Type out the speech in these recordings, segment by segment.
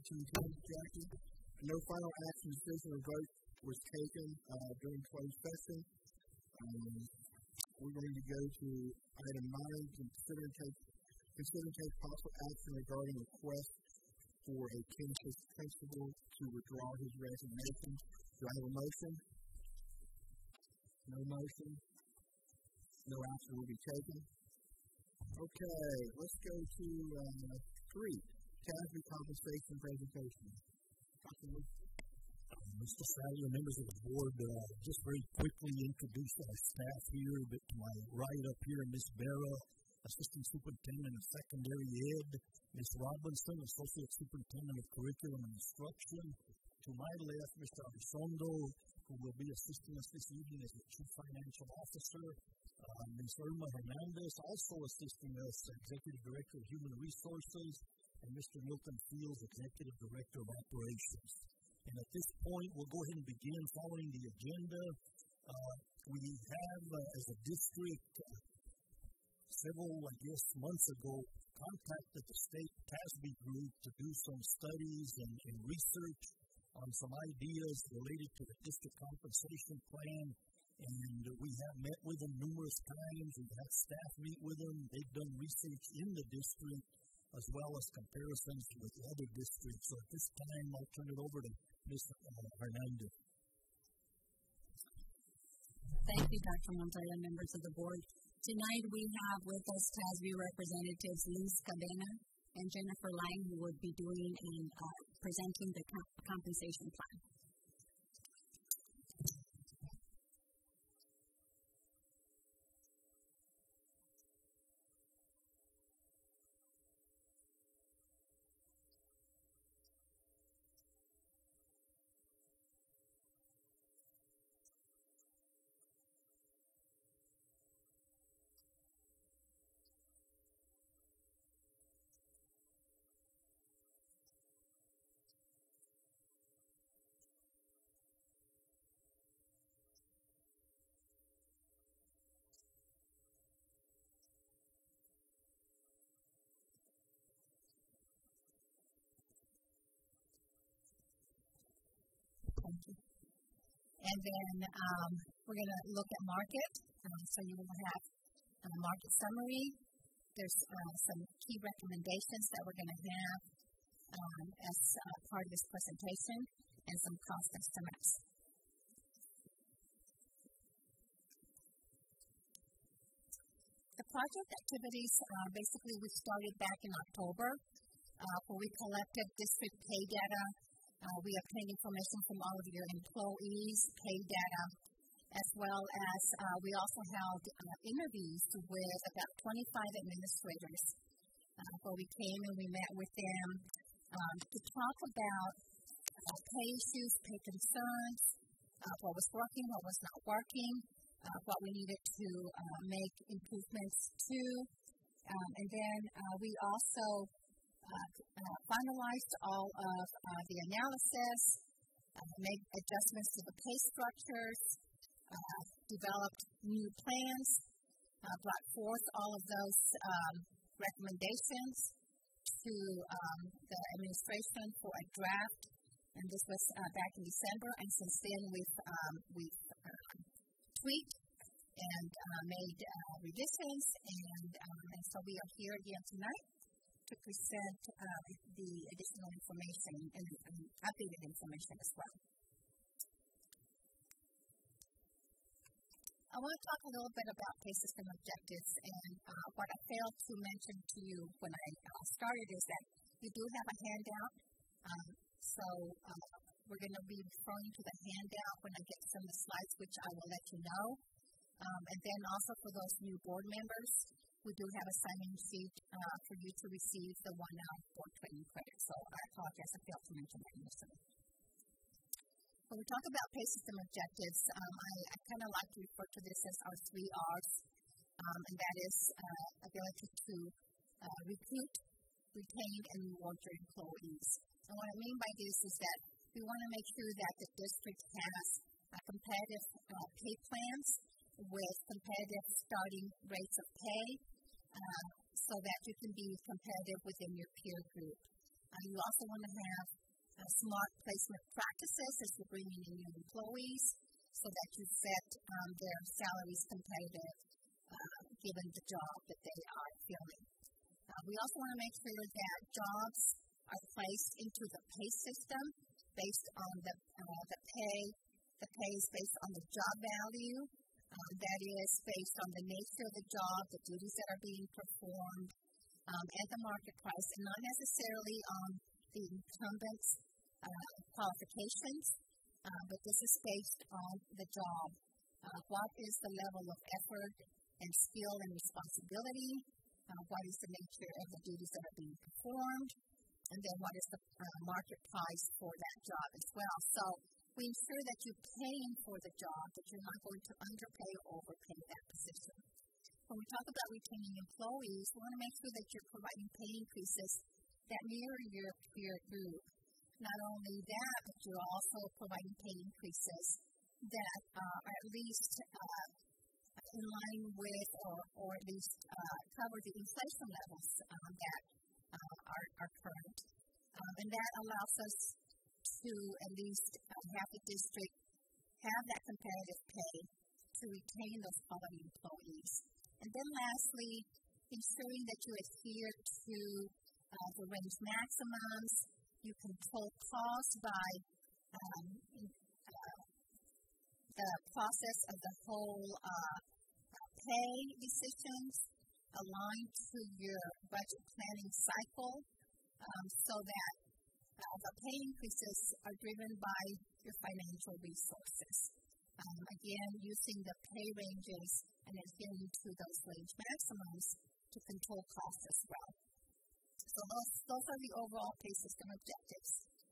Jackie. No final action, decision, or vote was taken during closed session. We're going to go to item 9, to consider and take possible action regarding request for a campus principal to withdraw his resignation. Do I have a motion? No motion. No action will be taken. Okay, let's go to 3, TASB compensation presentation. Mr. Salyer, members of the board, just very quickly introduce our staff here. But to my right up here, Ms. Berra, Assistant Superintendent of Secondary Ed, Ms. Robinson, Associate Superintendent of Curriculum and Instruction. To my left, Mr. Arredondo, who will be assisting us this evening as the Chief Financial Officer. Ms. Irma Hernandez, also assisting us, Executive Director of Human Resources, and Mr. Milton Fields, Executive Director of Operations. And at this point, we'll go ahead and begin following the agenda. We have, as a district, several, months ago, contacted the state TASB group to do some studies and research on some ideas related to the district compensation plan. And we have met with them numerous times. We've had staff meet with them. They've done research in the district as well as comparisons with other districts. So at this time, I'll turn it over to Ms. Hernandez. Thank you, Dr. Montoya, members of the board. Tonight we have with us TASB representatives Liz Cadena and Jennifer Lang, who would be doing and presenting the compensation plan. And then we're going to look at market. So you will have a market summary. There's some key recommendations that we're going to have as part of this presentation, and some cost estimates. The project activities, basically we started back in October, where we collected district pay data. We obtained information from all of your employees, pay data, as well as we also held interviews with about 25 administrators, where we came and we met with them to talk about pay issues, pay concerns, what was working, what was not working, what we needed to make improvements to. And then we also finalized all of the analysis, made adjustments to the pay structures, developed new plans, brought forth all of those recommendations to the administration for a draft, and this was back in December. And since then, we've tweaked and made revisions, and so we are here again tonight to present the additional information and updated information as well. I want to talk a little bit about pay system objectives, and what I failed to mention to you when I started is that you do have a handout, so we're going to be referring to the handout when I get some of the slides, which I will let you know. And then also for those new board members, we do have a sign-in sheet for you to receive the 1-hour board training credit. So I apologize, I failed to mention that initially. When we talk about pay system objectives, I kind of like to refer to this as our 3 R's, and that is ability to recruit, retain, and reward your employees. And what I mean by this is that we want to make sure that the district has competitive pay plans with competitive starting rates of pay, so that you can be competitive within your peer group. You also want to have smart placement practices as you're bringing in new employees so that you set their salaries competitive given the job that they are filling. We also want to make sure that jobs are placed into the pay system based on the pay. The pay is based on the job value. That is based on the nature of the job, the duties that are being performed, and the market price, and not necessarily on the incumbent's qualifications, but this is based on the job. What is the level of effort and skill and responsibility? What is the nature of the duties that are being performed? And then what is the market price for that job as well? So we ensure that you're paying for the job, that you're not going to underpay or overpay that position. When we talk about retaining employees, we want to make sure that you're providing pay increases that mirror your peer group. Not only that, but you're also providing pay increases that are at least in line with or at least cover the inflation levels that are current. And that allows us to at least have the district have that competitive pay to retain those quality employees. And then lastly, ensuring that you adhere to the range maximums. You control costs by the process of the whole pay decisions aligned to your budget planning cycle so that the pay increases are driven by your financial resources. Again, using the pay ranges and adhering to those range maximums to control costs as well. So those are the overall pay system objectives.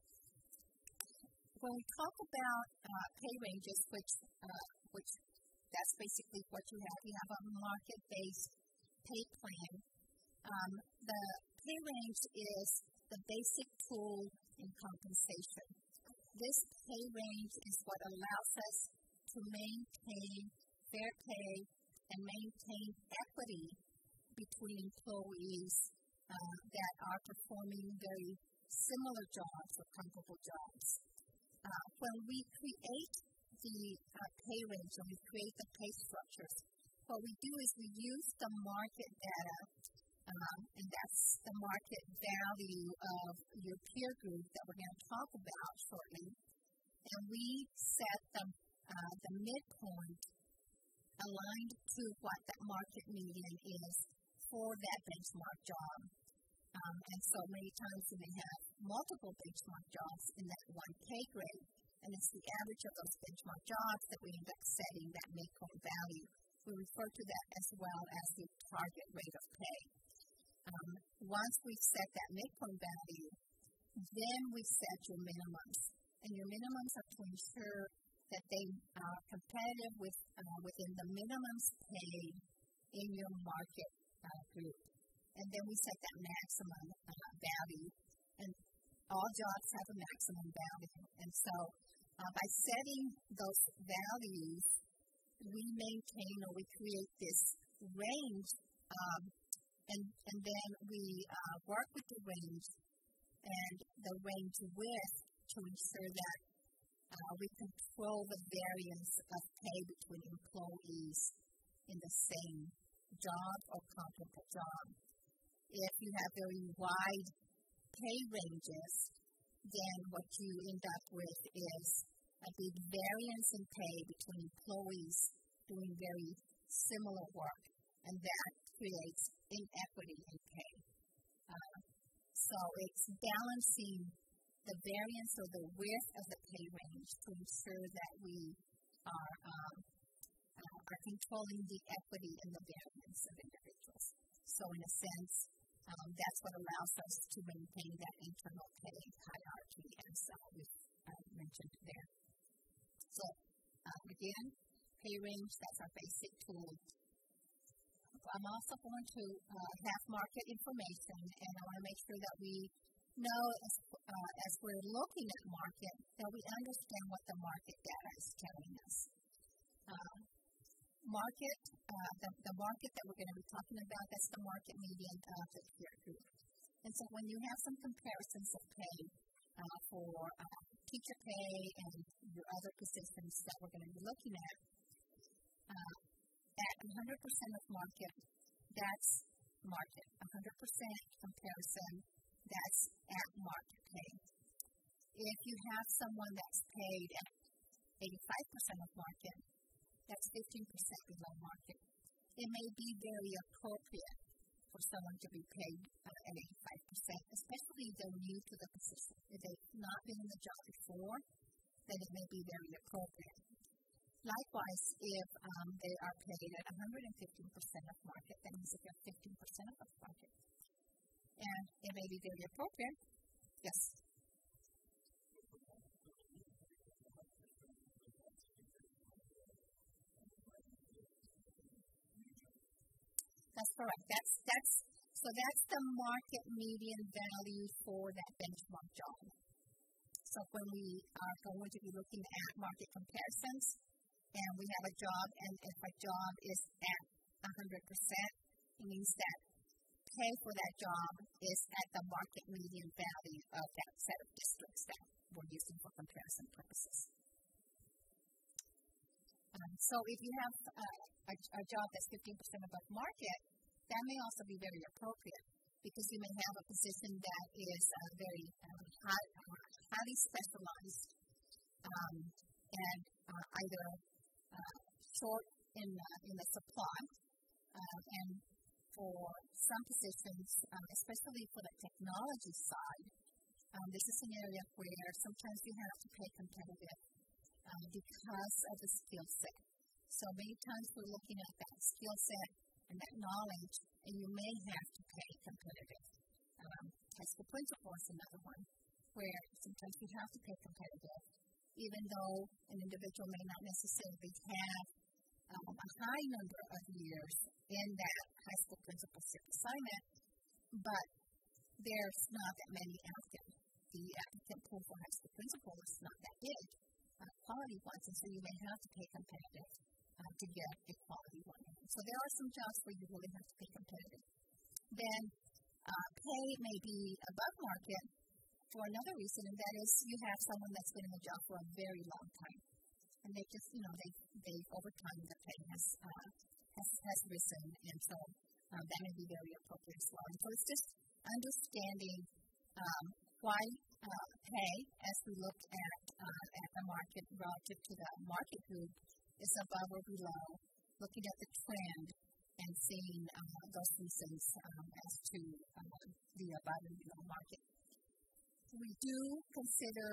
When we talk about pay ranges, which that's basically what you have a market-based pay plan. The pay range is the basic tool in compensation. This pay range is what allows us to maintain fair pay and maintain equity between employees that are performing very similar jobs or comparable jobs. When we create the pay range and we create the pay structures, what we do is we use the market data, and that's the market value of your peer group that we're going to talk about shortly, and we set the midpoint aligned to what that market median is for that benchmark job. And so many times we may have multiple benchmark jobs in that one pay grade, and it's the average of those benchmark jobs that we end up setting that midpoint value. We refer to that as well as the target rate of pay. Once we set that midpoint value, then we set your minimums. And your minimums are to ensure that they are competitive within the minimums paid in your market group. And then we set that maximum value. And all jobs have a maximum value. And so by setting those values, we maintain or we create this range, and then we work with the range and the range width to ensure that we control the variance of pay between employees in the same job or comparable job. If you have very wide pay ranges, then what you end up with is a big variance in pay between employees doing very similar work, and that creates inequity in pay. So it's balancing the variance or the width of the pay range to ensure that we are controlling the equity and the variance of individuals. So in a sense, that's what allows us to maintain that internal pay hierarchy, as we've mentioned there. So again, pay range, that's our basic tool. I'm also going to have market information, and I want to make sure that we know as we're looking at market, that we understand what the market data is telling us. The market that we're going to be talking about, that's the market median of the peer group. And so when you have some comparisons of pay for teacher pay and your other positions that we're going to be looking at 100% of market, that's market. 100% comparison, that's at market pay. If you have someone that's paid at 85% of market, that's 15% below market. It may be very appropriate for someone to be paid at 85%, especially if they're new to the position. If they've not been in the job before, then it may be very appropriate. Likewise, if they are paid at 115% of market, that means if you're 15% of market. And it may be very appropriate. Yes. That's correct. That's the market median value for that benchmark job. So when we are going to be looking at market comparisons, and we have a job, and if a job is at 100%, it means that pay for that job is at the market median value of that set of districts that we're using for comparison purposes. So if you have a job that's 15% above market, that may also be very appropriate because you may have a position that is very highly specialized and either short in the supply and for some positions, especially for the technology side, this is an area where sometimes you have to pay competitive because of the skill set. So many times we're looking at that skill set and that knowledge, and you may have to pay competitive. High school principal is another one where sometimes you have to pay competitive, even though an individual may not necessarily have a high number of years in that high school principalship assignment, but there's not that many out there. The applicant pool for high school principal is not that big, quality ones, and so you may have to pay competitive to get a quality one. So there are some jobs where you really have to pay competitive. Then pay may be above market for another reason, and that is you have someone that's been in the job for a very long time. And they just, they've over time the pay has risen, and so that may be very appropriate as well. And so it's just understanding why pay, as we look at the market relative to the market group, is above or below, looking at the trend and seeing those reasons as to the above and below market. We do consider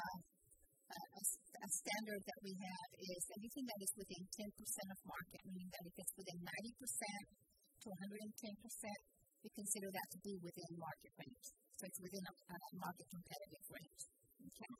a standard that we have is anything that is within 10% of market, meaning that if it's within 90% to 110%, we consider that to be within market range. So it's within a market competitive range. Okay.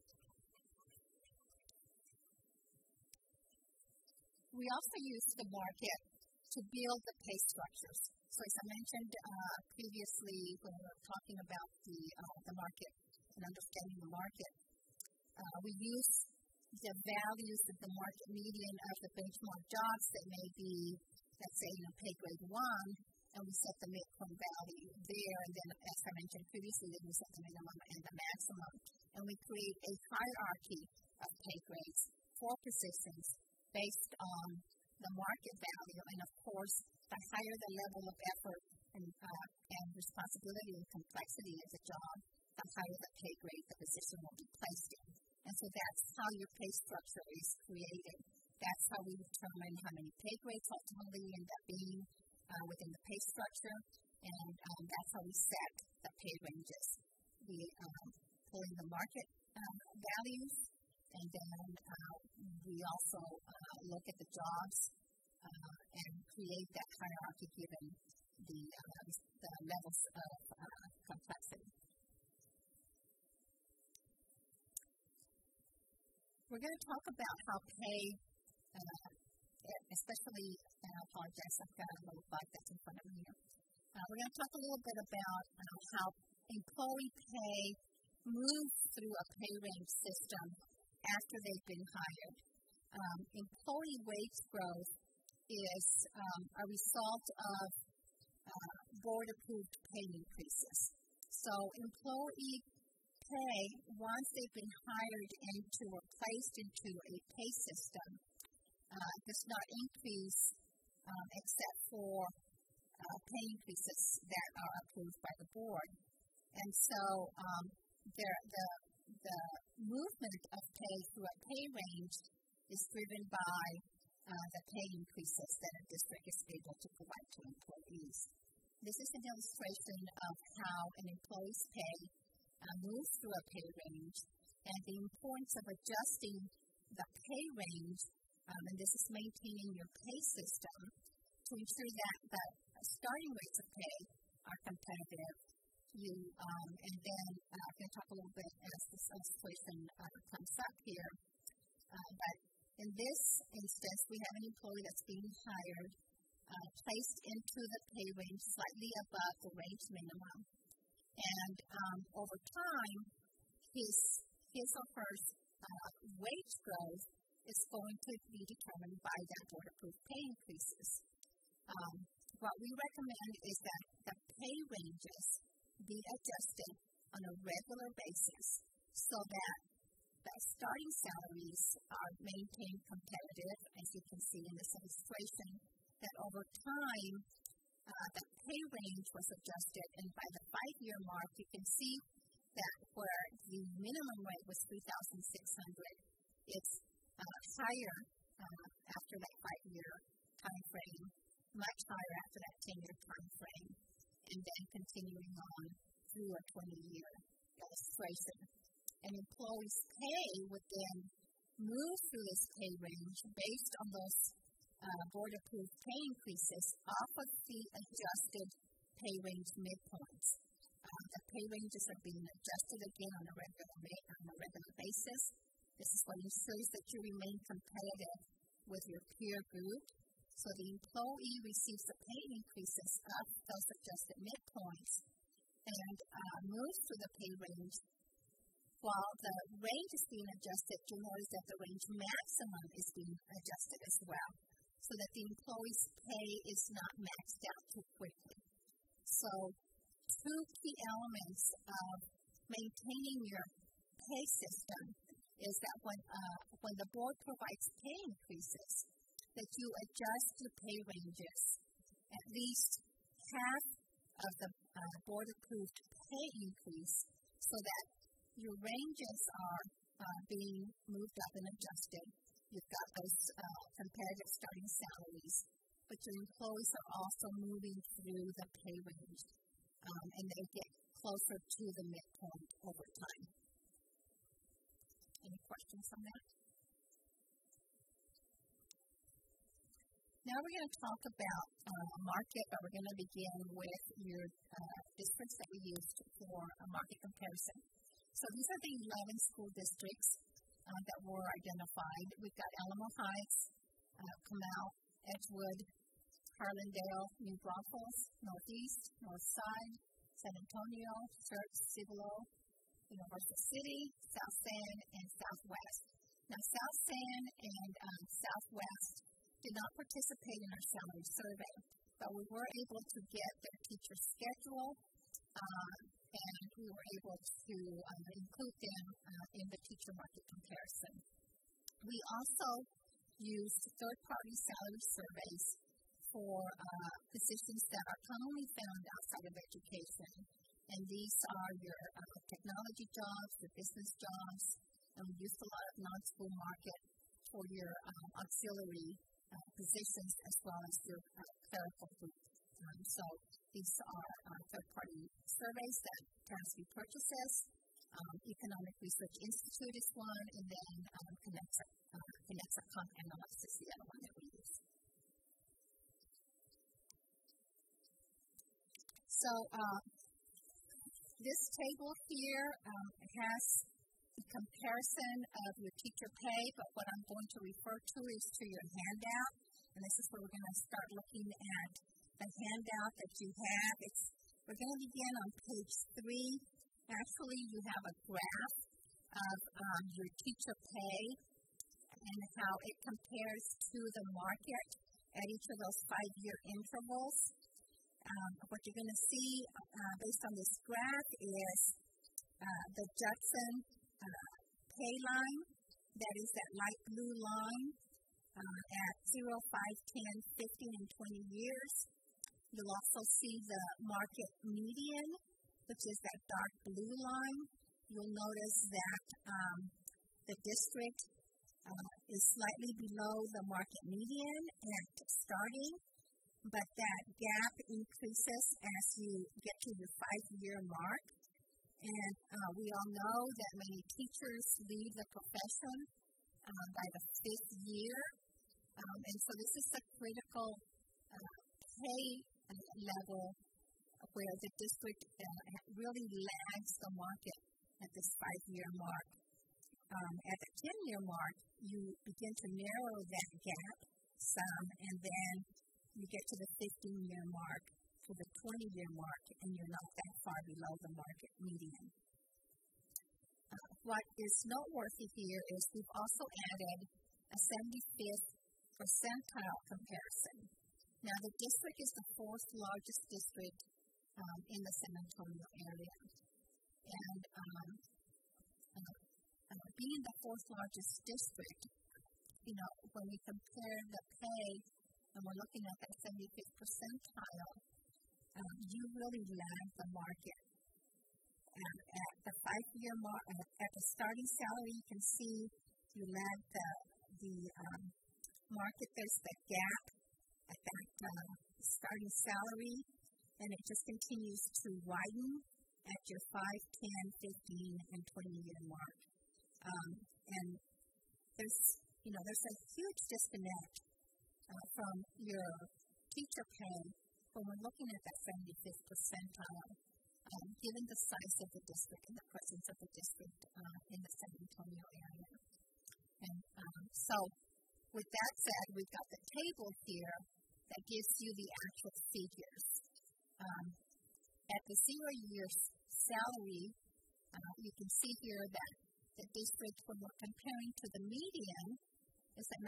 We also use the market to build the pay structures. So as I mentioned previously when we were talking about the market and understanding the market, we use the values of the market median of the benchmark jobs that may be, let's say, pay grade 1, and we set the midpoint value there, and then, as I mentioned previously, then we set the minimum and the maximum, and we create a hierarchy of pay grades for positions based on the market value, and of course, the higher the level of effort and responsibility and complexity of the job, the higher the pay grade the position will be placed in. And so that's how your pay structure is created. That's how we determine how many pay grades ultimately end up being within the pay structure, and that's how we set the pay ranges. We pull in the market values, and then we also look at the jobs and create that hierarchy given the levels of complexity. We're going to talk about how pay, especially, and I apologize, I've got a little bug that's in front of me here. We're going to talk a little bit about how employee pay moves through a pay range system after they've been hired. Employee wage growth is a result of board-approved pay increases. So employee pay, once they've been hired into or placed into a pay system, does not increase except for pay increases that are approved by the board. And so the movement of pay through a pay range is driven by the pay increases that a district is able to provide to employees. This is an illustration of how an employee's pay moves through a pay range and the importance of adjusting the pay range, and this is maintaining your pay system to ensure that the starting rates of pay are competitive. And then I'm going to talk a little bit as this illustration comes up here. But in this instance, we have an employee that's being hired, placed into the pay range slightly above the range minimum. And over time, his or her wage growth is going to be determined by that board-approved pay increases. What we recommend is that the pay ranges be adjusted on a regular basis so that the starting salaries are maintained competitive, as you can see in this illustration, that over time the pay range was adjusted, and by the 5-year mark, you can see that where the minimum rate was $3,600, it's higher after that 5-year time frame, much higher after that 10-year time frame, and then continuing on through a 20-year illustration. An employee's pay would then move through this pay range based on those board-approved pay increases off of the adjusted pay range midpoints. The pay ranges are being adjusted again on a regular basis. This is what ensures that you remain competitive with your peer group. So the employee receives the pay increases of those adjusted midpoints and moves through the pay range. While the range is being adjusted, you'll notice that the range maximum is being adjusted as well, so that the employee's pay is not maxed out too quickly. So 2 key elements of maintaining your pay system is that when the board provides pay increases, that you adjust your pay ranges at least half of the board-approved pay increase so that your ranges are being moved up and adjusted. You've got those competitive starting salaries, but your employees are also moving through the pay range, and they get closer to the midpoint over time. Any questions on that? Now we're going to talk about market, but we're going to begin with your districts that we used for a market comparison. So these are the 11 school districts that were identified. We've got Alamo Heights, Comal, Edgewood, Harlandale, New Braunfels, Northeast, Northside, San Antonio, Church, Cibolo, Universal City, South San, and Southwest. Now South San and Southwest did not participate in our salary survey, but we were able to get their teacher schedule, and we were able to include them in the teacher market comparison. We also used third-party salary surveys for positions that are commonly found outside of education, and these are your technology jobs, your business jobs, and we used a lot of non-school market for your auxiliary positions as well as your clerical group. So these are third-party surveys that TASB purchases. Economic Research Institute is one, and then Conexacom Analysis is the other one that we use. So this table here has the comparison of your teacher pay, but what I'm going to refer to is to your handout, and this is where we're going to start looking at the handout that you have. We're going to begin on page 3. Actually, you have a graph of your teacher pay and how it compares to the market at each of those 5-year intervals. what you're going to see based on this graph is the Judson pay line. That is that light blue line at 0, 5, 10, 15, and 20 years. You'll also see the market median, which is that dark blue line. You'll notice that the district is slightly below the market median at starting, but that gap increases as you get to your 5-year mark. And we all know that many teachers leave the profession by the 5th year. And so this is a critical pay level where the district really lags the market at this 5-year mark. At the 10-year mark, you begin to narrow that gap some, and then you get to the 15-year mark, to the 20-year mark, and you're not that far below the market median. What is noteworthy here is we've also added a 75th percentile comparison. Now, the district is the 4th largest district in the San Antonio area. And being the 4th largest district, when we compare the pay and we're looking at that 75th percentile, you really lag the market. At the 5-year mark, at the starting salary, you can see you lag the market. There's the gap at that starting salary, and it just continues to widen at your 5, 10, 15, and 20-year mark. And there's a huge disconnect from your teacher pay when we're looking at that 75th percentile, given the size of the district and the presence of the district in the San Antonio area. And so, with that said, we've got the table here that gives you the actual figures. At the 0-year salary, you can see here that the district, when we're comparing to the median, is at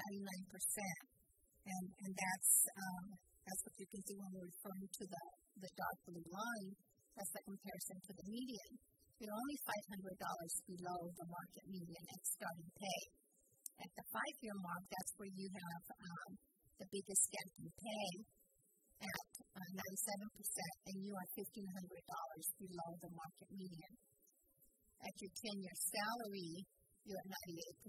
99%. And that's what you can see when we're referring to the dark blue line. That's the comparison to the median. You're only $500 below the market median at starting pay. At the 5-year mark, that's where you have the biggest gap in pay at 97%, and you are $1,500 below the market median. At your 10-year salary, you're at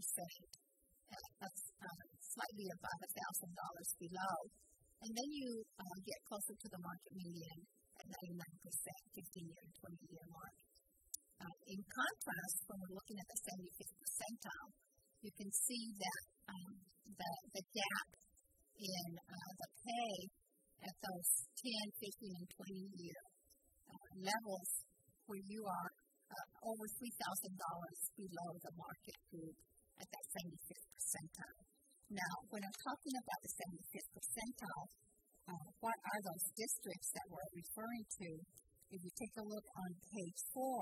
98%, slightly above $1,000 below. And then you get closer to the market median at 99%, 15-year and 20-year mark. In contrast, when we're looking at the 75th percentile, you can see that the gap in the pay at those 10, 15, and 20-year levels where you are over $3,000 below the market group at that 75th percentile. Now, when I'm talking about the 75th percentile, what are those districts that we're referring to? If you take a look on page 4,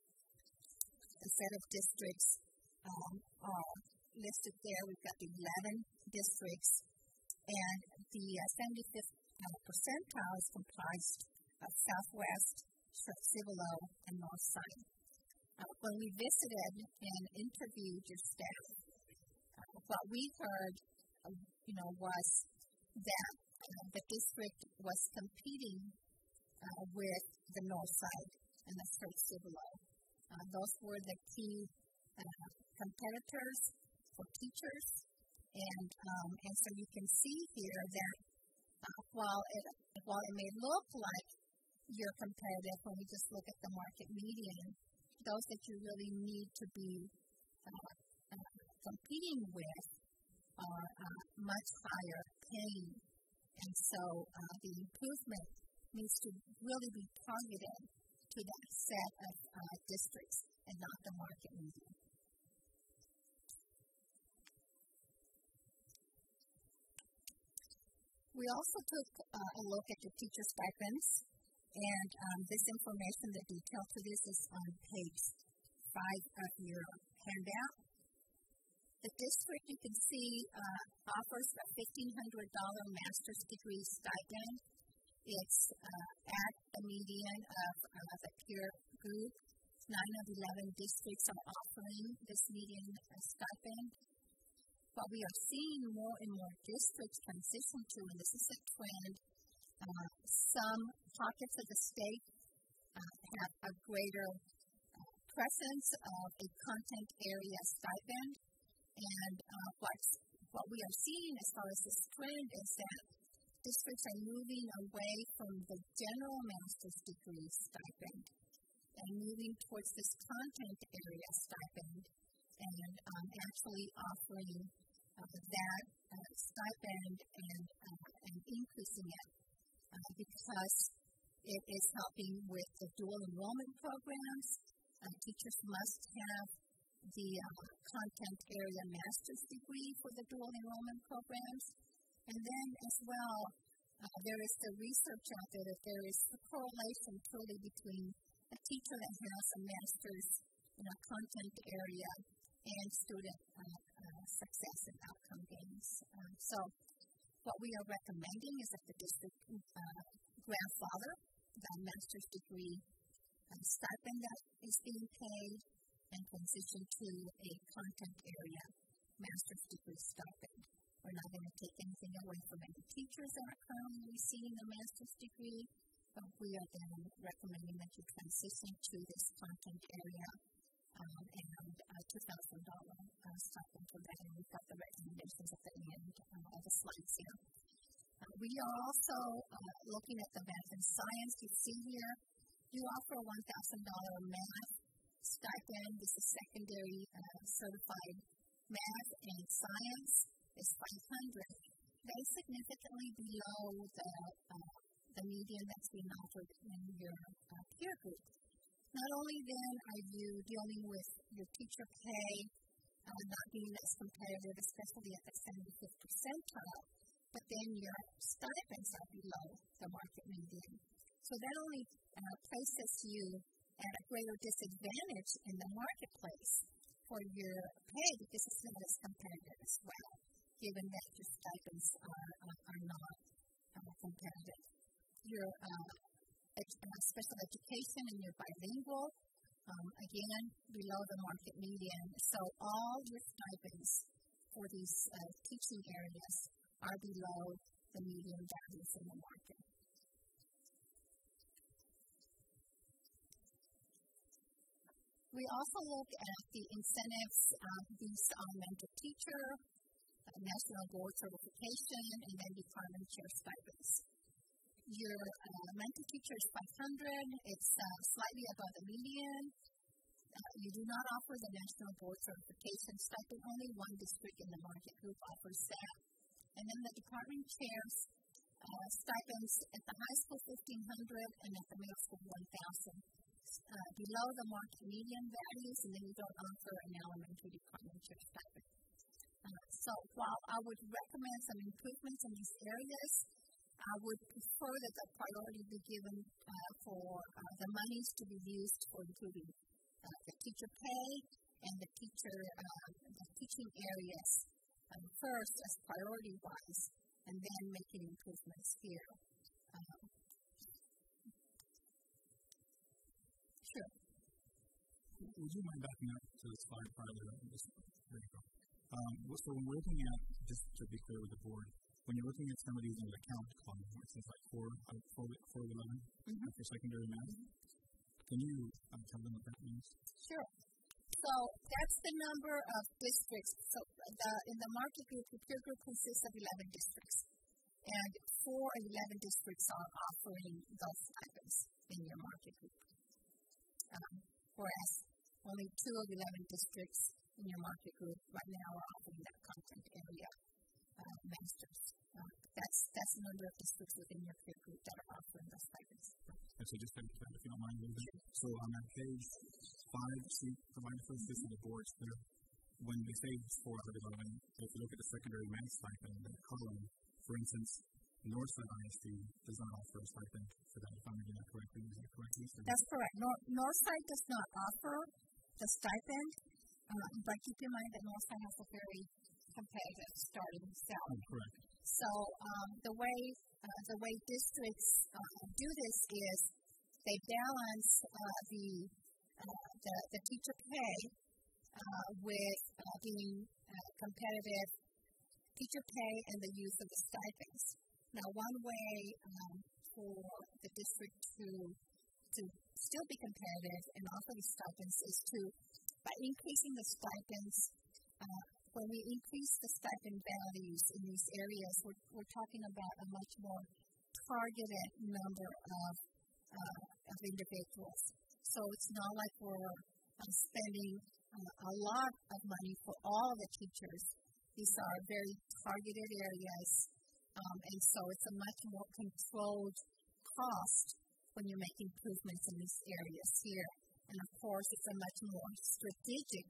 the set of districts are listed there. We've got the 11 districts, and the 75th percentile is comprised of Southwest, Cibolo, and Northside. When we visited and interviewed your staff, what we heard, was that the district was competing with the Northside and the Cibolo. Those were the key competitors for teachers, and so you can see here that while it may look like you're competitive when we just look at the market median, those that you really need to be competing with are much higher paying, and so the improvement needs to really be targeted to that set of districts and not the market median. We also took a look at the teacher stipends, and this information, the detail to this is on page 5 of your handout. The district, you can see, offers a $1,500 master's degree stipend It's at the median of the peer group. 9 of 11 districts are offering this median stipend. What we are seeing more and more districts transition to, and this is a trend, some pockets of the state have a greater presence of a content area stipend. And what we are seeing as far as this trend is that districts are moving away from the general master's degree stipend and moving towards this content area stipend and actually offering that stipend and increasing it because it is helping with the dual enrollment programs. Teachers must have the content area master's degree for the dual enrollment programs. And then as well, there is the research out there that there is a correlation truly between a teacher that has a master's in a content area and student success and outcome gains. So what we are recommending is that the district grandfather the master's degree stipend that is being paid and transition to a content area master's degree stipend. We're not going to take anything away from any teachers that are currently receiving a master's degree, but we are then recommending that you transition to this content area and $2,000 stipend for that. And we've got the recommendations at the end of the slides here. We are also looking at the math and science. You see here, you offer a $1,000 math stipend. This is secondary certified math and science. Is $500. That is significantly below the median that's being offered in your peer group. Not only then are you dealing with your teacher pay not being as competitive, especially at the 75th percentile, but then your stipends are below the market median. So that only places you at a greater disadvantage in the marketplace for your pay because it's not as competitive as well, given that your stipends are not competitive. Your special education and your bilingual, again, below the market median. So all your stipends for these teaching areas are below the median values in the market. We also look at the incentives these mentor teacher, national board certification, and then department chair stipends. Your mentor teacher is $500. It's slightly above the median. You do not offer the national board certification stipend. Only one district in the market group offers that. And then the department chairs stipends at the high school $1,500 and at the middle school $1,000. Below the market median values, and then you don't offer an elementary department chair stipend. So while I would recommend some improvements in these areas, I would prefer that the priority be given for the monies to be used for improving the teacher pay and the teaching areas first as priority-wise, and then making improvements here. Sure. Would you mind backing up to the slide prior to this? There you go. So when we're looking at, just to be clear with the board, when you're looking at some of these in the count column, where it says like 411 for secondary math, can you tell them what that means? Sure. So that's the number of districts. So in the market group, the peer group consists of 11 districts. And 4 of 11 districts are offering those stipends in your market group. Whereas only 2 of 11 districts in your market group right now are offering that content area masters. That's the number of districts within your peer group that are offering those stipends. And so just to clarify, if you don't mind a little bit. So on that page 5, see, provided for this in the boards there, when they say 4 out of 11, if you look at the secondary math stipend in the column, for instance, Northside ISD does not offer a stipend for that, if I'm reading that correctly. Is that correct? That's correct. Northside does not offer the stipend, but keep in mind that Northside has a very competitive starting salary. Correct. So the way the way districts do this is they balance the teacher pay with being competitive teacher pay and the use of the stipends. Now, one way for the district to still be competitive and offer the stipends is by increasing the stipends. When we increase the stipend values in these areas, we're talking about a much more targeted number of individuals. So it's not like we're spending a lot of money for all the teachers. These are very targeted areas, and so it's a much more controlled cost when you make improvements in these areas here. And of course, it's a much more strategic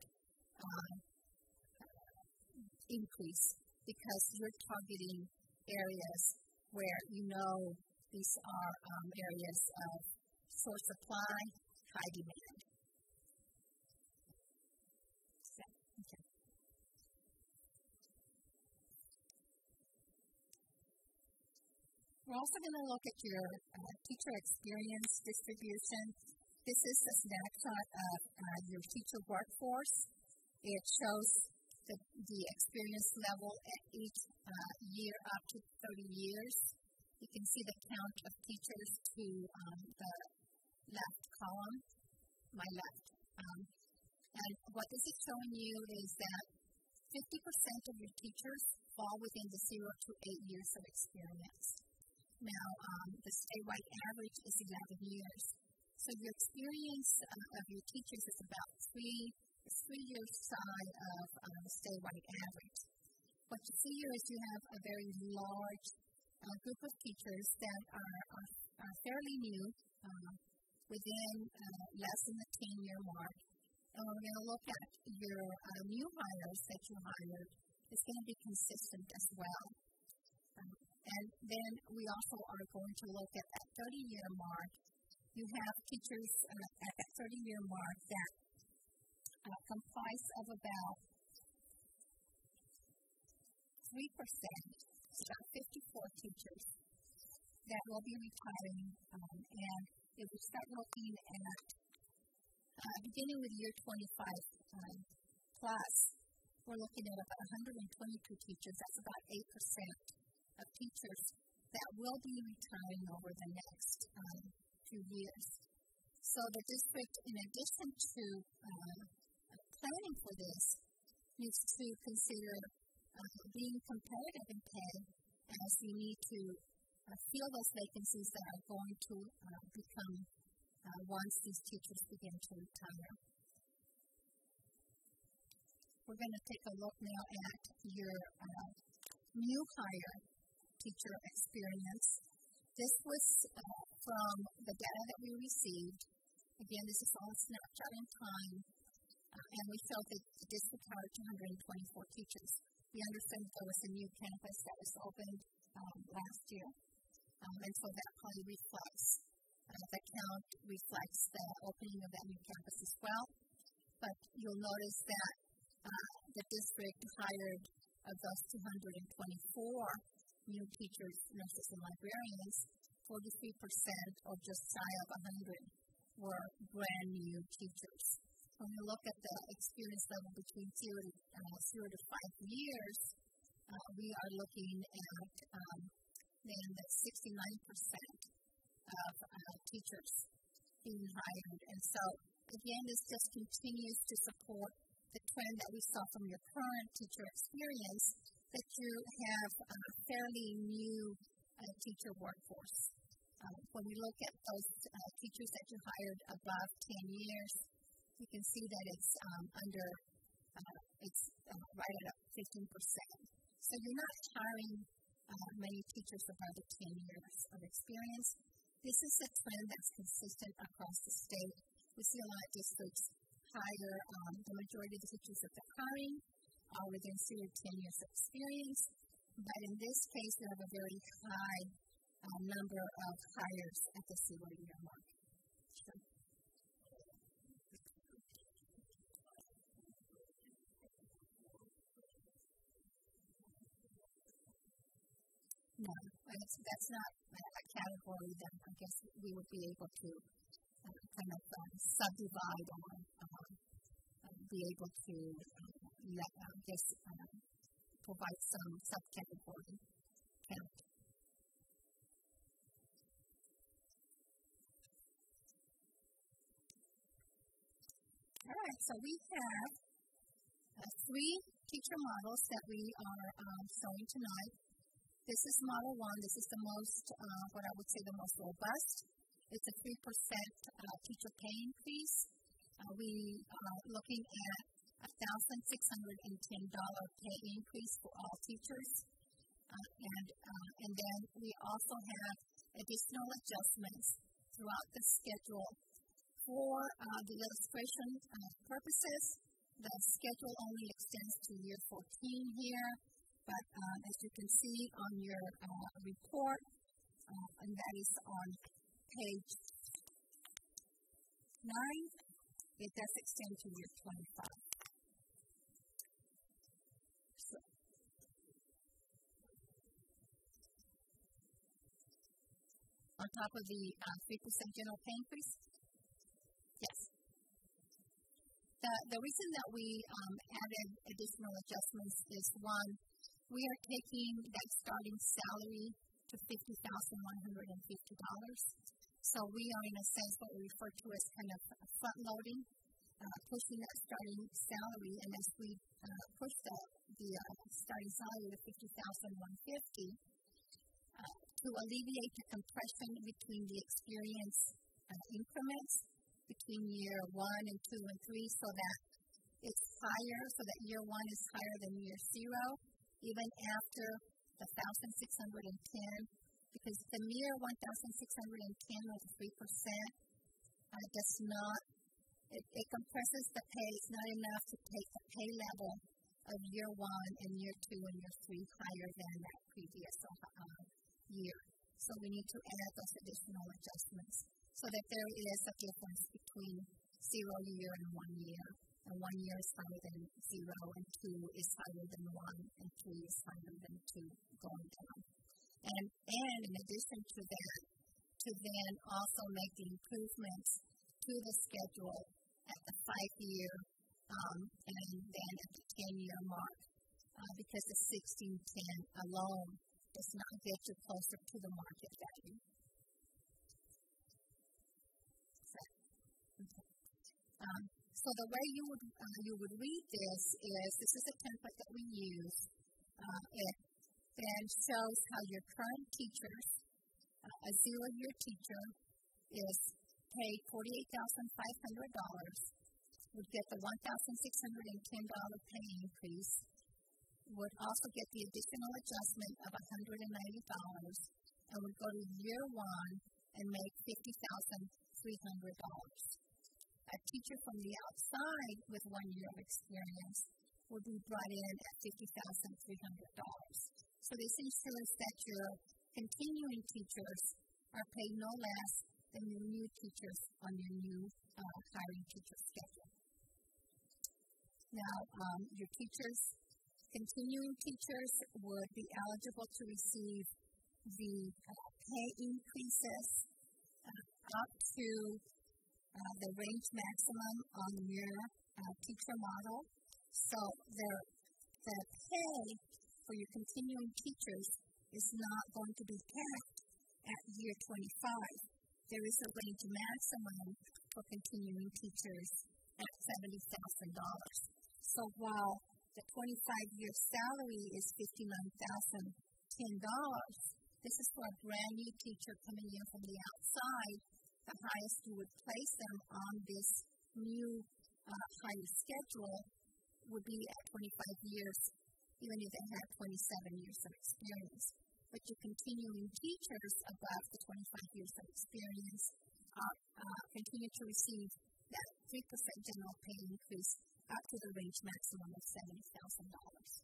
increase because you're targeting areas where these are areas of short supply, high demand. Okay. We're also going to look at your teacher experience distribution. This is a snapshot of your teacher workforce. It shows the experience level at each year up to 30 years. You can see the count of teachers to the left column, my left. And what this is showing you is that 50% of your teachers fall within the 0 to 8 years of experience. Now, the statewide average is 11 years. So your experience of your teachers is about 3 years shy of the statewide average. What you see here is you have a very large group of teachers that are fairly new, within less than the 10-year mark. And we're going to look at your new hires that you hired. It's going to be consistent as well. And then we also are going to look at that 30-year mark. You have teachers at that 30-year mark that comprise of about 3%, about 54 teachers that will be retiring. And if we start looking at beginning with year 25 plus, we're looking at about 122 teachers. That's about 8% of teachers that will be retiring over the next few years. So the district, in addition to planning for this, needs to consider being competitive in pay as we need to fill those vacancies that are going to become once these teachers begin to retire. We're going to take a look now at your new hire teacher experience. This was from the data that we received. Again, this is all a snapshot in time, and we felt that the district hired 224 teachers. We understand there was a new campus that was opened last year, and so that probably reflects, the count reflects the opening of that new campus as well. But you'll notice that the district hired of those 224 new teachers, nurses, and librarians, 43% or just shy of 100 were brand new teachers. When we look at the experience level between 0 to 5 years, we are looking at then the 69% of teachers being hired. And so, again, this just continues to support the trend that we saw from your current teacher experience, that you have a fairly new teacher workforce. When we look at those teachers that you hired above 10 years, you can see that it's right at 15%. So you're not hiring many teachers above the 10 years of experience. This is a trend that's consistent across the state. We see a lot of districts hire the majority of the teachers that they're hiring are within 0 to 10 years of experience. But in this case, we have a very high number of hires at the 0-year mark. Sure. that's not a category that I guess we would be able to subdivide or be able to provide some subcategory count. All right, so we have 3 teacher models that we are showing tonight. This is model 1. This is the most, what I would say, the most robust. It's a 3% teacher pay increase. We are looking at $1,610 pay increase for all teachers. And then we also have additional adjustments throughout the schedule. For the illustration purposes, the schedule only extends to year 14 here, but as you can see on your report, and that is on page 9, it does extend to year 25. So, on top of the 3% general pay increase? Yes. The reason that we added additional adjustments is, one, we are taking that starting salary to $50,150. So we are, in a sense, what we refer to as kind of front-loading, pushing that starting salary. And as we push the starting salary to $50,150, to alleviate the compression between the experience increments between year 1 and 2 and 3, so that it's higher, so that year 1 is higher than year 0, even after the $1,610, because the mere $1,610 of 3% does not, it compresses the pay. It's not enough to take the pay level of year 1 and year 2 and year 3 higher than that previous year. So we need to add those additional adjustments so that there is a difference between 0 year and 1 year. And 1 year is higher than 0, and 2 is higher than 1, and 3 is higher than 2, going down. And in addition to that, to then also make the improvements to the schedule at the 5-year and then at the 10-year mark, because the 1610 alone does not get you closer to the market value. So the way you would read this is a template that we use. It then shows how your current teachers, a 0-year teacher, is paid $48,500, would get the $1,610 pay increase, would also get the additional adjustment of $190, and would go to year 1 and make $50,300. A teacher from the outside with 1 year of experience would be brought in at $50,300. So this ensures that your continuing teachers are paid no less than your new teachers on your new hiring teacher schedule. Now, your teachers, continuing teachers, would be eligible to receive the pay increases up to the range maximum on your teacher model. So the pay for your continuing teachers is not going to be capped at year 25. There is a range maximum for continuing teachers at $70,000. So while the 25-year salary is $59,010, this is for a brand new teacher coming in from the outside. The highest you would place them on this new higher schedule would be at 25 years, even if they have 27 years of experience. But your continuing teachers above the 25 years of experience continue to receive that 3% general pay increase up to the range maximum of $70,000.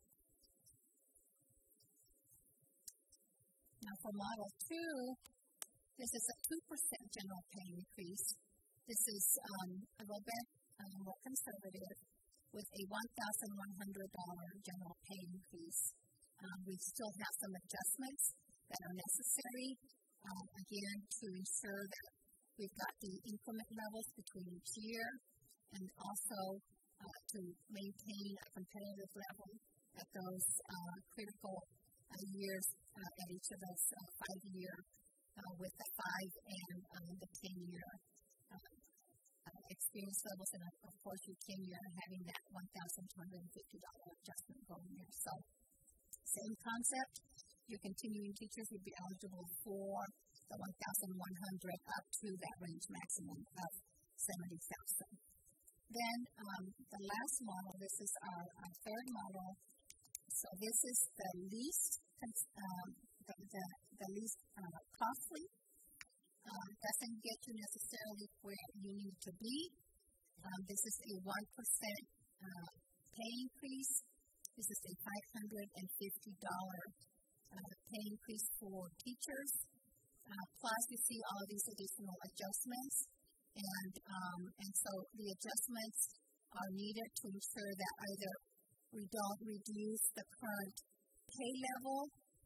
Now for Model 2, this is a 2% general pay increase. This is a little bit more conservative with a $1,100 general pay increase. We still have some adjustments that are necessary, again, to ensure that we've got the increment levels between each year, and also to maintain a competitive level at those critical years at each of those 5-year, with the 5 and the 10-year experience levels, and of course your 10-year having that $1,250 adjustment going there. So, same concept. Your continuing teachers would be eligible for the $1,100 up to that range maximum of $70,000. Then the last model, this is our third model. So this is the least costly. Doesn't get you necessarily where you need to be. This is a 1% pay increase. This is a $550 pay increase for teachers. Plus, you see all of these additional adjustments, and so the adjustments are needed to ensure that either we don't reduce the current pay level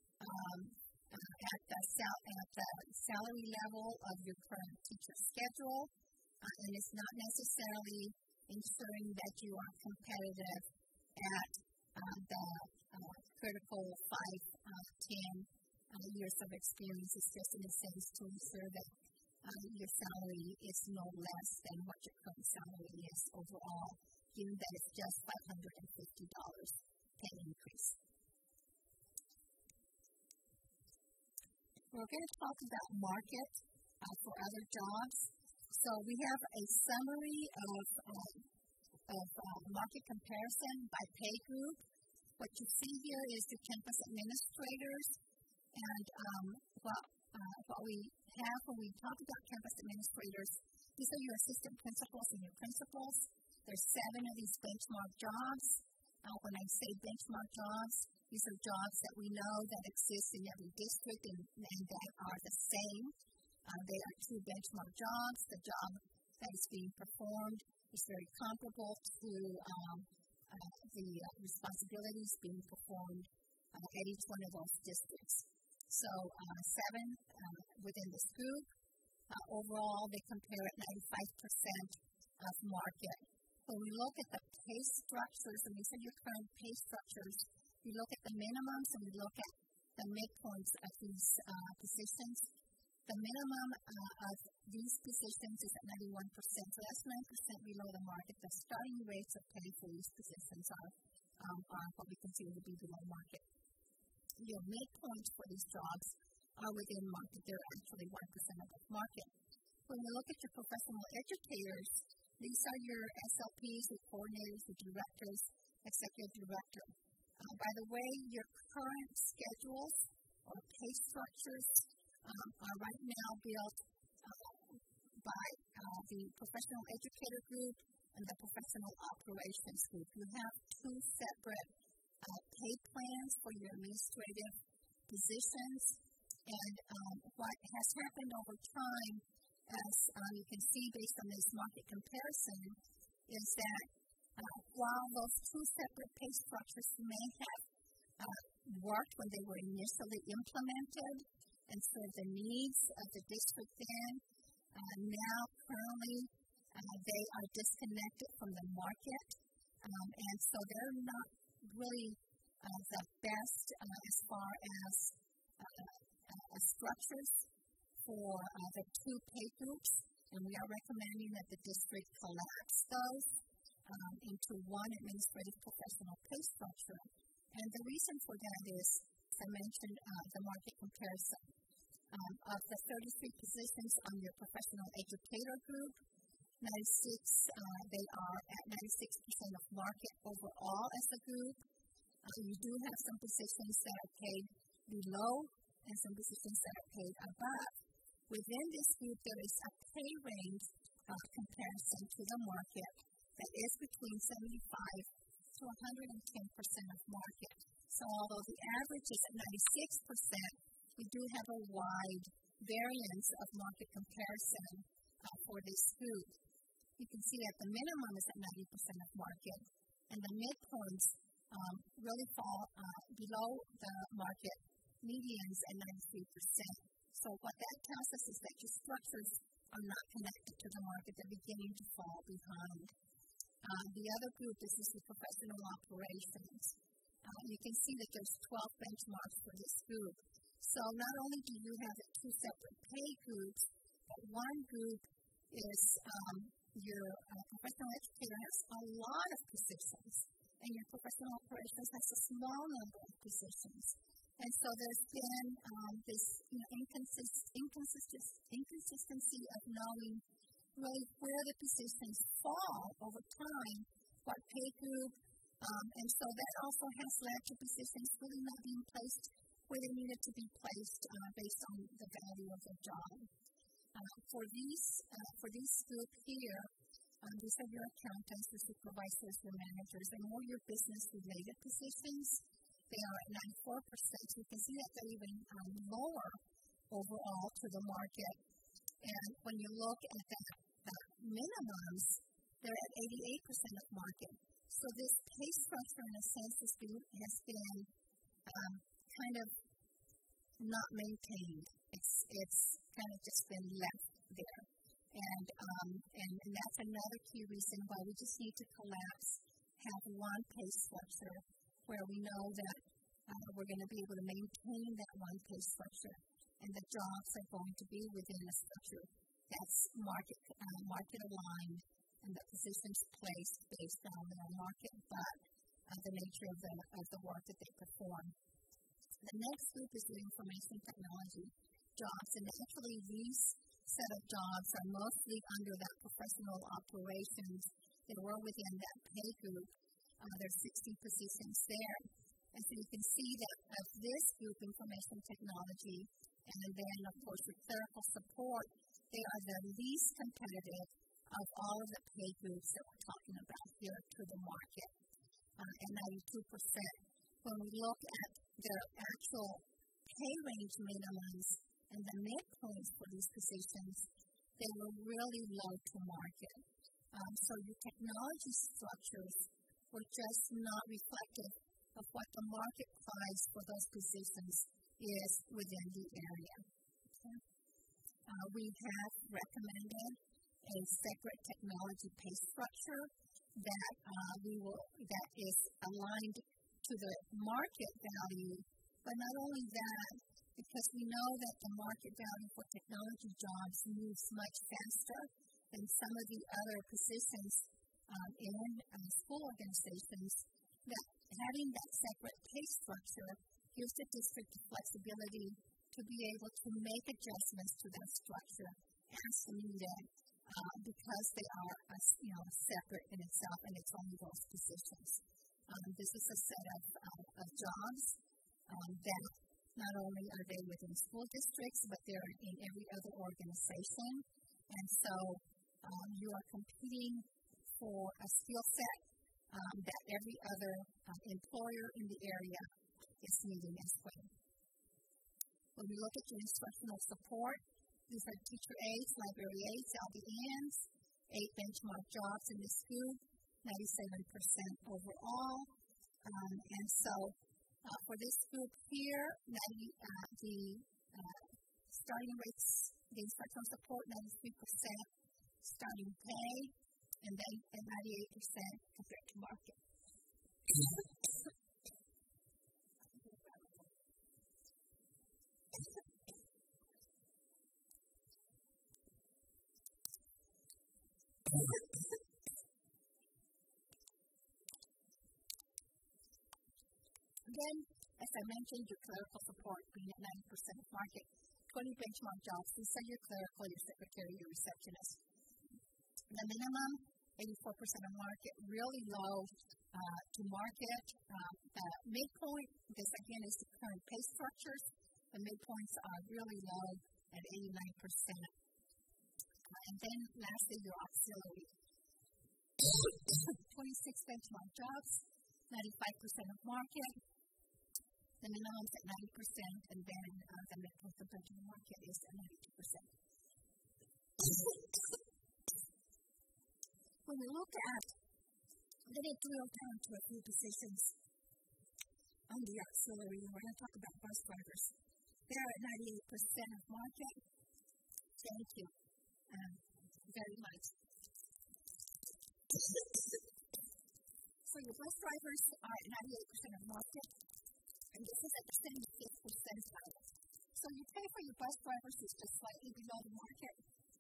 at the salary level of your current teacher schedule, and it's not necessarily ensuring that you are competitive at the critical 5, 10 years of experience. It's just in a sense to ensure that your salary is no less than what your current salary is overall, given that it's just $550 pay increase. We're going to talk about market for other jobs. So we have a summary of market comparison by pay group. What you see here is the campus administrators, and what we have when we talk about campus administrators, these are your assistant principals and your principals. There's 7 of these benchmark jobs. When I say benchmark jobs, these are jobs that we know that exist in every district and that are the same. They are 2 benchmark jobs. The job that is being performed is very comparable to the responsibilities being performed at each one of those districts. So 7 within this group. Overall, they compare at 95% of market. When we look at the pay structures, and these are your current pay structures, we look at the minimums and we look at the midpoints of these positions. The minimum of these positions is at 91%, so that's 9% below the market. The starting rates of pay for these positions are what we consider to be below market. Your midpoints for these jobs are within market. They're actually 1% above market. When we look at your professional educators, these are your SLPs, your coordinators, your directors, executive director. By the way, your current schedules or pay structures are right now built by the professional educator group and the professional operations group. You have 2 separate pay plans for your administrative positions, and what has happened over time, as you can see based on this market comparison, is that while those 2 separate pay structures may have worked when they were initially implemented and served the needs of the district then, now currently they are disconnected from the market, and so they're not really the best as far as structures for the 2 pay groups, and we are recommending that the district collapse those into one administrative professional pay structure. And the reason for that is, as I mentioned, the market comparison. Of the 33 positions on your professional educator group, 96, they are at 96% of market overall as a group. You do have some positions that are paid below and some positions that are paid above. Within this group, there is a pay range comparison to the market that is between 75 to 110% of market. So although the average is at 96%, we do have a wide variance of market comparison for this group. You can see that the minimum is at 90% of market, and the midpoints really fall below the market medians at 93%. So what that tells us is that your structures are not connected to the market. They're beginning to fall behind. The other group is the professional operations. You can see that there's 12 benchmarks for this group. So not only do you have two separate pay groups, but one group is your professional educator has a lot of positions, and your professional operations has a small number of positions. And so there's been this inconsistency of knowing really where the positions fall over time, what pay group, and so that also has led to positions really not being placed where they needed to be placed based on the value of the job. For this group here, these are your accountants, your supervisors, your managers, and more your business-related positions. They are at 94%. So you can see that they're even lower overall to the market. And when you look at the minimums, they're at 88% of market. So this pay structure, in a sense, has been kind of not maintained. It's kind of just been left there. And that's another key reason why we just need to have one pay structure where we know that we're going to be able to maintain that one pay structure, and the jobs are going to be within a structure that's market aligned, and the positions placed based on their market, but the nature of the work that they perform. The next group is the information technology jobs, and actually these set of jobs are mostly under that professional operations. They were within that pay group. There's 60 positions there. And so you can see that of this group, information technology, and then, of course, the clerical support, they are the least competitive of all of the pay groups that we're talking about here to the market, at 92%. When we look at their actual pay range minimums and the midpoints for these positions, they were really low to market. So your technology structures were just not reflective of what the market price for those positions is within the area. Okay. We have recommended a separate technology pay structure that is aligned to the market value, but not only that, because we know that the market value for technology jobs moves much faster than some of the other positions in school organizations, that having that separate pay structure gives the district the flexibility to be able to make adjustments to that structure as needed, because they are separate in itself, and it's only those positions. This is a set of jobs that not only are they within school districts, but they're in every other organization. And so you are competing for a skill set that every other employer in the area is needing as well. When we look at your instructional support, these are teacher aides, library aides, LDNs, 8 benchmark jobs in this group, 97% overall. And so for this group here, the starting rates, the instructional support, 93% starting pay, and then at 98% compared to market. Again, as I mentioned, your clerical support being at 90% of market, 20 benchmark jobs. These are your clerical, your secretary, your receptionist. The minimum, 84% of market, really low to market. The midpoint, this again is the current pay structures. The midpoints are really low at 89%. And then lastly, your auxiliary. 26 benchmark jobs, 95% of market. The minimum is at 90%, and then the midpoint compared to the market is at 92%. When we look at, let me drill down to a few positions. on the auxiliary, and we're going to talk about bus drivers. They're at 98% of market. Thank you very much. So your bus drivers are at 98% of market, and this is at the 75th percentile. So you pay for your bus drivers is just slightly below the market.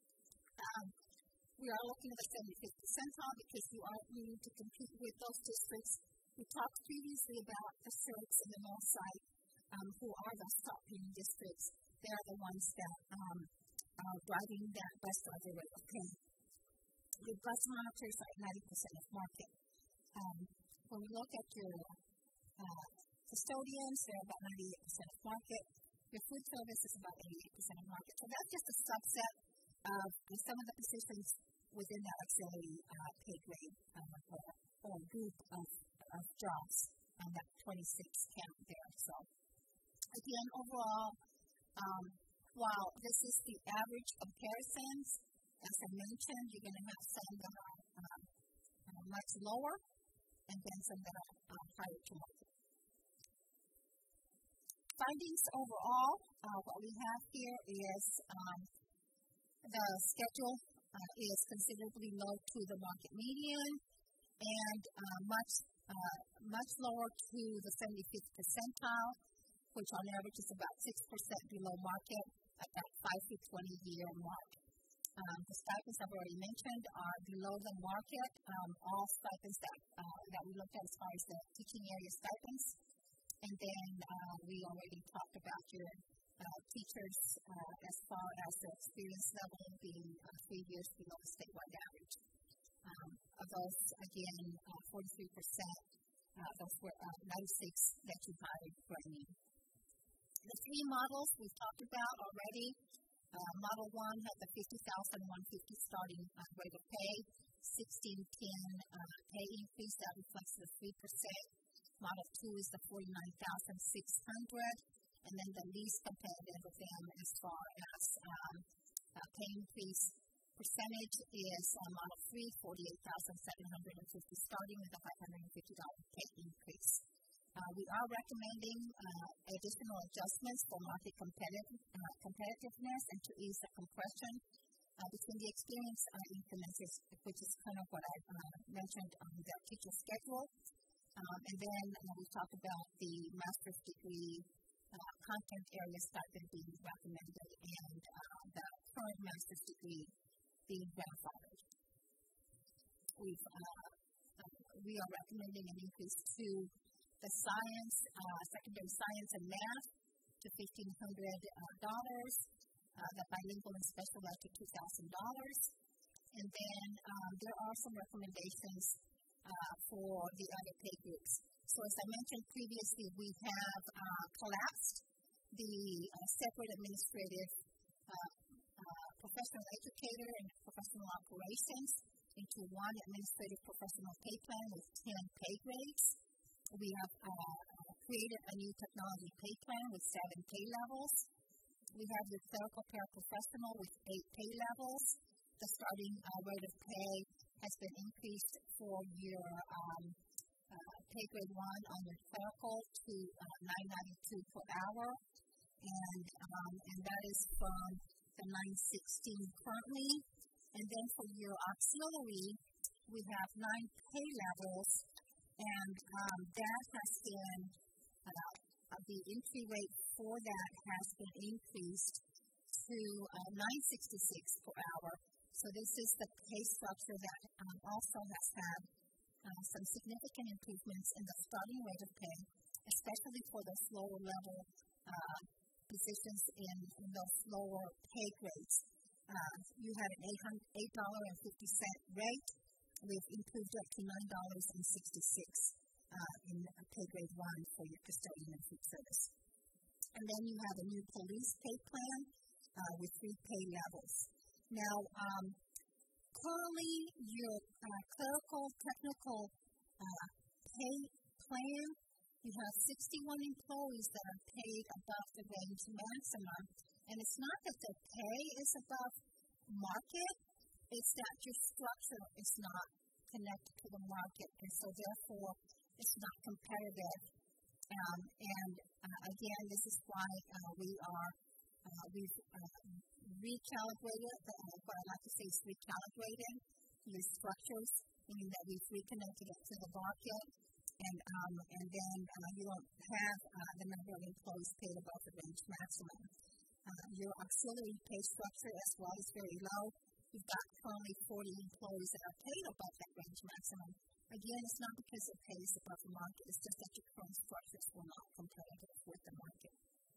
We are looking at the 75th percentile because you need to compete with those districts. We talked previously about the CERTs in the north side, who are the top paying districts. They are the ones that are driving that bus driver rate of pay. Your bus monitors are at 90% of market. When we look at your custodians, they're about 98% of market. Your food service is about 88% of market. So that's just a subset of some of the positions within that auxiliary pay grade or group of jobs on that 26 count there. So again, overall, while this is the average comparisons, as I mentioned, you're going to have some that are much lower and then some that are higher to market. Findings overall, what we have here is the schedule is considerably low to the market median and much lower to the 75th percentile, which on average is about 6% below market at that 5 to 20 year mark. The stipends I've already mentioned are below the market. All stipends that we looked at as far as the teaching area stipends. And then we already talked about your teachers as far as the experience level being 3 years below the statewide average. Of those, again, 43%, those were 96 that you hired brand new. The three models we've talked about already. Model 1 had the $50,150 starting rate of pay, 1610 pay increase that reflects the 3%. Model 2 is the $49,600, and then the least competitive of them as far as pay increase percentage is Model 3, $48,750 starting with a $550 pay increase. We are recommending additional adjustments for market competitiveness and to ease the compression between the experience increments, which is kind of what I mentioned on the teacher schedule. And then we talked about the master's degree content area stipend being recommended and the current master's degree being grandfathered. We are recommending an increase to the science, secondary science and math to $1,500, the bilingual and special ed to $2,000. And then there are some recommendations for the other pay groups. So as I mentioned previously, we have collapsed the separate administrative professional educator and professional operations into one administrative professional pay plan with 10 pay grades. We have created a new technology pay plan with 7 pay levels. We have the clerical paraprofessional with 8 pay levels. The starting rate of pay has been increased for your pay grade 1 on your clerical to $9.92 per hour, and that is from the $9.16 currently. And then for your auxiliary, we have 9 pay levels, and that has been the entry rate for that has been increased to $9.66 per hour. So this is the pay structure that also has had some significant improvements in the starting rate of pay, especially for those lower level positions in those lower pay grades. You had an $8.50 rate. We've improved up to $9.66 in pay grade 1 for your custodian and food service. And then you have a new police pay plan with 3 pay levels. Now, currently your clerical technical pay plan, you have 61 employees that are paid above the range maximum. And it's not that the pay is above market, it's that your structure is not connected to the market, and so therefore it's not competitive Again, this is why we've recalibrated, what I like to say is recalibrating your structures, meaning that we've reconnected it to the market, and then you won't have the number of employees paid above the range maximum. Your auxiliary pay structure as well is very low. You've got currently 40 employees that are paid above that range maximum. Again, it's not because the pay is above the market, it's just that your current structures were not competitive with the market.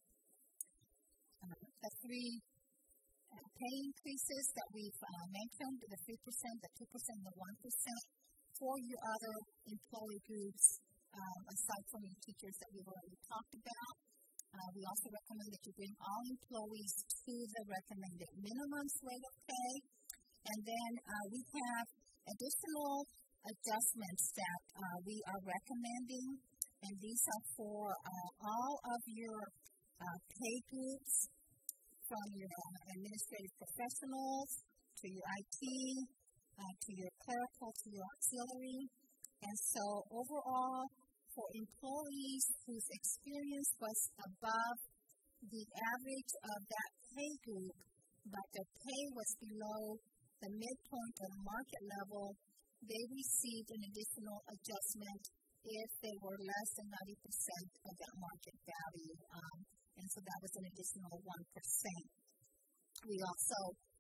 The three pay increases that we've mentioned, the 3%, the 2%, and the 1%, for your other employee groups, aside from your teachers that we've already talked about. We also recommend that you bring all employees to the recommended minimum rate of pay. And then we have additional adjustments that we are recommending, and these are for all of your pay groups, from your administrative professionals to your IT, to your clerical, to your auxiliary. And so overall, for employees whose experience was above the average of that pay group, but their pay was below the midpoint or the market level, they received an additional adjustment if they were less than 90% of that market value. And so that was an additional 1%. We also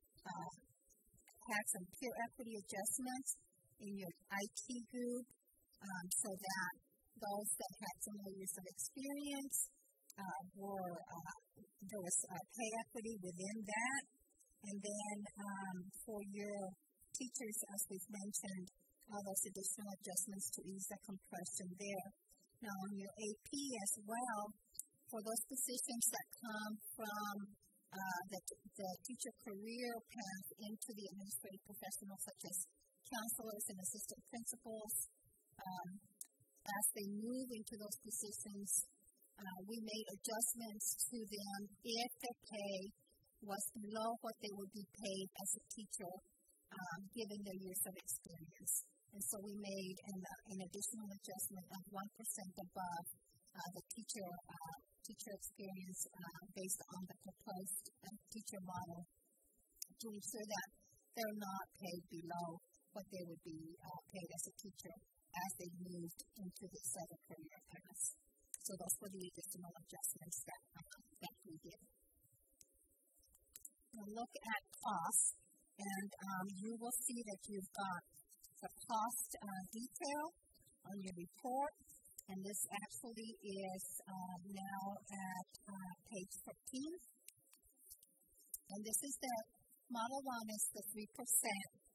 had some peer equity adjustments in your IT group, so that those that had similar years of experience there was pay equity within that. And then for your teachers, as we've mentioned, all those additional adjustments to ease the compression there. Now on your AP as well, for those positions that come from the teacher career path into the administrative professionals, such as counselors and assistant principals, as they move into those positions, we made adjustments to them if their pay was below what they would be paid as a teacher, given their years of experience. And so we made an additional adjustment of 1% above the teacher experience based on the proposed teacher model, to ensure that they're not paid below what they would be paid as a teacher as they moved into this other career path. So those were the additional adjustments that we did. Now look at costs, and you will see that you've got the cost detail on your report, and this actually is now at page 15. And this is the Model 1 is the 3%.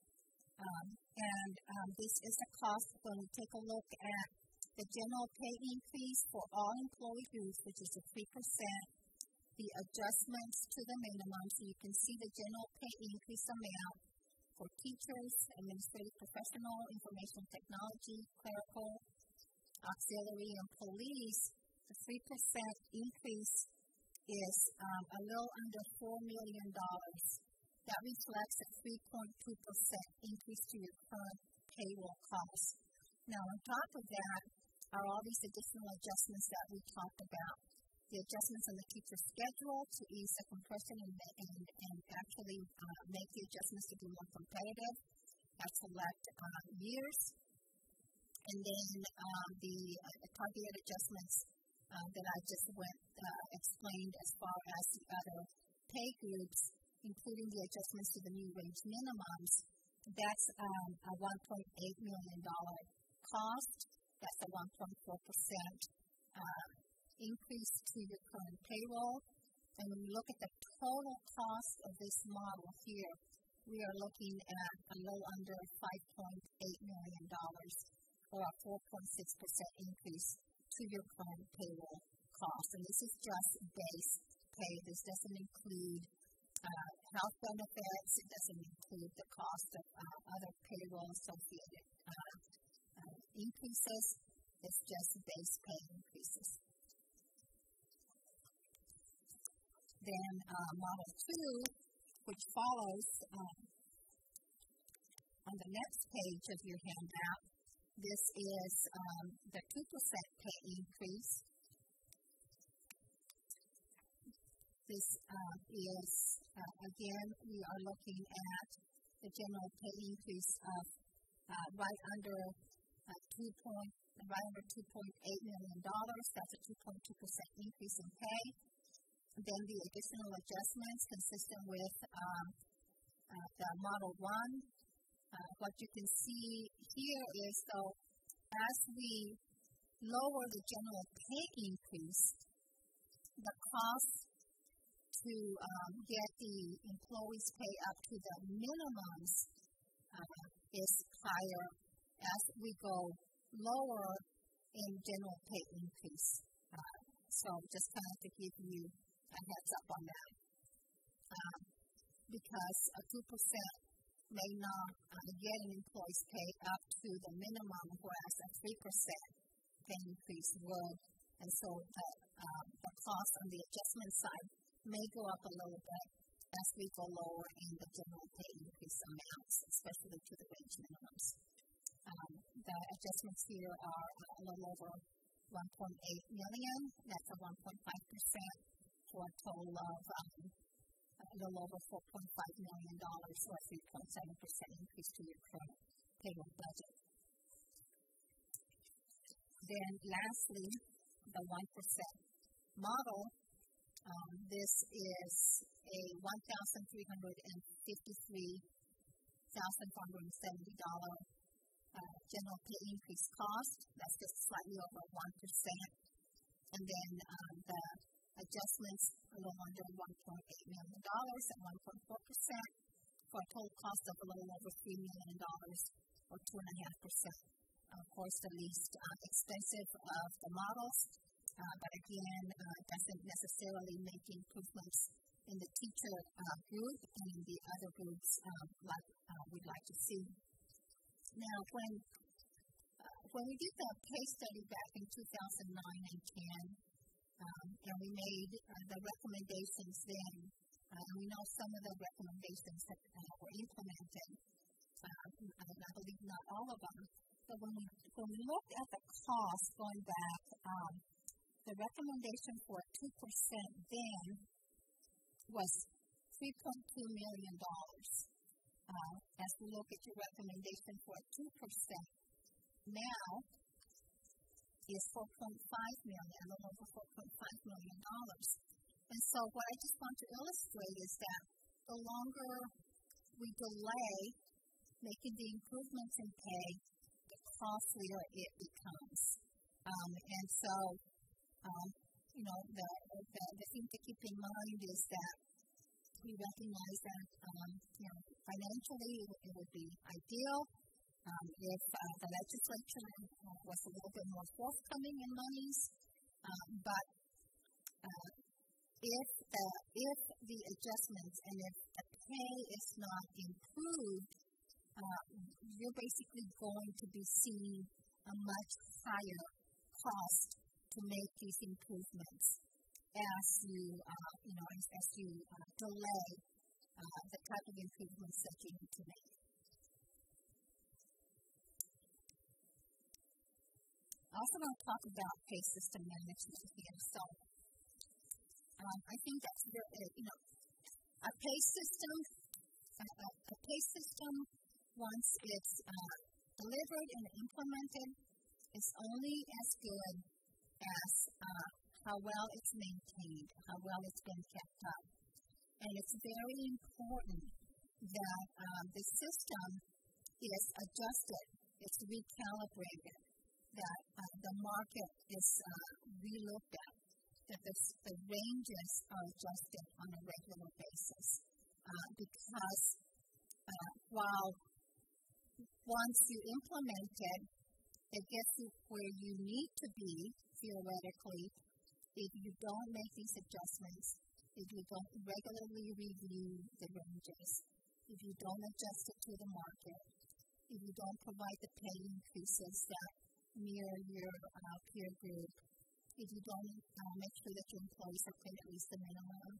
This is a cost when we take a look at the general pay increase for all employee groups, which is the 3%, the adjustments to the minimum, so you can see the general pay increase amount for teachers, administrative professional, information technology, clerical, auxiliary, and police. The 3% increase is a little under $4 million. That reflects a 3.2% increase to your current payroll costs. Now, on top of that are all these additional adjustments that we talked about. The adjustments on the teacher schedule to ease the compression and actually make the adjustments to be more competitive at select years. And then the targeted adjustments that I just explained as far as the other pay groups, including the adjustments to the new wage minimums. That's a $1.8 million cost. That's a 1.4% increase to your current payroll. And when we look at the total cost of this model here, we are looking at a little under $5.8 million, or a 4.6% increase to your current payroll cost. And this is just base pay. This doesn't include health benefits. It doesn't include the cost of other payroll associated increases. It's just base pay increases. Then Model 2, which follows on the next page of your handout, this is the 2% pay increase. This is, again, we are looking at the general pay increase of right under $2.8 million. That's a 2.2% increase in pay. Then the additional adjustments consistent with the Model 1. What you can see here is, though, as we lower the general pay increase, the cost to get the employees' pay up to the minimums is higher as we go lower in general pay increase. So just kind of to give you a heads up on that. Because a 2% may not get an employee's pay up to the minimum, whereas a 3% pay increase would. And so the cost on the adjustment side may go up a little bit as we go lower in the general pay increase amounts, especially to the wage minimums. The adjustments here are a little over $1.8 million. That's a 1.5% for a total of a little over $4.5 million, or a 3.7% increase to your current payroll budget. Then lastly, the 1% model. This is a $1,353,470 general pay increase cost. That's just slightly over 1%. And then the adjustments a little under $1.8 million at 1.4% for a total cost of a little over $3 million or 2.5%. Of course, the least expensive of the models, but again, doesn't necessarily make improvements in the teacher group and in the other groups like we'd like to see. Now, when we did the pay study back in 2009 and 10, and we made the recommendations then, and we know some of the recommendations that were implemented. I believe not all of them, but when we looked at the cost going back, the recommendation for 2% then was $3.2 million. As we look at your recommendation for 2% now is $4.5 million, a little over $4.5 million. And so what I just want to illustrate is that the longer we delay making the improvements in pay, the costlier it becomes. And so, the thing to keep in mind is that we recognize that, financially it would be ideal if the legislature was a little bit more forthcoming in monies, but if the adjustments and if the pay is not improved, you're basically going to be seeing a much higher cost to make these improvements as you delay the type of improvements that you need to make. I also want to talk about pay system management here. So, I think that's a pay system, once it's delivered and implemented, is only as good as how well it's maintained, how well it's been kept up. And it's very important that the system is adjusted, it's recalibrated, that the market is relooked at, that the ranges are adjusted on a regular basis. Because while once you implement it, it gets you where you need to be, theoretically, if you don't make these adjustments, if you don't regularly review the ranges, if you don't adjust it to the market, if you don't provide the pay increases that mirror your peer group, if you don't make sure that your employees are paid at least the minimum,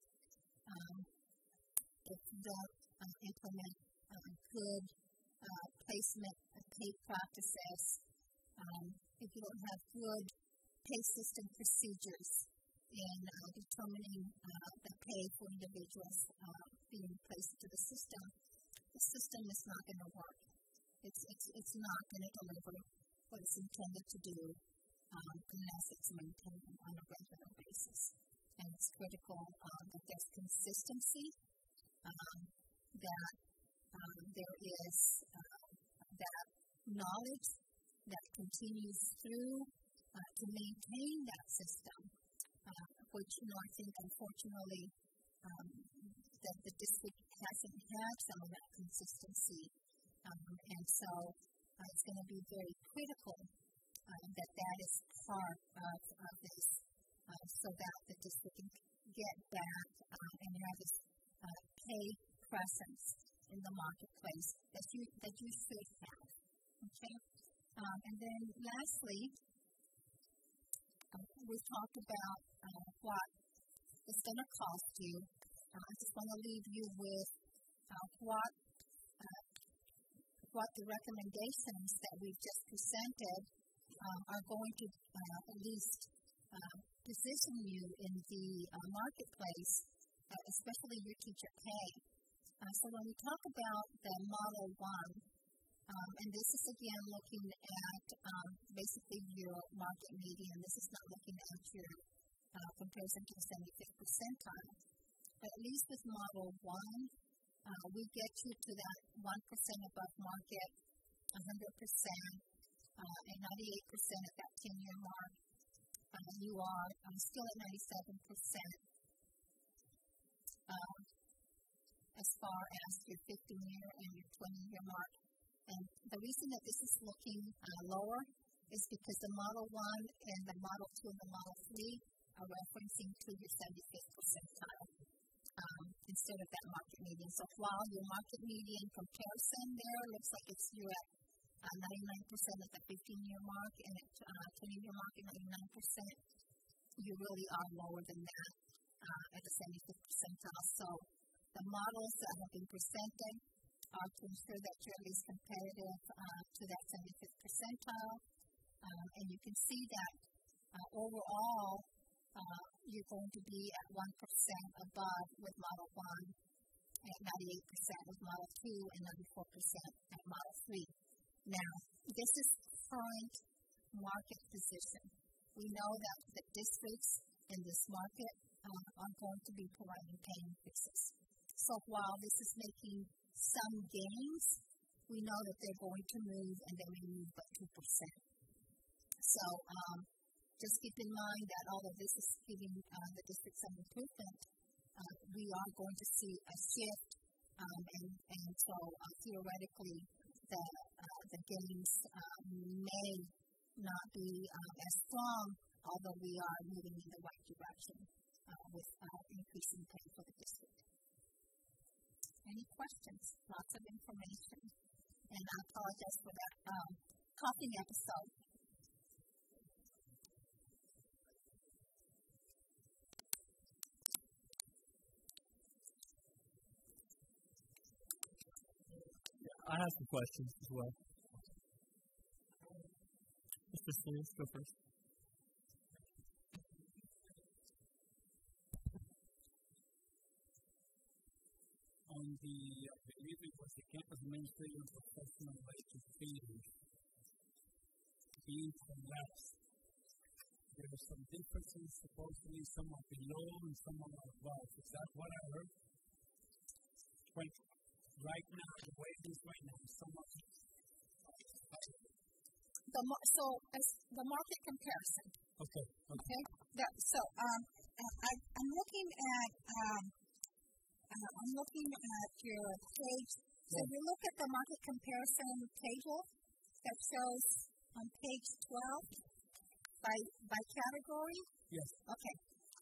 if you don't implement good placement pay practices, if you don't have good pay system procedures, in determining the pay for individuals being placed into the system is not going to work. It's not going to deliver what it's intended to do unless it's maintained on a regular basis. And it's critical that there's consistency, that there is that knowledge that continues through to maintain that system, which, I think, unfortunately, that the district hasn't had some of that consistency. And so it's going to be very critical that is part of this, so that the district can get back and have this pay presence in the marketplace that you should have. Okay? And then lastly, we've talked about what it's going to cost you. I just want to leave you with what the recommendations that we've just presented are going to at least position you in the marketplace, especially your teacher pay. So when we talk about the Model 1, and this is again looking at basically your market median, this is not looking at your comparison to the 75th percentile, but at least with Model 1, we get you to that 1% above market, 100%, and 98% at that 10-year mark. You are still at 97% as far as your 15-year and your 20-year mark. And the reason that this is looking lower is because the Model 1 and the Model 2 and the Model 3 are referencing to your 75th percentile instead of that market median. So while your market median comparison there looks like you're at 99% at the 15-year mark and at 20-year mark at 99%, you really are lower than that at the 75th percentile. So the models that have been presented are to ensure that you're at least competitive to that 75th percentile. And you can see that overall, you're going to be at 1% above with Model 1, at 98% with Model 2, and 94% at Model 3. Now, this is current market position. We know that the districts in this market are going to be providing pay increases. So while this is making some gains, we know that they're going to move, and they may move by 2%. So just keep in mind that all of this is giving the district some improvement. We are going to see a shift, and so theoretically, the gains may not be as strong, although we are moving in the right direction with increasing pay for the district. Any questions? Lots of information. And I apologize for that coughing episode. I have some questions as well. Mr. Stevens, go first. On the meeting with the campus administrator and professional education being collapsed, there are some differences, supposedly some are below and some are above. Is that what I heard? Right now, the way it is right now, so much. The market comparison. Okay. I'm looking at your page. So if you look at the market comparison table that shows on page 12 by category. Yes. Okay.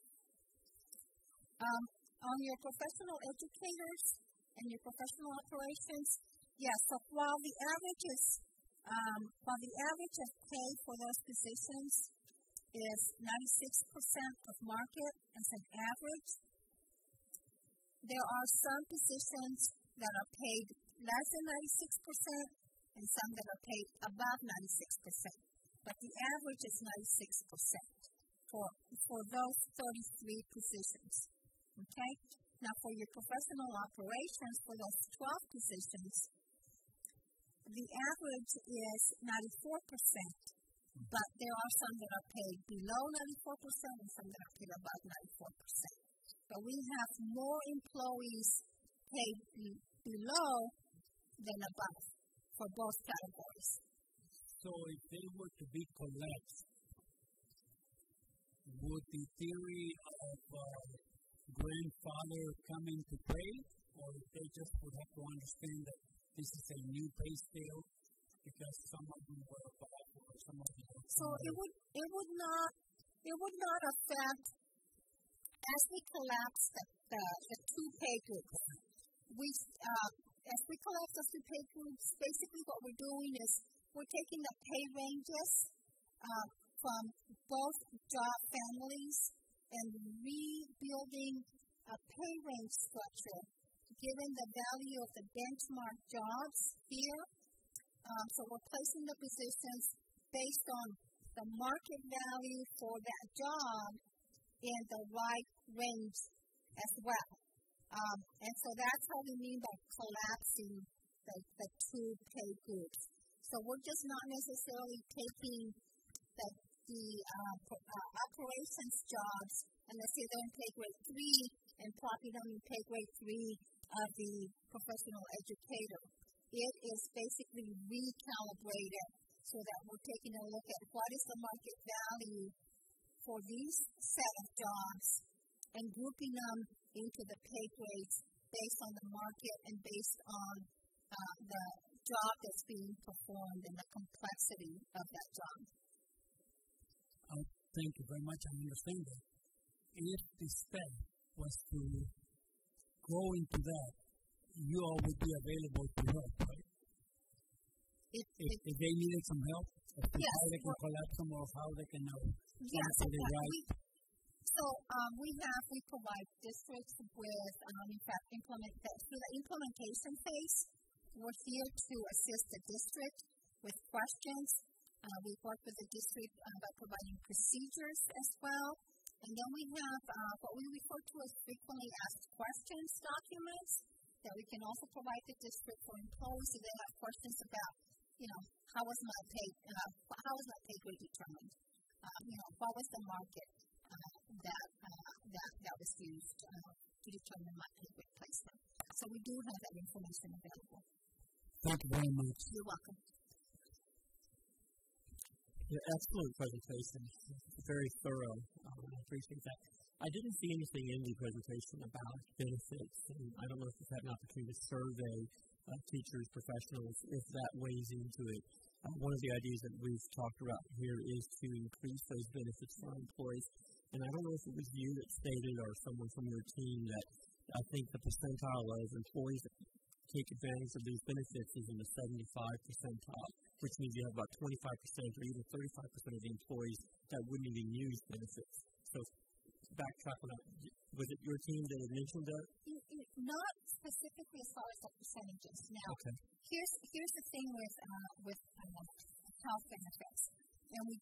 On your professional educators and your professional operations, so while the average of pay for those positions is 96% of market as an average, there are some positions that are paid less than 96% and some that are paid above 96%, but the average is 96%. for those 33 positions. Okay? Now, for your professional operations, for those 12 positions, the average is 94%, but there are some that are paid below 94% and some that are paid above 94%. But we have more employees paid below than above for both categories. So if they were to be collapsed, would the theory of grandfather come into play, or they just would have to understand that this is a new pay scale because some of them were above or some of them were below? So it would not affect as we collapse the two pay groups. As we collapse those two pay groups, basically what we're doing is we're taking the pay ranges from both job families and rebuilding a pay range structure given the value of the benchmark jobs here. So we're placing the positions based on the market value for that job in the right range as well. And so that's how we mean by collapsing the two pay groups. So we're just not necessarily taking the operations jobs, and let's say they're in pay grade 3 and plopping them in pay grade 3 of the professional educator. It is basically recalibrated so that we're taking a look at what is the market value for these set of jobs and grouping them into the pay grades based on the market and based on the job that's being performed and the complexity of that job. Thank you very much. I understand that. If the staff was to go into that, you all would be available to help, right? If they needed some help, how they can collapse them or how they can know. Yes, we provide districts with, in fact, through the implementation phase, we're here to assist the district with questions. We work with the district by providing procedures as well. And then we have what we refer to as frequently asked questions documents that we can also provide the district for employees if they have questions about, how was my pay grade determined? What was the market that was used to determine my pay grade placement? So we do have that information available. Thank you very much. You're welcome. Yeah, excellent presentation. Very thorough. I appreciate that. I didn't see anything in the presentation about benefits, and I don't know if you've had an opportunity to survey teachers, professionals, if that weighs into it. One of the ideas that we've talked about here is to increase those benefits for our employees. And I don't know if it was you that stated or someone from your team that I think the percentile of employees that take advantage of these benefits is in the 75 percentile, which means you have about 25% or even 35% of the employees that wouldn't even use benefits. So backtrack on that. Was it your team that had mentioned that? Not specifically as far as the percentages. Now, here's the thing with health benefits. And we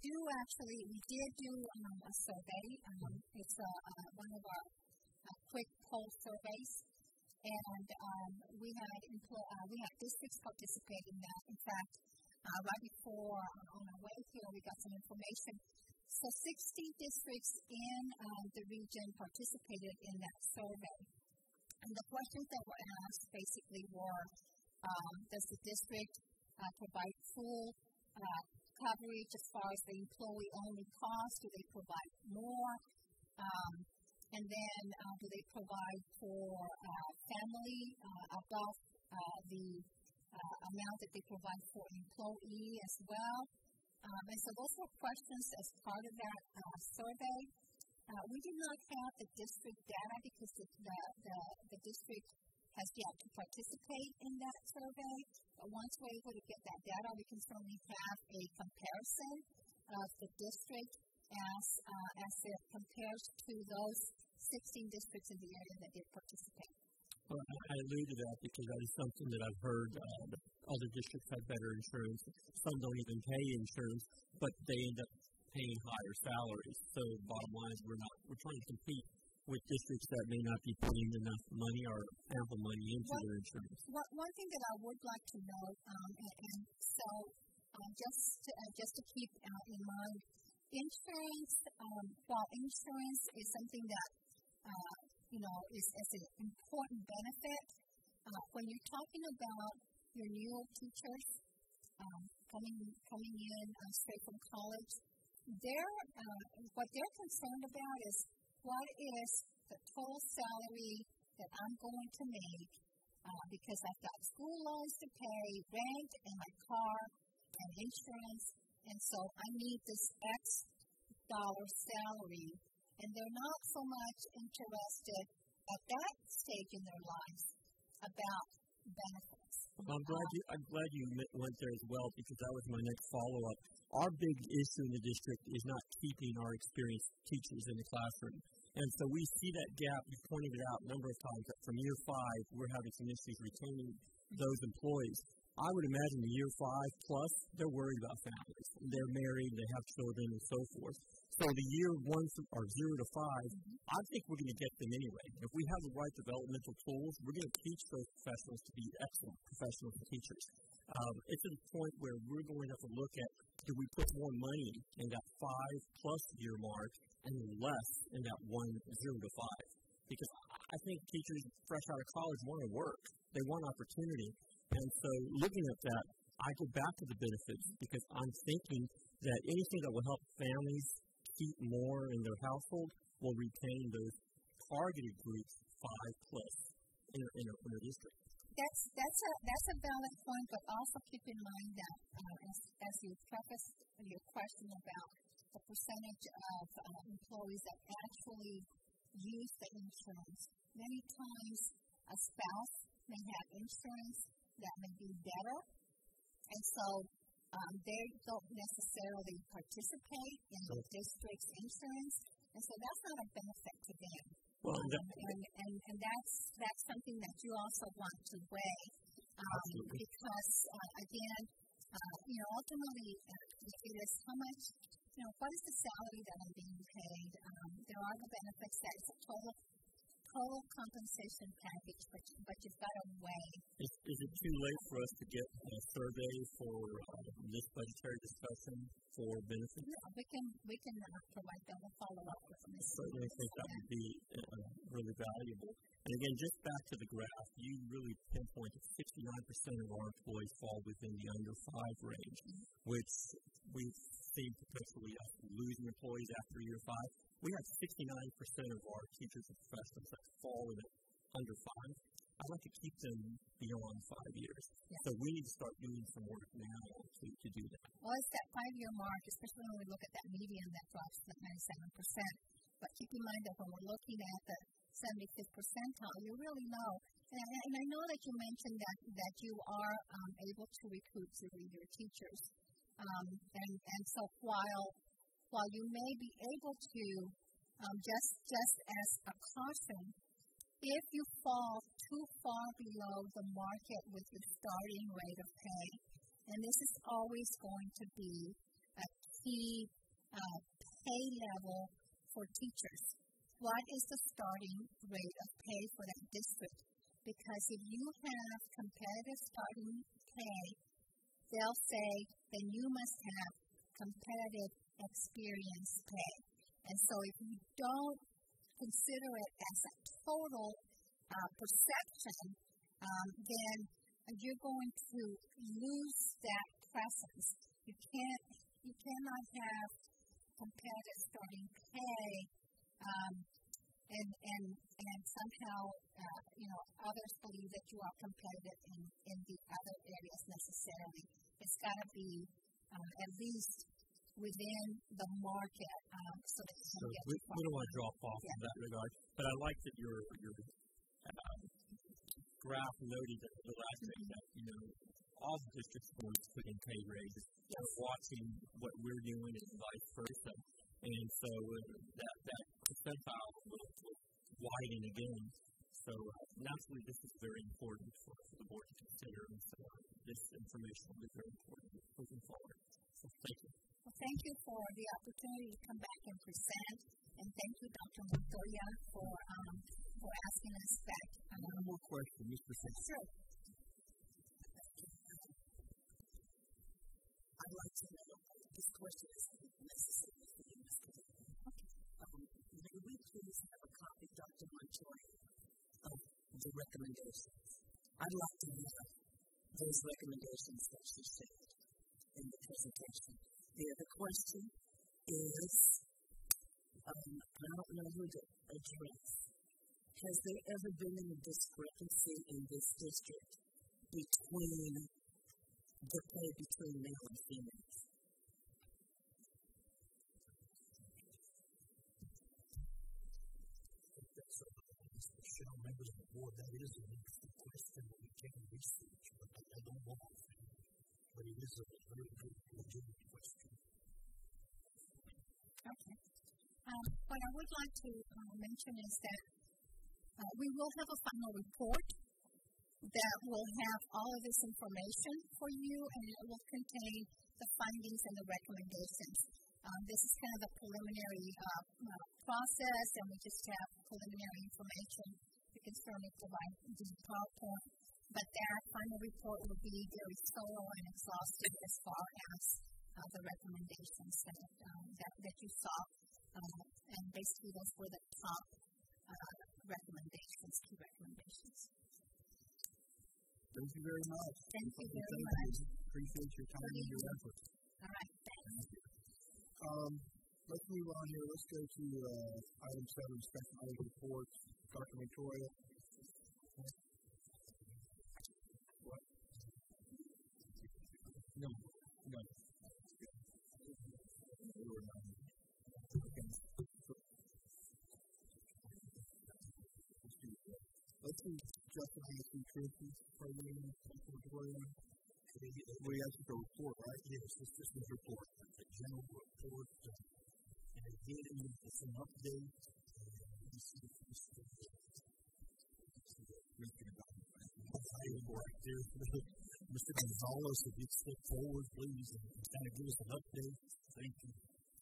did do a survey. It's one of our quick poll surveys. And we had districts participate in that. In fact, right before on our way here, we got some information. So 60 districts in the region participated in that survey. And the questions that were asked basically were, does the district provide full coverage as far as the employee-only cost? Do they provide more? And then do they provide for family above the amount that they provide for an employee as well? And so those were questions as part of that survey. We did not have the district data because the district has yet to participate in that survey. But once we're able to get that data, we can certainly have a comparison of the district as it compares to those 16 districts in the area that did participate. Well, I allude to that because that is something that I've heard other districts have better insurance. Some don't even pay insurance, but they end up paying higher salaries. So bottom line is we're trying to compete with districts that may not be putting enough money or ample money into their insurance. One thing that I would like to note, and so just to keep in mind, insurance, while insurance is something that is an important benefit, when you're talking about your new teachers coming in straight from college, what they're concerned about is what is the total salary that I'm going to make because I've got school loans to pay, rent, and my car, and insurance, and so I need this X dollar salary. And they're not so much interested at that stage in their lives about benefits. Well, I'm glad you went there as well, because that was my next follow-up. Our big issue in the district is not keeping our experienced teachers in the classroom. And so we see that gap. You've pointed it out a number of times that from year 5, we're having some issues retaining those employees. I would imagine the year 5 plus, they're worried about families. They're married, they have children, and so forth. So the year 1 or 0 to 5, I think we're going to get them anyway. If we have the right developmental tools, we're going to teach those professionals to be excellent professional teachers. It's at a point where we're going to have to look at, do we put more money in that 5+ year mark and less in that 1 0 to 5? Because I think teachers fresh out of college want to work. They want opportunity. And so looking at that, I go back to the benefits, because I'm thinking that anything that will help families keep more in their household will retain those targeted groups 5+ in a district. That's a valid point, but also keep in mind that as you prefaced your question about the percentage of employees that actually use the insurance, many times a spouse may have insurance that may be better, and so they don't necessarily participate in the district's insurance, and so that's not a benefit to them. Well, and that's something that you also want to weigh, because again, ultimately, it is how much, what is the salary that I'm being paid? There are the benefits that it's a total compensation package, but you've got to weigh. Is it too late for us to get a survey for this budgetary discussion for benefits? No, we can provide them a follow-up with them. I certainly think that would be really valuable. And again, just back to the graph, you really pinpoint that 69% of our employees fall within the under 5 range, which we've seen potentially losing employees after year 5. We have 69% of our teachers and professionals that fall in under 5. I'd like to keep them beyond 5 years. Yeah. So we need to start doing some work now to do that. Well, it's that 5-year mark, especially when we look at that median that drops to 97%. But keep in mind that when we're looking at the 75th percentile, you really know. And I know that you mentioned that you are able to recruit 0-year teachers. And so while you may be able to, just as a caution, if you fall too far below the market with your starting rate of pay, and this is always going to be a key pay level for teachers. What is the starting rate of pay for that district? Because if you have competitive starting pay, they'll say, then you must have competitive experience pay. And so if you don't consider it as a total perception, then you're going to lose that presence. You cannot have competitive starting pay and somehow others believe that you are competitive in the other areas necessarily. It's got to be at least within the market so that you can get we don't want to drop off in that regard, but I like that your graph noted that the last thing that all the districts are going to put in pay raises. Yes. We're watching what we're doing and vice versa, and so that percentile will widen again. So naturally, this is very important for the board to consider, and so this information will be very important moving forward. So thank you. Well, thank you for the opportunity to come back and present, and thank you, Dr. Montoya, for asking us back. One more question, Mr. Singh. Sure. I'd like to know, this question is necessary for you, Ms. may we please have a copy, Dr. Montoya, of the recommendations? I'd like to have those recommendations that she shared in the presentation. The other question is, I don't know who to address. Has there ever been any discrepancy in this district between the pay between male and females? Michelle, members of the board, that is an interesting question that we can research, but I don't know offhand. But it is a very good, legitimate question. Okay. What I would like to mention is that we will have a final report that will have all of this information for you, and it will contain the findings and the recommendations. This is kind of a preliminary process, and we just have preliminary information. We can certainly provide the PowerPoint, but that final report will be very thorough and exhaustive as far as the recommendations that you saw. And basically, those were the top recommendations, key recommendations. Thank you very much. Thank you very much. Appreciate your time and your effort. All right, thanks. Let's move on here. Let's go to item 7, special aid reports. Dr. Montoya. What? No. Let's see Justin has some truthful program. We asked for a report, right? Yes, this is a report, a general report. And again, it's an update. Mr. Gonzalez, if you'd step forward, please, and kind of give us an update. Thank you.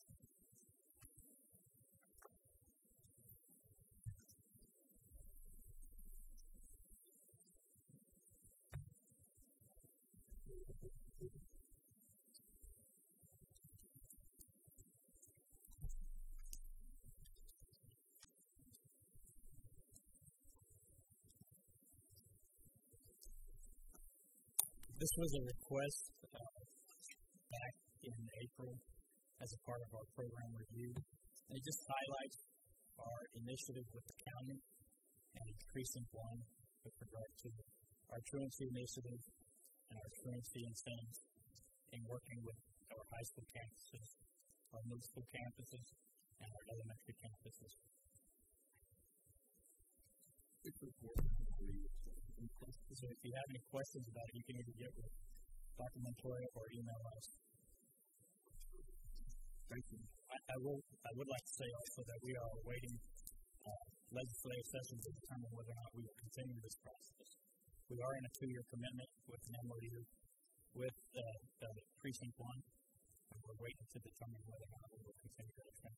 This was a request back in April as a part of our program review. And it just highlights our initiative with the county and precinct 1 with regard to our truancy initiative and our truancy incentives in working with our high school campuses, our middle school campuses, and our elementary campuses. So if you have any questions about it, you can either get with Dr. Montoya or email us. Thank you. I would like to say also that we are awaiting legislative session to determine whether or not we will continue this process. We are in a 2-year commitment with an MOU with Precinct 1, and we're waiting to determine whether or not we will continue that trend.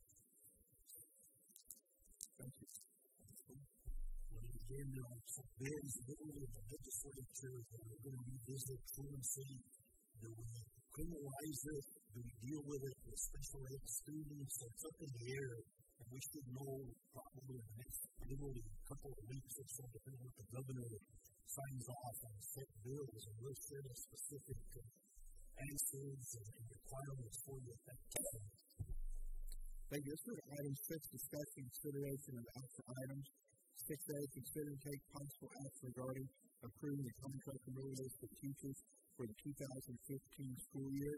Thank you. Again, there is literally the legislature that we're going to revisit truancy. Do we criminalize it? Do we deal with it with special ed students? It's up in the air, and we should know probably in the next literally couple of weeks or so, depending on what the governor signs off on set bills, and we'll share the specific answers and requirements for you at that time. Thank you. Let's go to item 6, discussion consideration of action items. 6A, consider and take possible action regarding approving the contract renewal list of teachers for the 2015 school year.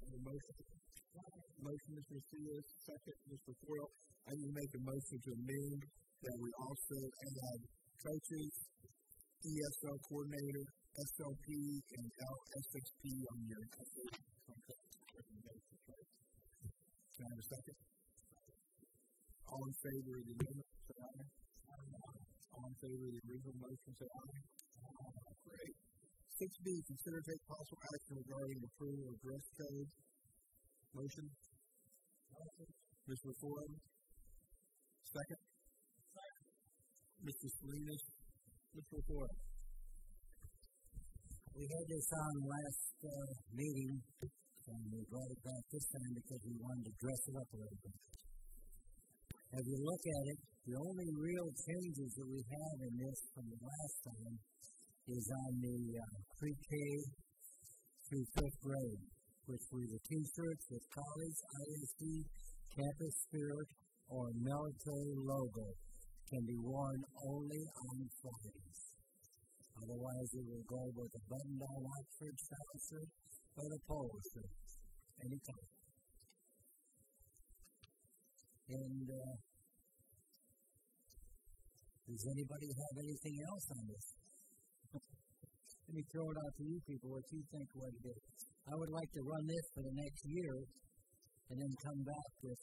Motion, Mr. Macias. Second, Mr. Foyle. I will make a motion to amend that we also add coaches, ESL coordinator, SLP, and LSXP on your contract recommendations. Can I have a second? All in favor of the amendment, say aye. All in favor of the original motion, say aye. Great. 6B, consider take possible action regarding approval of dress code. Motion? Mr. Ford? Second? Mr. Salinas? Mr. Ford? We had this on last meeting, and we brought it back this time because we wanted to dress it up a little bit. As you look at it, the only real changes that we have in this from the last time is on the pre-K through 5th grade, which were the T-shirts with college, ISD, campus spirit, or military logo can be worn only on Fridays. Otherwise, it will go with a button-down Oxford style shirt or the polo shirt, any color. And does anybody have anything else on this? Let me throw it out to you people, what you think what it is. I would like to run this for the next year and then come back with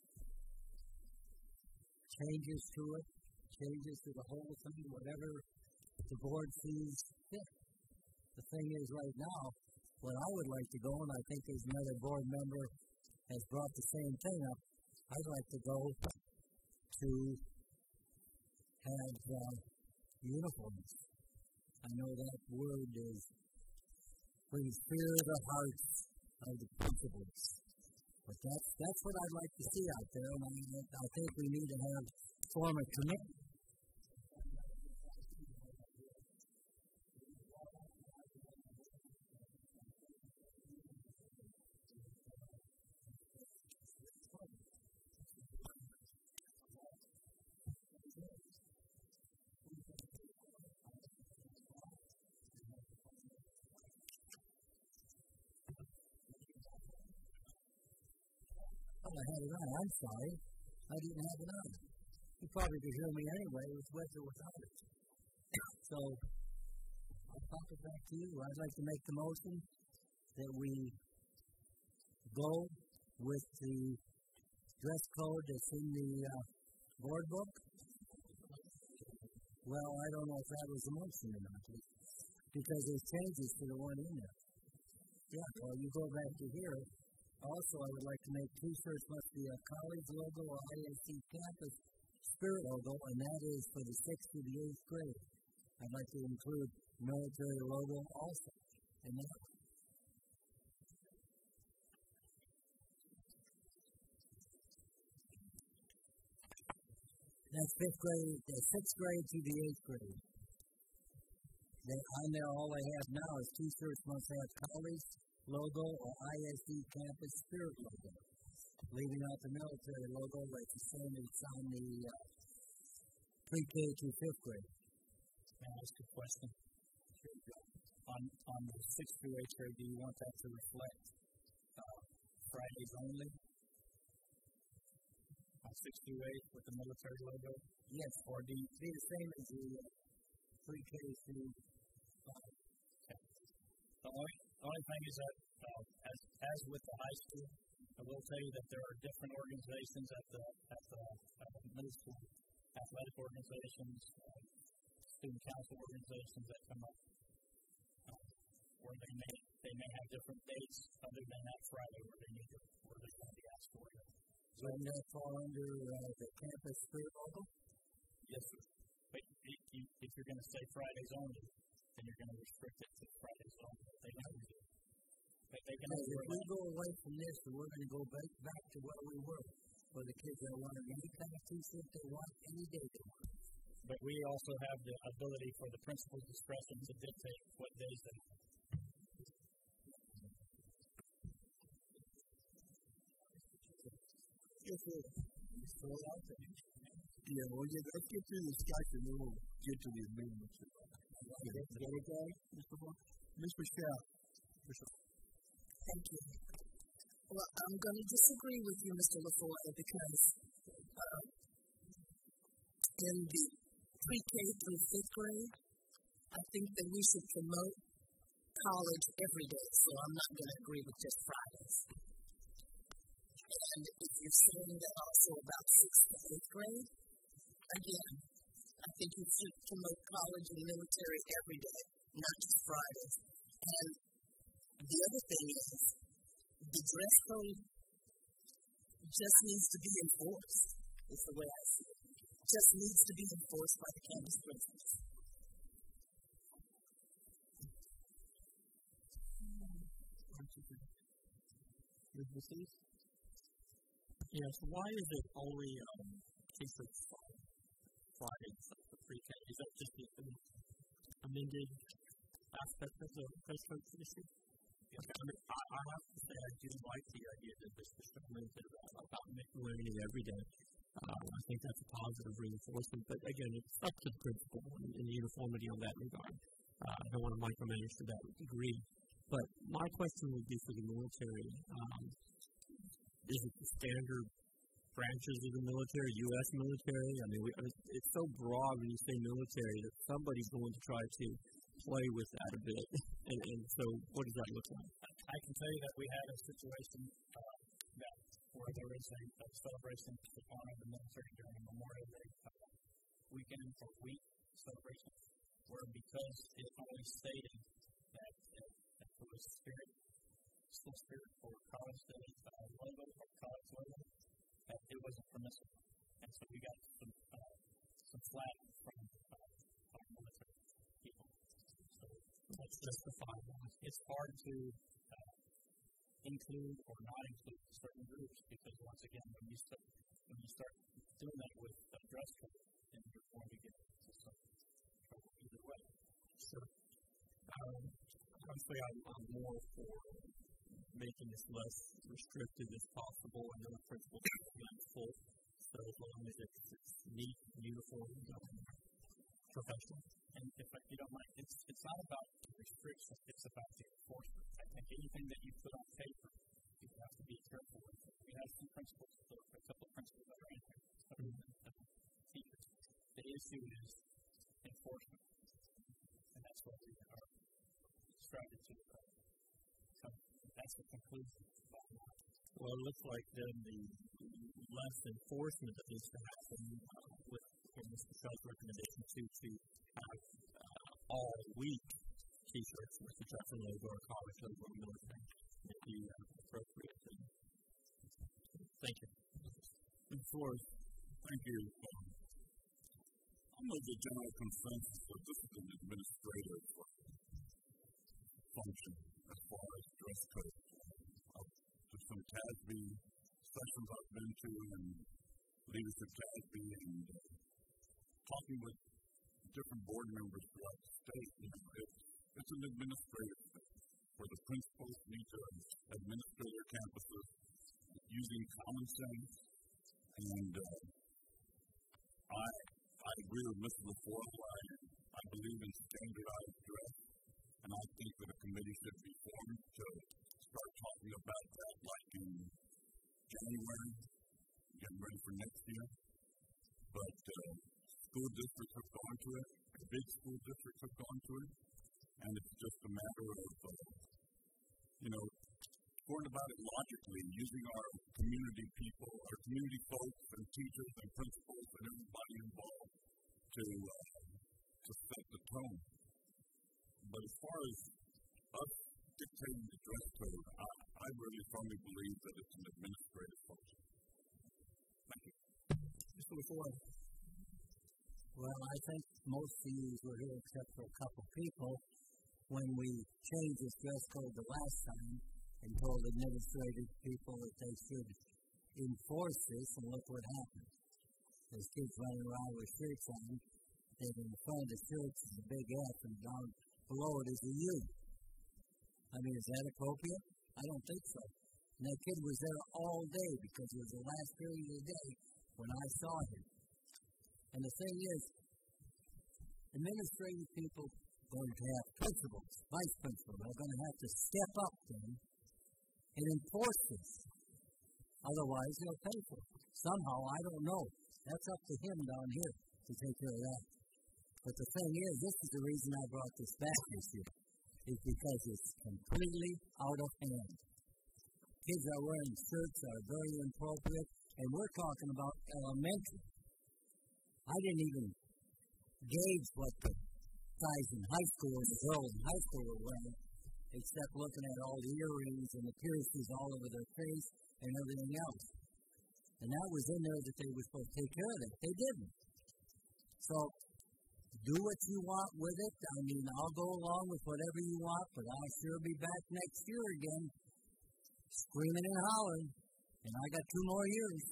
changes to it, changes to the whole thing, whatever the board sees fit. The thing is right now, what I would like to go, and I think there's another board member has brought the same thing up, I'd like to go to have uniforms. I know that word brings fear to the hearts of the principals. But that's what I'd like to see out there, and I think we need to form a committee. I had it on. I'm sorry. I didn't have it on. You probably could hear me anyway, with or without it. So, I'll pop it back to you. I'd like to make the motion that we go with the dress code that's in the board book. Well, I don't know if that was the motion or not, because there's changes to the one in there. Yeah, well, you go back to here. Also, I would like to make T-shirts must be a college logo or ISD campus spirit logo, and that is for the 6th to the 8th grade. I'd like to include military logo also in that. That's 5th grade, 6th grade to the 8th grade. On there, all I have now is T-shirts must have college logo or ISD campus spirit logo. Leaving out the military logo like the same as on the pre-K through 5th grade. May I ask a question? On the 6th through 8th grade, do you want that to reflect Fridays only? On 6th through 8th with the military logo? Yes. Or do you be the same as the pre-K through 5? Okay. The only thing is that, as with the high school, I will tell you that there are different organizations at the middle school, athletic organizations, student council organizations that come up, where they may have different dates other than that Friday where they want to be asked for it. So does that fall under the campus spirit logo? Yes, sir. But if you're going to say Fridays only, then you're going to restrict it to Fridays only. They never do. If we go away from this, we're going to go back to where we were. For the kids that want any kind of T-shirt they want, any day they want. But we also have the ability for the principal's discretion to dictate what days they want. Yes, sir. Yeah, well, let's get through this discussion, then we'll get to the amendments. Is that okay, Mr. Moore? Ms. Michelle. Thank you. Well, I'm going to disagree with you, Mr. LaFoy, because in the pre-K through 5th grade, I think that we should promote college every day, so I'm not going to agree with just Fridays. And if you're saying that also about 6th to 8th grade, again, I think you should promote college and military every day, not just Fridays. And the other thing is, the dress code just needs to be enforced, is the way I see it. Just needs to be enforced by the campus principals. Yes, why is it only T-shirts Fridays for pre-K? Is that just the amended aspect of the dress code issue? Okay, I mean, I have to say I do like the idea that this is implemented about learning every day. I think that's a positive reinforcement, but again, it's up to the principal and the uniformity on that regard. I don't want to micromanage to that degree. But my question would be for the military. Is it the standard branches of the military, U.S. military? I mean, it's so broad when you say military that somebody's going to try to play with that a bit. And so what does that look like? I can tell you that we had a situation where there was a celebration to honor the military during Memorial Day weekend for week celebration, where because it only stated that it was school spirit for college day logo or college logo, that it wasn't permissible. And so we got some flack from our military people. So that's justifiable. It's hard to include or not include certain groups because once again, when you start doing that with dress code, then you're going to get into some trouble either way. Sure. Honestly, I'm more for making this less restrictive as possible. I know the principal is full, so as long as it's neat, uniform, professional. And if you don't mind, it's not about the restriction, it's about the enforcement. I think anything that you put on paper, you have to be careful with it. We have some principles, a couple of principles that are in here, teachers. The issue is enforcement. And that's what we are striving to come. That's the conclusion. Well, it looks like then the less enforcement that needs to happen with Mr. Shell's recommendation to have all week T-shirts with the Jackson logo or college logo or military would be appropriate. Thank you. Thank you. I'm of the general consensus that this is an administrative function as far as dress code. There's some TASB sessions I've been to and leadership TASB and talking with different board members throughout the state. It's an administrative thing where the principals need to administer their campuses using common sense. And I agree with Mr. LaForge. I believe in standardized dress, and I think that a committee should be formed to start talking about that like in January, getting ready for next year. But school districts have gone to it, big school districts have gone to it, and it's just a matter of, going about it logically, using our community people, our community folks and teachers and principals and everybody involved to set the tone. But as far as us dictating the dress code, I really firmly believe that it's an administrative function. Thank you. Mr. LaForge. Well, I think most of you were here except for a couple people when we changed this dress code the last time and told administrative people that they should enforce this, and look what happened. There's kids running around with shirts on, then in the front of the shirts is a big F, and down below it is a U. I mean, is that appropriate? I don't think so. And that kid was there all day because it was the last period of the day when I saw him. And the thing is, administrative people are going to have principals, vice principals, are going to have to step up then and enforce this. Otherwise, they'll pay for it. Somehow, I don't know. That's up to him down here to take care of that. But the thing is, this is the reason I brought this back this year, is because it's completely out of hand. Kids are wearing shirts that are very inappropriate, and we're talking about elementary. I didn't even gauge what the guys in high school and the girls in high school were wearing. except looking at all the earrings and the piercings all over their face and everything else. And that was in there that they were supposed to take care of it. They didn't. So, do what you want with it. I mean, I'll go along with whatever you want, but I'll sure be back next year again, screaming and hollering. And I got 2 more years.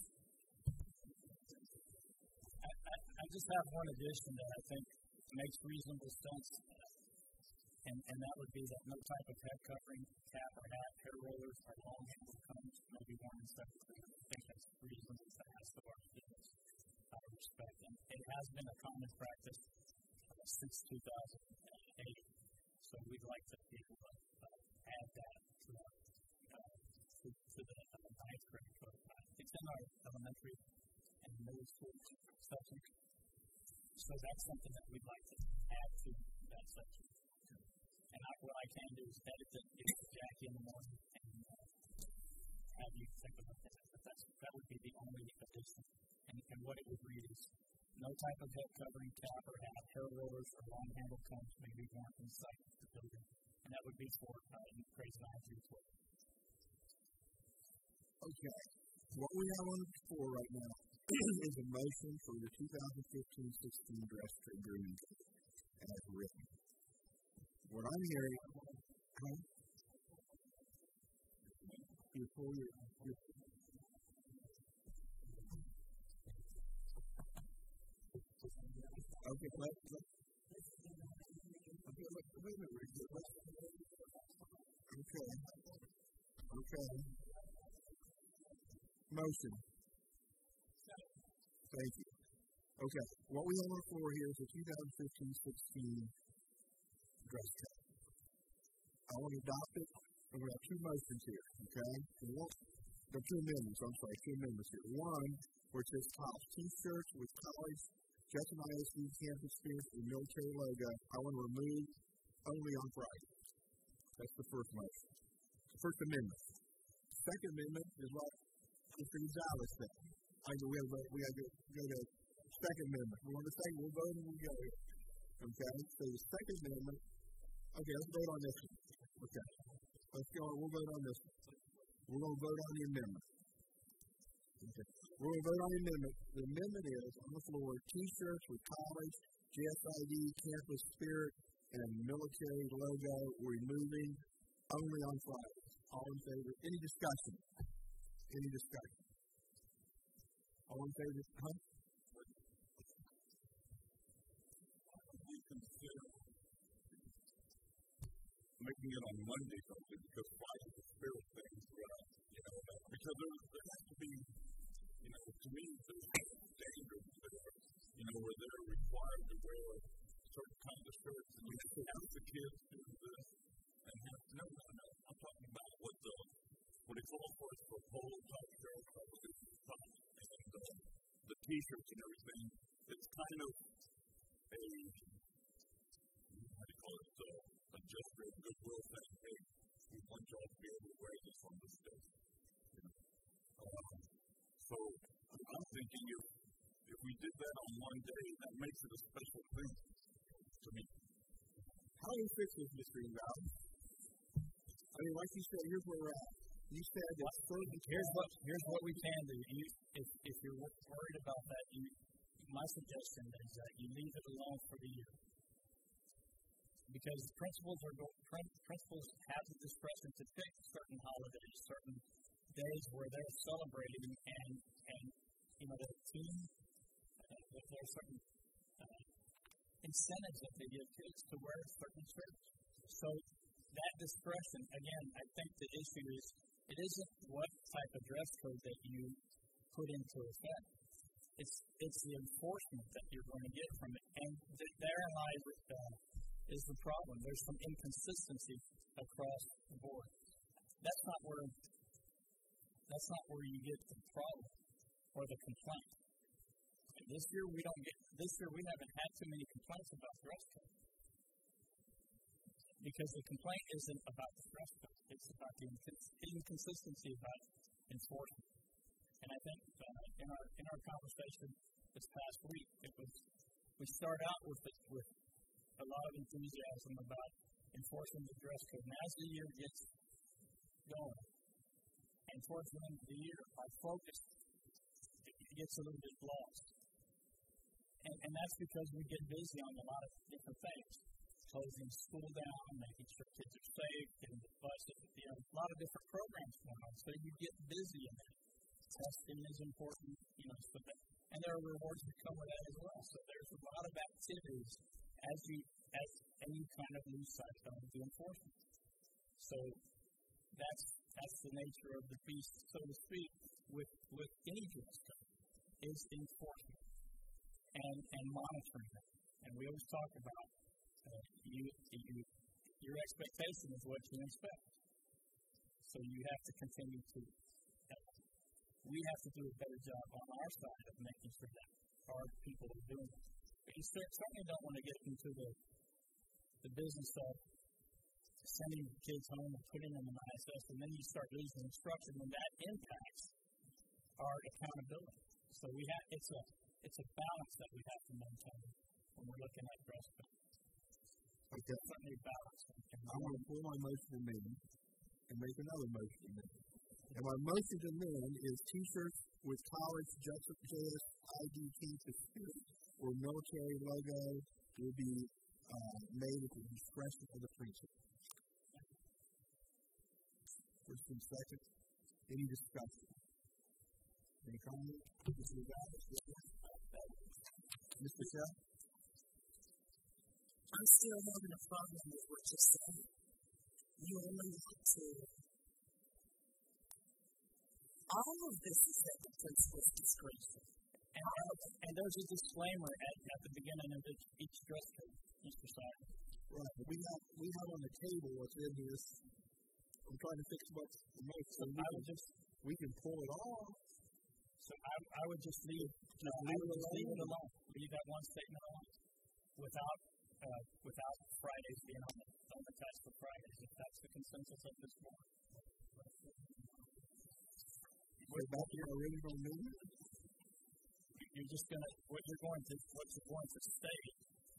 I just have one addition that I think makes reasonable sense, and that would be that no type of head covering, cap or hat, hair rollers, or long handled combs may be worn in such. I think that's reasonable to ask of our students out of respect. And it has been a common practice since 2008, so we'd like to be able to add that to the ninth grade code. It's in our elementary and middle school section. So that's something that we'd like to add to that section. And what I can do is edit it, give it to Jackie in the morning, and have you think about that. But that would be the only addition. And what it would read is, no type of head covering, cap or hat, hair rollers, or long-handled combs may be worn inside the building. And that would be for grades 9 through 12. Okay. What we have on the floor right now is a motion for the 2015-16 dress code agreement as written. What I'm hearing, before you, okay, wait a minute, Richard. Okay. Motion. Thank you. Okay, what we have on the floor here is the 2015-16 dress code. I want to adopt it, and we have 2 motions here, okay? There are 2 amendments, 2 amendments here. One, where it says top T-shirts with college, Justin ISD campus spirit, and military logo, I want to remove only on Friday. That's the first motion. The first amendment. The second amendment is what Mr. Gonzalez said. We have to go to second amendment. We're on the second, we'll vote and we'll go here. Okay? So the second amendment, okay, let's vote on this one. Okay. Let's go, we'll vote on this one. We're going to vote on the amendment. Okay. We're going to vote on the amendment. The amendment is, on the floor, T-shirts with college, GSID, campus spirit, and military logo removing only on Friday. All in favor? Any discussion? Any discussion? All in favor? We consider making it on Monday something because Friday is a spirit thing for us, because there has to be, to me, there's standards there, where they're required to wear certain kinds of shirts, and we have to have the kids do this, and have, no, I'm talking about what they call for is for polo top shirts, and the T-shirts and everything. It's kind of a, how do you call it, a gesture of goodwill saying, hey, we want y'all to be able to wear this on this day. So I'm thinking if we did that on one day, that makes it a special thing to me. How do you fix this, Mr. Gonzalez? I mean, like you said, here's where we're at. You said that here's what we can do. If you're worried about that, my suggestion is that you leave it alone for the year. Because principals have the discretion to pick certain holidays, certain days where they're celebrating, and the team, there are certain incentives that they give kids to wear certain shirts. So that discretion, again, I think the issue is it isn't what type of dress code that you put into effect. It's the enforcement that you're going to get from it, and therein lies is the problem. There's some inconsistency across the board. That's not where you get the problem or the complaint. And this year we haven't had too many complaints about dress code. Because the complaint isn't about the dress code. It's about the inconsistency about enforcement. And I think in our conversation this past week, we start out with a lot of enthusiasm about enforcing the dress code. And as the year gets going, and towards the end of the year, our focus gets a little bit lost. And that's because we get busy on a lot of different things. Closing school down, making sure kids are safe, getting the buses, a lot of different programs going on. So you get busy in that. Testing is important, so that, and there are rewards that come with that as well. So there's a lot of activities and you kind of lose sight of the enforcement. So that's the nature of the beast, so to speak, with any dress code, is enforcement and monitoring it. And we always talk about your expectation is what you expect. So you have to continue to. We have to do a better job on our side of making sure that our people are doing it. But you certainly don't want to get into the business of sending kids home and putting them in ISS, and then you start losing instruction, and that impacts our accountability. So it's a balance that we have to maintain when we're looking at dress code. Okay. Certainly a balance. I want to pull my motion to men and make another motion to men. And my motion to men is T-shirts with college JS ID campus spirit or military logo will be made at the discretion of the principal. First and second. Any discussion? Any comment? Mr. Shep? I'm still having a problem with what you're saying. You only want to. All of this is at the principal's discretion. And there's a disclaimer at the beginning of each dress code, Mr. Simon. Right. We have on the table what's in this. I'm trying to fix what's the most. So we can pull it off. So I would just leave it alone. Leave that one statement alone. Without Fridays being on the test for Fridays, if that's the consensus of this board. What about your original amendment? You're just going to, what you're going to state.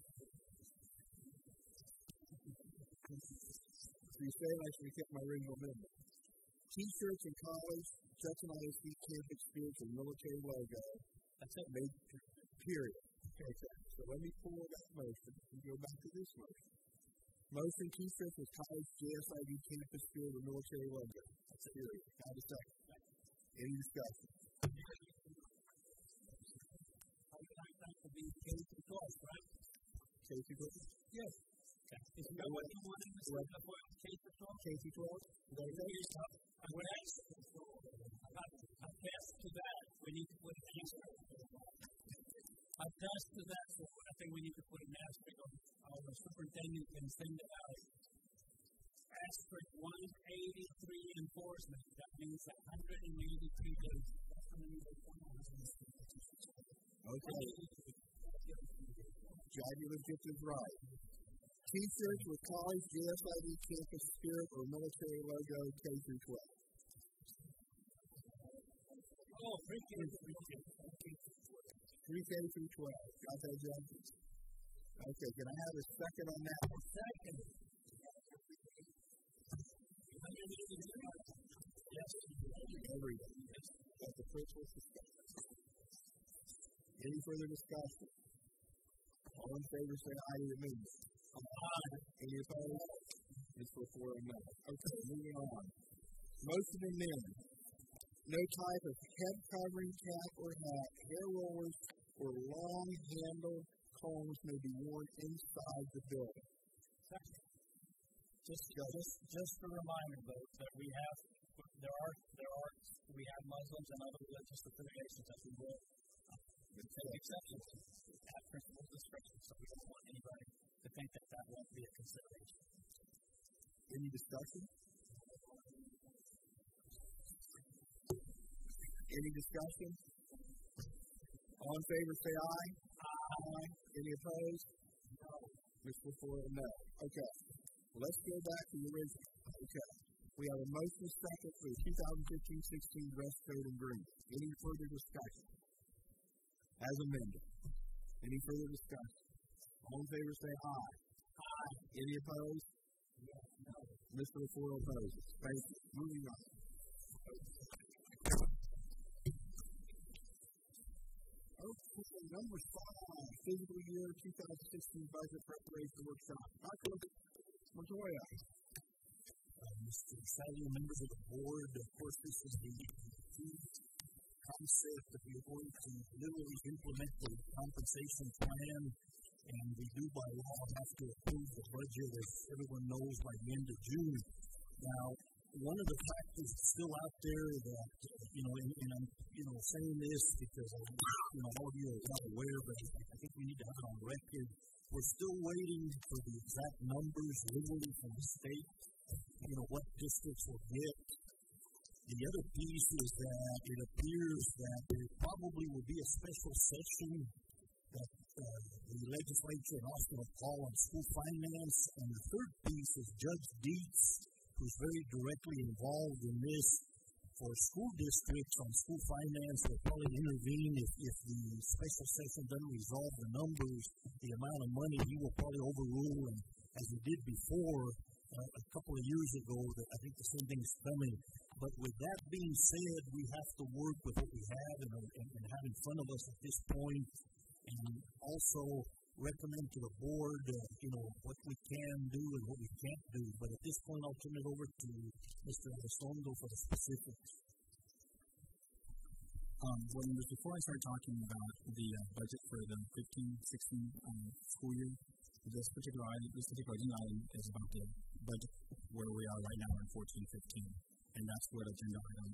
So you say I should keep my original amendment. T-shirts in college, Judson ISD campus spirit and military logo. That's it. Made period. Okay. So let me pull that motion and go back to this motion. Motion T-shirts with college JSID campus spirit and military logo. That's it. Period. Got a second. Any discussion? I would like that to be K-12, right? K-12? Yes. Okay. Is that what you wanted to say before K-12? K-12? I would ask, attest to that, we need to put an asterisk. Attest to that, so I think we need to put an asterisk on the superintendent can send it out. Asterisk 183 enforcement. That means 183 days. Okay. Jaguar gets it right. T-shirts with college JSID campus spirit or military logo K-12. Oh, 3K through 12. Got that, John? Okay, can I have a second on that? Second. Yes. Every day. That's the principal's discussion. Any further discussion? All in favor say aye to the amendment. Aye. Any opposed? It's before a no. Okay, moving on. Motion to amend. No type of head covering, cap, or hat, hair rollers, or long-handled combs may be worn inside the building. Just a reminder, though, that we have Muslims and other religious affiliations that we will take exceptions at principal's discretion, so we don't want anybody to think that won't be a consideration. Any discussion? Any discussion? All in favor say aye. Aye. Any opposed? No. Mr. Ford, no. Okay. Well, let's go back to the original. Okay. We have a motion second for the 2015-16 dress code agreement. Any further discussion? As amended. Any further discussion? All in favor say aye. Aye. Any opposed? Yes. No. Mr. LaFleur opposes. Thank you. Moving on. Okay, number 5, fiscal year 2016 budget preparation workshop. Dr. Montoya. Mr. Exciting members of the board, of course, this is the key concept that we are going to literally implement the compensation plan, and we do by law have to approve the budget, as everyone knows, by the end of June. Now, one of the factors still out there that, and I'm, saying this because, all of you are not aware, but I think we need to have it on record. We're still waiting for the exact numbers, literally from the state, what districts will get. The other piece is that it appears that there probably will be a special session that the legislature and Austin will call on school finance. And the third piece is Judge Dietz, who's very directly involved in this for school districts on school finance. Will probably intervene if the special session doesn't resolve the numbers, the amount of money. He will probably overrule, and as he did before a couple of years ago, that I think the same thing is coming. But with that being said, we have to work with what we have and have in front of us at this point, and also recommend to the board, what we can do and what we can't do. But at this point, I'll turn it over to Mr. Elizondo for the specifics. Before I start talking about the budget for the 15-16 school year, this particular agenda item is about the budget where we are right now in 14-15, and that's what agenda item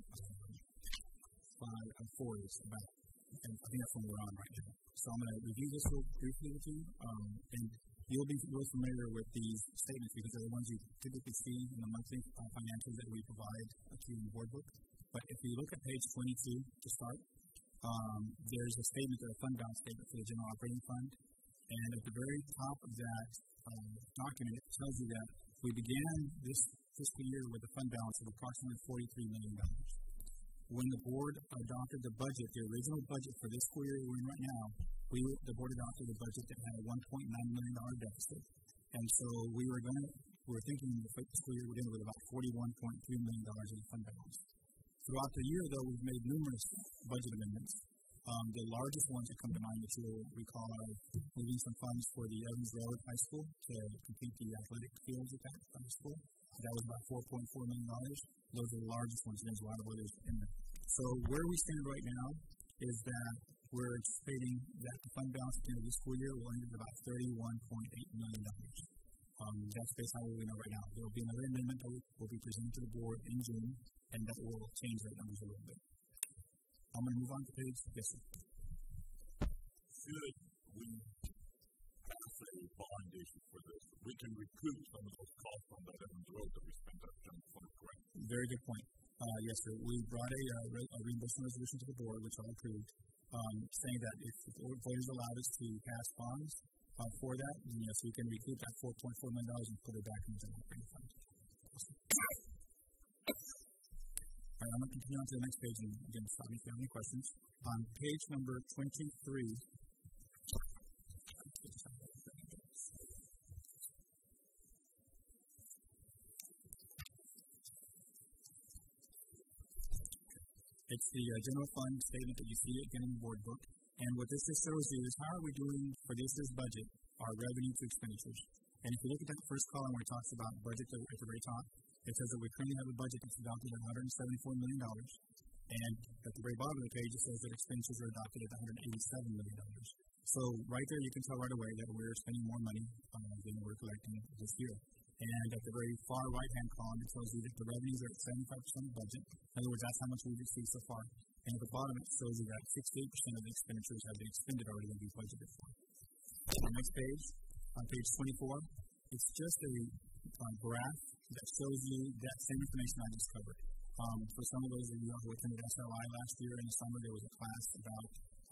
4 is about. And I think that's what we're on right now. So I'm going to review this real briefly with you, and you'll be real familiar with these statements because they're the ones you typically see in the monthly financials that we provide to you in the board book. But if you look at page 22 to start, there's a statement, a fund balance statement for the general operating fund. And at the very top of that document, it tells you that we began this fiscal year with a fund balance of approximately $43 million. When the board adopted the budget, the original budget for this school year we're in right now, the board adopted a budget that had a $1.9 million deficit. And so we were thinking the fiscal year would end with about $41.3 million in fund balance. Throughout the year, though, we've made numerous budget amendments. The largest ones that come to mind that you'll recall are moving some funds for the Evans Road High School to complete the athletic fields at that high school. That was about $4.4 million. Those are the largest ones, and there's a lot of others in there. So where we stand right now is that we're anticipating that the fund balance at the end of this school year will end at about $31.8 million. That's based on what we know right now. There will be another amendment that will be presented to the board in June, and that will change those numbers a little bit. I'm going to move on to page. Yes, sir. Should we pass a bond issue for this, we can recoup some of those costs on that Evans Road that we spent that general fund, correct? Very good point. Yes, sir. We brought a reimbursement resolution to the board, which I approved, saying that if the voters allowed us to pass bonds for that, then yes, we can recoup that $4.4 million and put it back in the general operating fund. All right, I'm going to continue on to the next page, and again, stop me if you have any questions. On page number 23, it's the general fund statement that you see again in the board book. And what this just shows you is how are we doing for this year's budget, our revenue to expenditures. And if you look at that first column where it talks about budget at the very top, it says that we currently have a budget that's adopted at $174 million. And at the very bottom of the page, it says that expenditures are adopted at $187 million. So right there, you can tell right away that we're spending more money than we're collecting this year. And at the very far right-hand column, it tells you that the revenues are at 75% of the budget. In other words, that's how much we've received so far. And at the bottom, it shows you that 68% of the expenditures have been expended already than we budgeted for. On the next page, on page 24, it's just a graph that shows you that same information I just covered. For some of those of you who attended SLI last year in the summer, there was a class about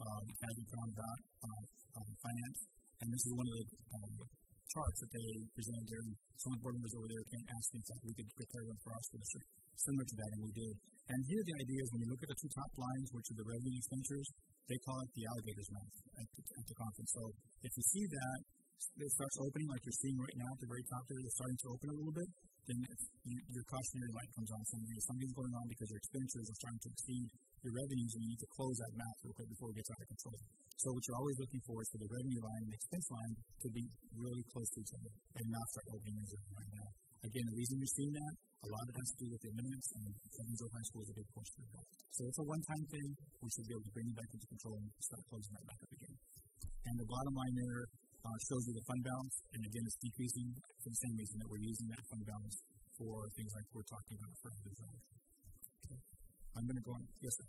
finance, and this is one of the charts that they presented there. Some of the board members over there came asking if we could prepare them for us for the district, similar to that, and we did. And here the idea is when you look at the two top lines, which are the revenue expenditures, they call it the alligator's mouth at the conference. So if you see that, it starts opening, like you're seeing right now at the very top there, it's starting to open a little bit, then your cautionary light comes on. Something's going on because your expenditures are starting to exceed your revenues, and you need to close that math real quick before it gets out of control. So what you're always looking for is for the revenue line and the expense line to be really close to each other and not start opening as they're right now. Again, the reason you're seeing that, a lot of it has to do with the amendments, and Evansville High School is a big portion of that. So it's a one-time thing. We should be able to bring it back into control and start closing that back up again. And the bottom line there shows you the fund balance, and again, it's decreasing for the same reason that we're using that fund balance for things like we're talking about for design. Okay. I'm going to go on. Yes, sir.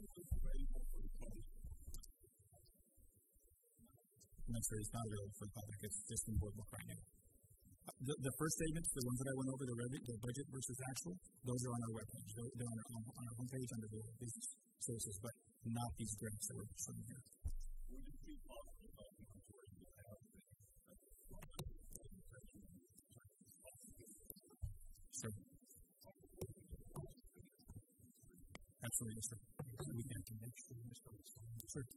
No, sir, it's not available for the public. It's just in board book right now. The first statements, the ones that I went over, the budget versus actual, those are on our webpage. They're on our homepage under the business services, but not these graphs that we're showing here. Sure. Absolutely, yes, sir. We can do that. Sure.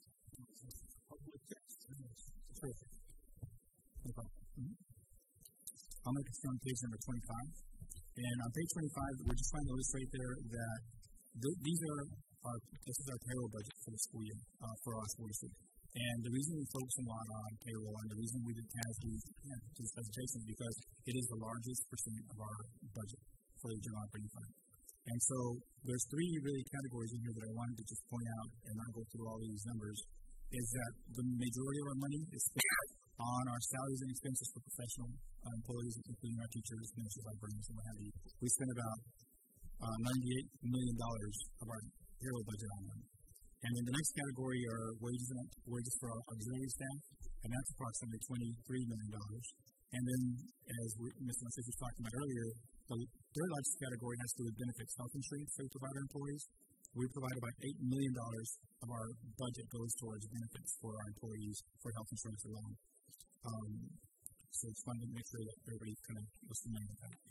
Sure. No problem. I'll make it on page number 25. And on page 25, we're just trying to illustrate there that this is our payroll budget for the school year, for our school district. And the reason we focus a lot on payroll and the reason we did this presentation is because it is the largest percent of our budget for the general operating fund. And so there's three really categories in here that I wanted to just point out and not go through all these numbers, is that the majority of our money is spent on our salaries and expenses for professional employees, including our teachers, ministers, librarians, and what have you. We spend about $98 million of our payroll budget on them. And then the next category are wages for our auxiliary staff, and that's approximately $23 million. And then, as Mr. Macias was talking about earlier, the third largest category has to do with benefits, health insurance that we provide our employees. We provide about $8 million of our budget goes towards benefits for our employees for health insurance alone. So it's fun to make sure that everybody kind of was familiar with that.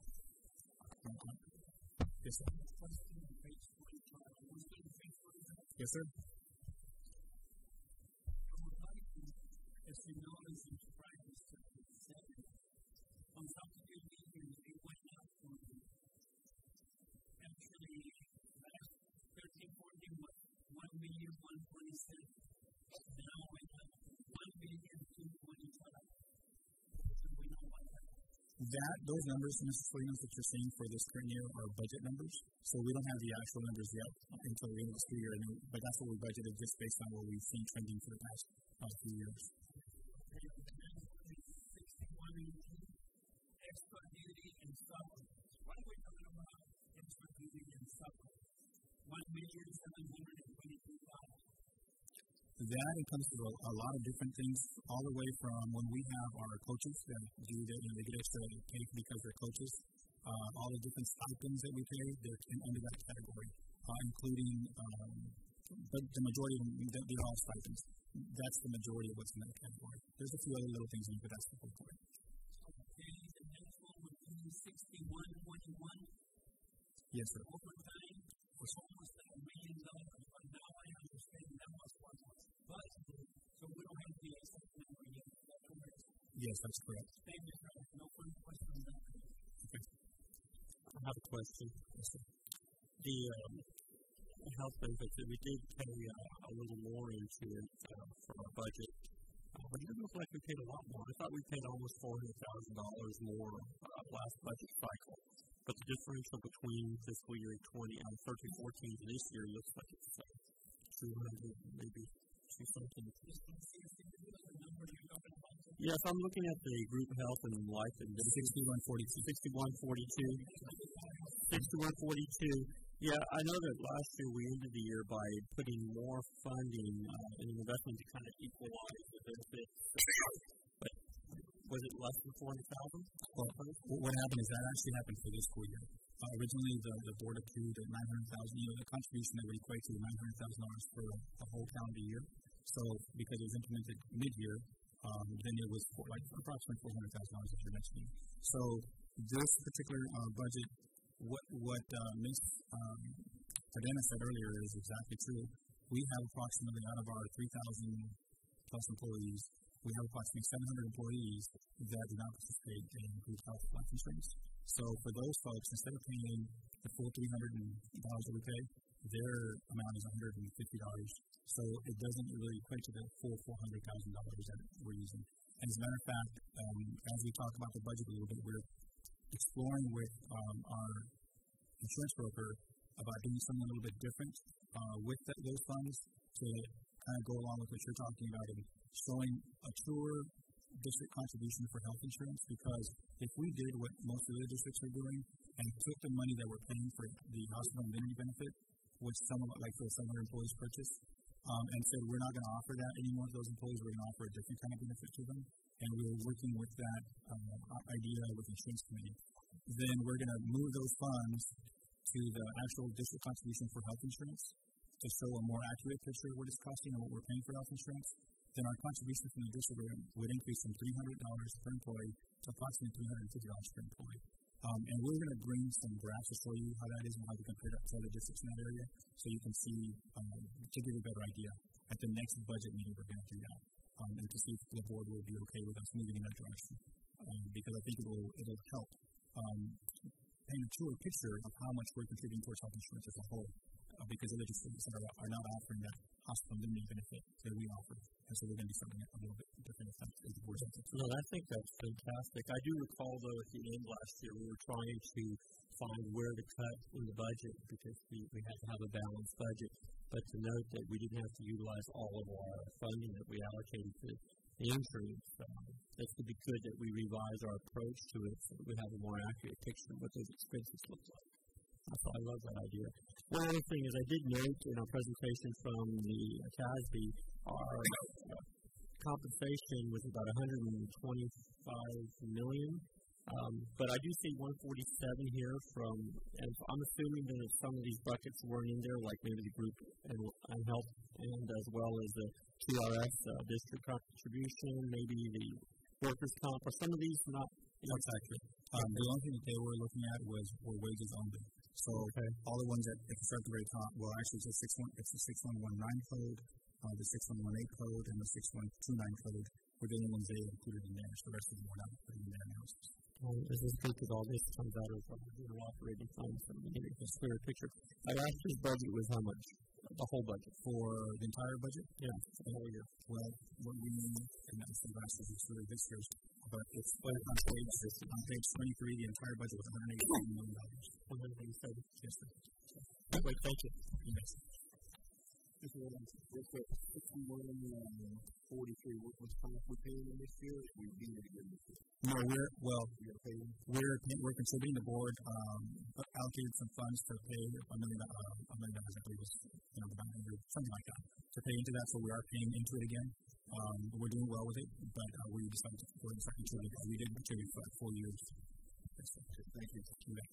Yes, sir. Yes, sir. As you notice in practice, on top of your meetings, it went up from actually last 13-14 was $1,127,000. Now it went up to $1,225,000. So we know what happened. Those numbers, Mr. Williams, that you're seeing for this current year are budget numbers. So we don't have the actual numbers yet until the end of the school year. But that's what we budgeted just based on what we've seen trending for the past few years. Extra duty and supplement. What are we talking about? Extra duty and supplement. $1,722,000. That encompasses a lot of different things, all the way from when we have our coaches that do that, they get extra pay because they're coaches. All the different stipends that we pay, they're under that category, including, but the majority of them, they're all stipends. That's the majority of what's in that category. There's a few other little things in it, but that's the whole point. Okay, the next one would be 6121. Yes, sir. Overtime was almost $1 million, but now I understand that was what was budgeted, so we don't have the exact number yet. Is that correct? Yes, that's correct. Thank you, sir. No further questions on that. Okay. I have a question. Yes, sir. The health benefits that we did pay a little more into it for our budget, but it didn't look like we paid a lot more. I thought we paid almost $400,000 more last budget cycle. But the differential between fiscal year 13-14 to this year looks like it's 200, maybe 2-something. Yes, I'm looking at the group health and life and 6142. Yeah, I know that last year we ended the year by putting more funding in an investment to kind of equalize the benefits. But was it less than $400,000? Well, what happened is that actually happened for this school year. Originally, the board approved at $900,000. The contribution that would equate to $900,000 for the whole calendar year. So, because it was implemented mid-year, then it was approximately $400,000 as you're mentioning. So, this particular budget, what Ms. Cadena said earlier is exactly true. We have approximately, out of our 3,000 plus employees, we have approximately 700 employees that do not participate in group health life insurance. So for those folks, instead of paying the full $300 that we pay, their amount is $150. So it doesn't really equate to the full $400,000 that we're using. And as a matter of fact, as we talk about the budget a little bit, we're exploring with our insurance broker about doing something a little bit different with those funds to kind of go along with what you're talking about and showing a truer district contribution for health insurance. Because if we did what most of the other districts are doing and took the money that we're paying for the hospital indemnity benefit, which some of like those 700 employees purchase, and said we're not going to offer that anymore to those employees, we're going to offer a different kind of benefit to them, and we're working with that idea with the insurance committee, then we're going to move those funds to the actual district contribution for health insurance to show a more accurate picture of what it's costing and what we're paying for health insurance. Then our contribution from the district would increase from $300 per employee to approximately $350 per employee. And we're going to bring some graphs to show you how that is and how we compare that to other districts in that area, so you can see, to give you a better idea. At the next budget meeting, we're going to do that, and to see if the board will be okay with us moving in that direction, because I think it'll help paint a truer picture of how much we're contributing towards health insurance as a whole, because other districts are not offering that hospital indemnity benefit that we offer, and so we're going to do something a little bit different if the board says it's. No, I think that's fantastic. I do recall, though, at the end last year, we were trying to find where to cut in the budget because we had to have a balanced budget, but to note that we didn't have to utilize all of our funding that we allocated to the insurance. It's to be good that we revise our approach to it so that we have a more accurate picture of what those expenses look like. So I love that idea. One other thing is I did note in our presentation from the TASB, our compensation was about $125 million. But I do see 147 here from, and I'm assuming that some of these buckets weren't in there, like maybe the group and health, and as well as the TRS district contribution, maybe the workers' comp, or some of these not. That's accurate. The only thing that they were looking at were wages only. So all the ones that if you start at the very top, well, actually it's the 6119 code, the 6118 code, and the 6129 code were the only ones they included in there. So the rest of them were not included in their analysis. As this group with all this comes out of operating funds, so we get a clearer picture. Our last year's budget was how much? The whole budget for the entire budget? Yeah, for the whole year. Well, what we, and that was the last year's, it's really this year's, but it's on page 23, the entire budget was $187 million. 187? Yes, sir. Wait, thank you. Yes. This is what's the 6143, what's coming we paying in this year? We need to get this year. No, we're contributing. The board allocated some funds to pay $1 million, I believe was, something like that, to pay into that. So we are paying into it again. We're doing well with it, but we decided to go ahead and start contributing because we didn't contribute for like 4 years. Yes, thank you.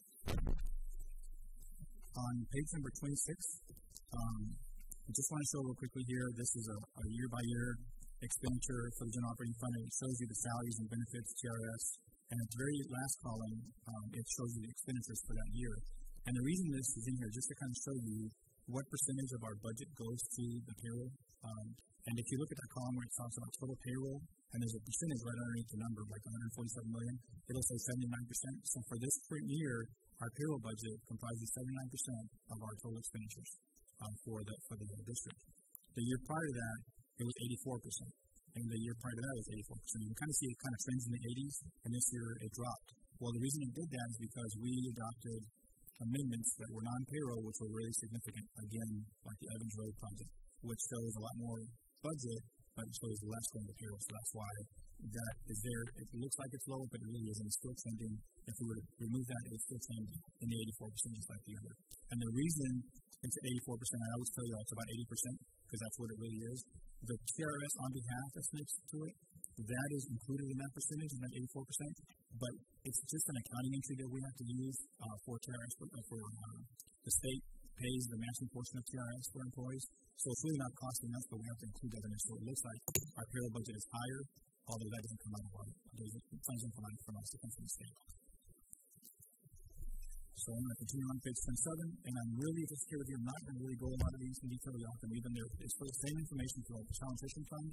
On page number 26, I just want to show real quickly here, this is a year-by-year expenditure for the general operating fund, and it shows you the salaries and benefits, TRS, and at the very last column, it shows you the expenditures for that year. And the reason this is in here, just to kind of show you what percentage of our budget goes to the payroll. And if you look at that column where it talks about total payroll, and there's a percentage right underneath the number, like $147 million, it'll say 79%. So for this current year, our payroll budget comprises 79% of our total expenditures for the district. The year prior to that, it was 84%. And the year prior to that was 84%. You can kind of see it kind of trends in the 80s, and this year it dropped. Well, the reason it did that is because we adopted amendments that were non-payroll, which were really significant, again, like the Evans Road project, which shows a lot more budget, but it shows less going to payroll. So that's why that is there. It looks like it's low, but it really isn't. It's still trending. If we were to remove that, it would still trend in the 84%, just like the other. And the reason it's 84%, I always tell you it's about 80%, because that's what it really is. The TRS on behalf that's next to it, that is included in that percentage, in that 84%, but it's just an accounting entry that we have to use for TRS. The state pays the matching portion of TRS for employees, so it's really not costing us, but we have to include that in it. So it looks like our payroll budget is higher, although that doesn't come out of our funds from us, it comes from the state. So I'm going to continue on page 27, and I'm really just here with you. I'm not going to really go a lot of these in detail. You can read them there. It's the same information for the Child Nutrition Fund.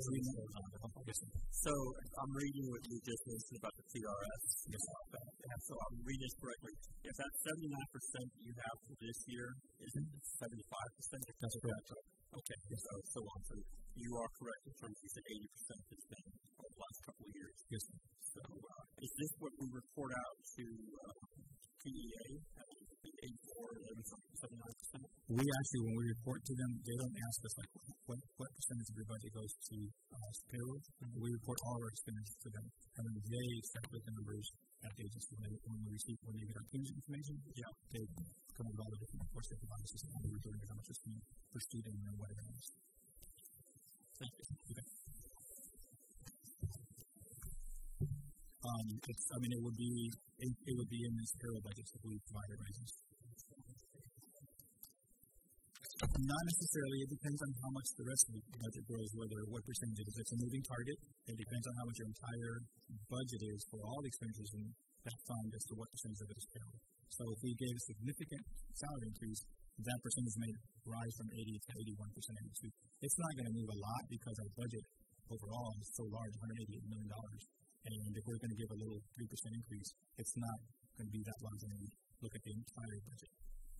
So I'm reading what you just mentioned about the TRS. So I'm reading this correctly. If that 79% you have for this year, is it 75%? That's correct. Okay, so on. So you are correct in terms of you said 80% has been over the last couple of years. Yes, sir. So is this what we report out to PEA? 84, 79%? We actually, when we report to them, they don't ask us like what percentage of your budget goes to payroll. We report all our expenditures to them, and then they calculate the numbers at the agency when they get our payment information. Yeah, they come up with all the different reports they provide us, how we're doing, how much is per student, and whatever else. Thank you. Okay. It would be in this payroll budget if we provided raises. Not necessarily. It depends on how much the rest of the budget grows, what percentage it is. It's a moving target. It depends on how much your entire budget is for all the expenditures in that fund as to what percentage of it is payroll. So if we gave a significant salary increase, that percentage may rise from 80 to 81%. It's not going to move a lot because our budget overall is so large, $188 million. And if we're going to give a little 3% increase, it's not going to be that large when we look at the entire budget.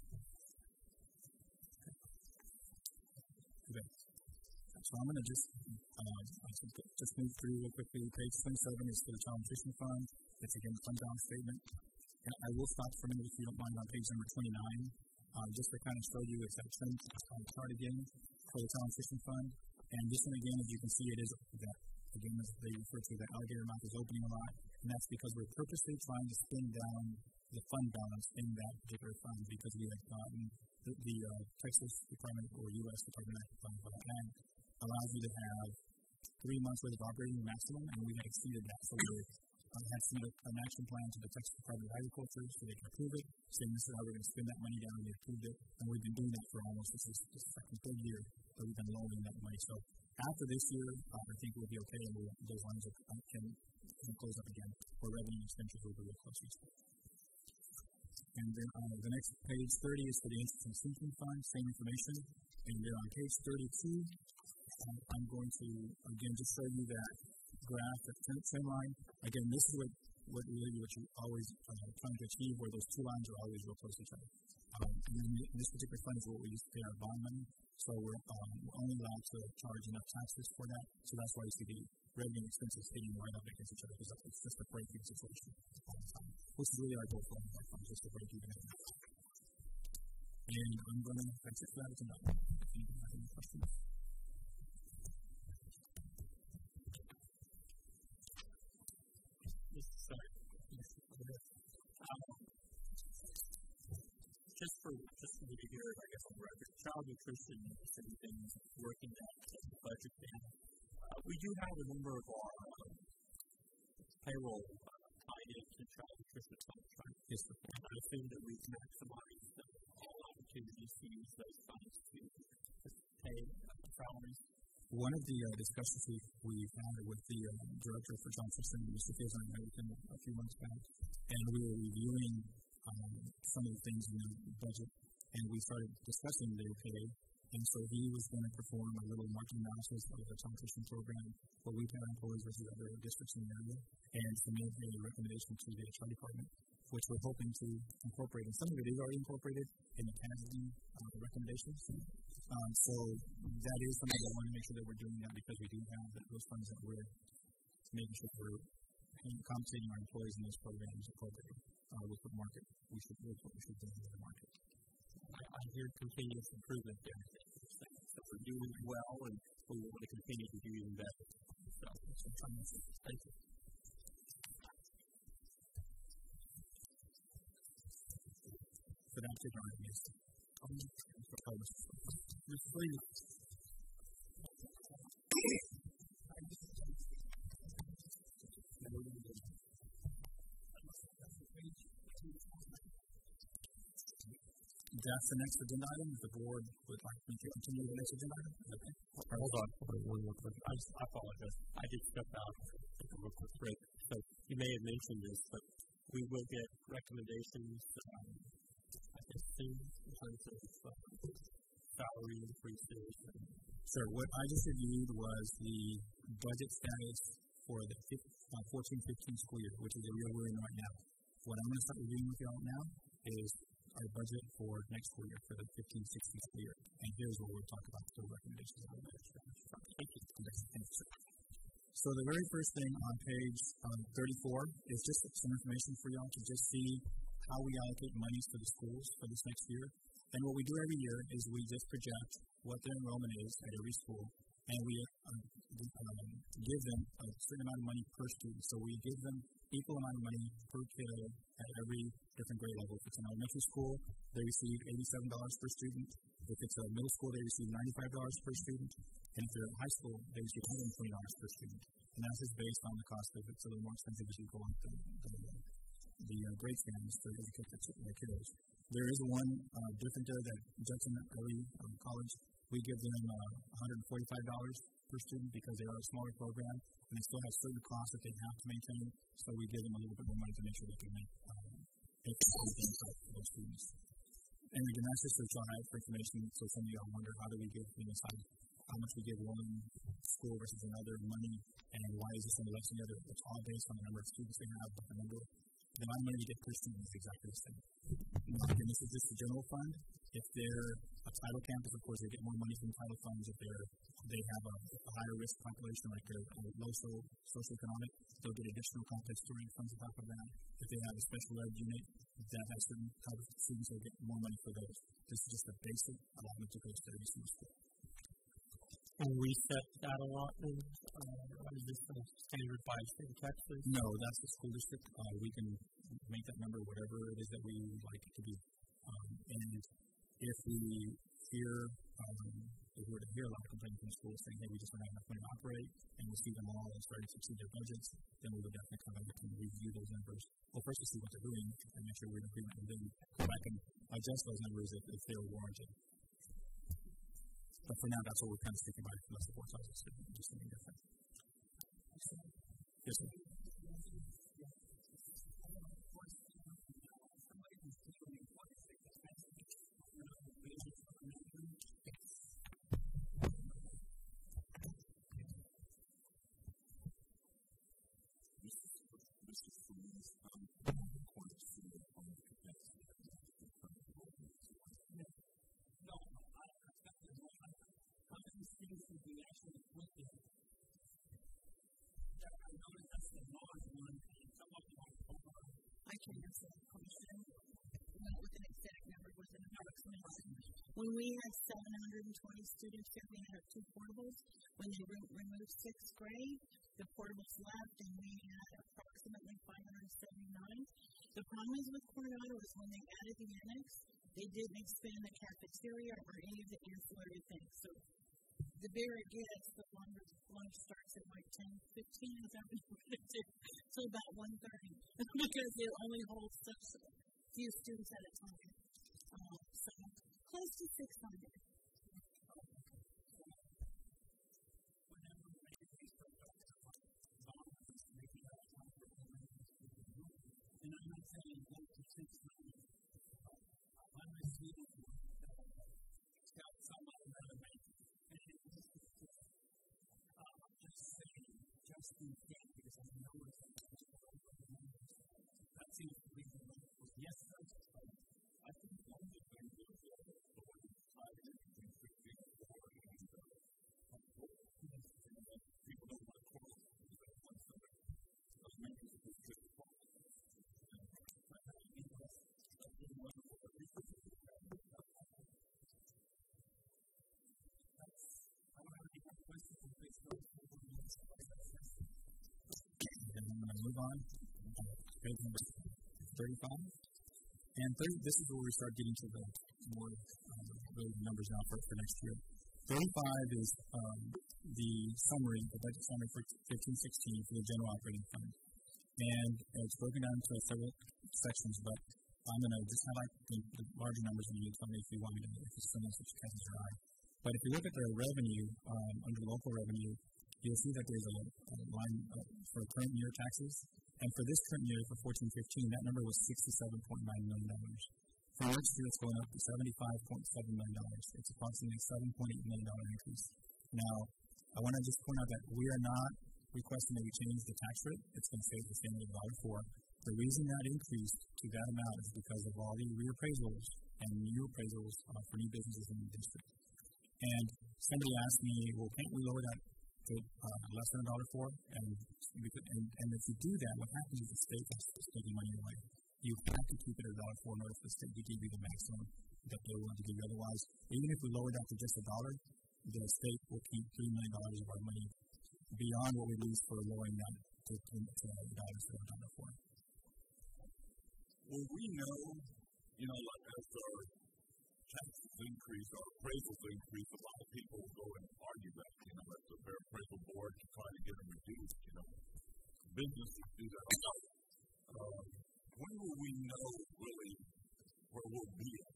Okay. So I'm going to just move through real quickly. Page 27 is for the Child Nutrition Fund. It's again the fund balance statement. And I will stop for a minute if you don't mind on page number 29, just to kind of show you it's that trend chart again for the Child Nutrition Fund. And this one again, as you can see, it is that. Again, as they refer to, the alligator mouth is opening a lot, and that's because we're purposely trying to spin down the fund balance in that particular fund because we have gotten the Texas Department or U.S. Department of Ag allows you to have 3 months worth of operating maximum, and we have exceeded that. So we had submitted an action plan to the Texas Department of Agriculture so they can approve it, saying this is how we're going to spend that money down, and they approved it, and we've been doing that for almost this is the second, third year that we've been loaning that money. So after this year, I think we'll be okay, and those lines can close up again, where revenue and expenditures will be real close to each other. And then the next page 30 is for the Interest and Sinking Fund, same information. And then on page 32, I'm going to, again, just show you that graph, that trend line. Again, this is what you always trying to achieve, where those two lines are always real close to each other. And then this particular fund is what we use to pay our bond money. So we're only allowed to charge enough taxes for that. So that's why you see the revenue and expenses hitting right up against each other, because it's just a break-even situation all the time, which is really our goal for all of our funds, just to break even. And I'm going to exit that tonight. If you have any questions. Just for me to hear it, I guess, on the record, child nutrition is anything working that budget down. We do have a number of our payroll tied into child nutrition funds, right? Yes, sir. And I assume that we've maximized all opportunities to use those funds to pay salaries. One of the discussions we've had with the director for child nutrition, Mr. Fields, a few months back, and we were reviewing some of the things in the budget, and we started discussing the pay. And so he was going to perform a little market analysis of the child nutrition program, what we've had employees versus other districts in the area, and to make a recommendation to the HR department, which we're hoping to incorporate. And some of it is already incorporated in the PASD recommendations. So that is something I want to make sure that we're doing that, because we do have those funds that we're making sure we're compensating our employees in those programs appropriately with the market. We should do what we should do in the market. I hear continuous improvement there. So we're doing well, and we want to continue to do even better. So thank you. For that particular item, yes. Mr. Lee. That's the next agenda item. If the board would like me to continue the next agenda item, okay. Hold on. One more question. I apologize. I did step out. Take a real quick break. So you may have mentioned this, but we will get recommendations, I think, soon in terms of salary increases. Sure. What I just reviewed was the budget status for the 14-15 school year, which is the year we're in right now. What I'm going to start reviewing with y'all now is our budget for next school year, for the 15-16 school year. And here's what we'll talk about the recommendations. Thank you. So the very first thing on page 34 is just some information for y'all to just see how we allocate monies to the schools for this next year. And what we do every year is we just project what their enrollment is at every school, and we give them a certain amount of money per student. So we give them equal amount of money per kiddo at every different grade level. If it's an elementary school, they receive $87 per student. If it's a middle school, they receive $95 per student. And if they're at high school, they receive $120 per student. And that's just based on the cost of it's a little more expensive as you go up the grade standards to educate the kiddos. There is one different there that Judson Early College, we give them $145 per student because they are a smaller program and they still have certain costs that they have to maintain. So we give them a little bit more money to make sure they can make for those students. And again, that's just for trial for information. So some of y'all wonder how do we give how much we give one school versus another money, and why is this one less than the other? It's all based on the number of students they have, but the amount of money we get per student is exactly the same. And this is just the general fund. If they're a title campus, of course, they get more money from title funds. If they have a higher risk population, like they're low socioeconomic, they'll get additional complex tutoring funds on top of that. If they have a special ed unit that has certain type of students, they'll get more money for those. This is just a basic allotment to go to every single school. And we set that allotment, is this a standard by state of Texas? No, that's the school district. We can make that number whatever it is that we would like it to be. And if we hear, if we were to hear a lot of complaints from the schools saying, hey, we just don't have enough money to operate, and we see them all starting to exceed their budgets, then we would definitely come back and review those numbers. Well, first to see what they're doing and make sure we're in agreement, and then come back and adjust those numbers if they were warranted. But for now, that's what we're kind of thinking about it, unless the board tells us to do something different. Yes, sir. I can answer that question. Not with an exact number, with an approximation. When we had 720 students here, we had 2 portables. When they removed 6th grade, the portables left, and we had approximately 579. The problem is with Coronado is when they added the annex, they didn't expand the cafeteria or any of the ancillary things. So the bigger it gets, the longer lunch starts at like 10:15, is that what we're going to do? So about 1:30, because it only holds such few students at a time. So close to 600. And I'm not saying go to 600. I'm not saying got some other way. I'm just saying, just in case, because I know it's that seems to be the one. Yes, sir. I think one of the things is people don't want to call it. And I'm going to move on. Page number 35. And this is where we start getting to the more really numbers now for next year. 35 is the summary, the budget summary for 15-16 for the general operating fund. And it's broken down into several sections, but I'm going to just highlight the larger numbers and you can tell me if you want me to, if it's similar to catches your eye. But if you look at the revenue, under local revenue, you'll see that there's a line for current year taxes. And for this current year, for 14-15, that number was $67.9 million. For next year, it's going up to $75.7 million. It's approximately $7.8 million increase. Now, I want to just point out that we are not requesting that we change the tax rate. It's going to stay the same at $1.04. The reason that increased to that amount is because of all the reappraisals and new appraisals for new businesses in the district. And somebody asked me, well, can't we lower that to less than $1.04? And if you do that, what happens is the state is taking money away. You have to keep it at $1.04 in order for the state to give you the maximum that they want to give you. Otherwise, even if we lower that to just $1, the state will keep $3 million of our money beyond what we lose for lowering that to $1 instead of $1.04. Well, we know, like as our taxes increase, our appraisals increase, a lot of people go and argue that, at the Fair Appraisal Board to try to get them reduced, Businesses do that. When will we know really where we'll be at?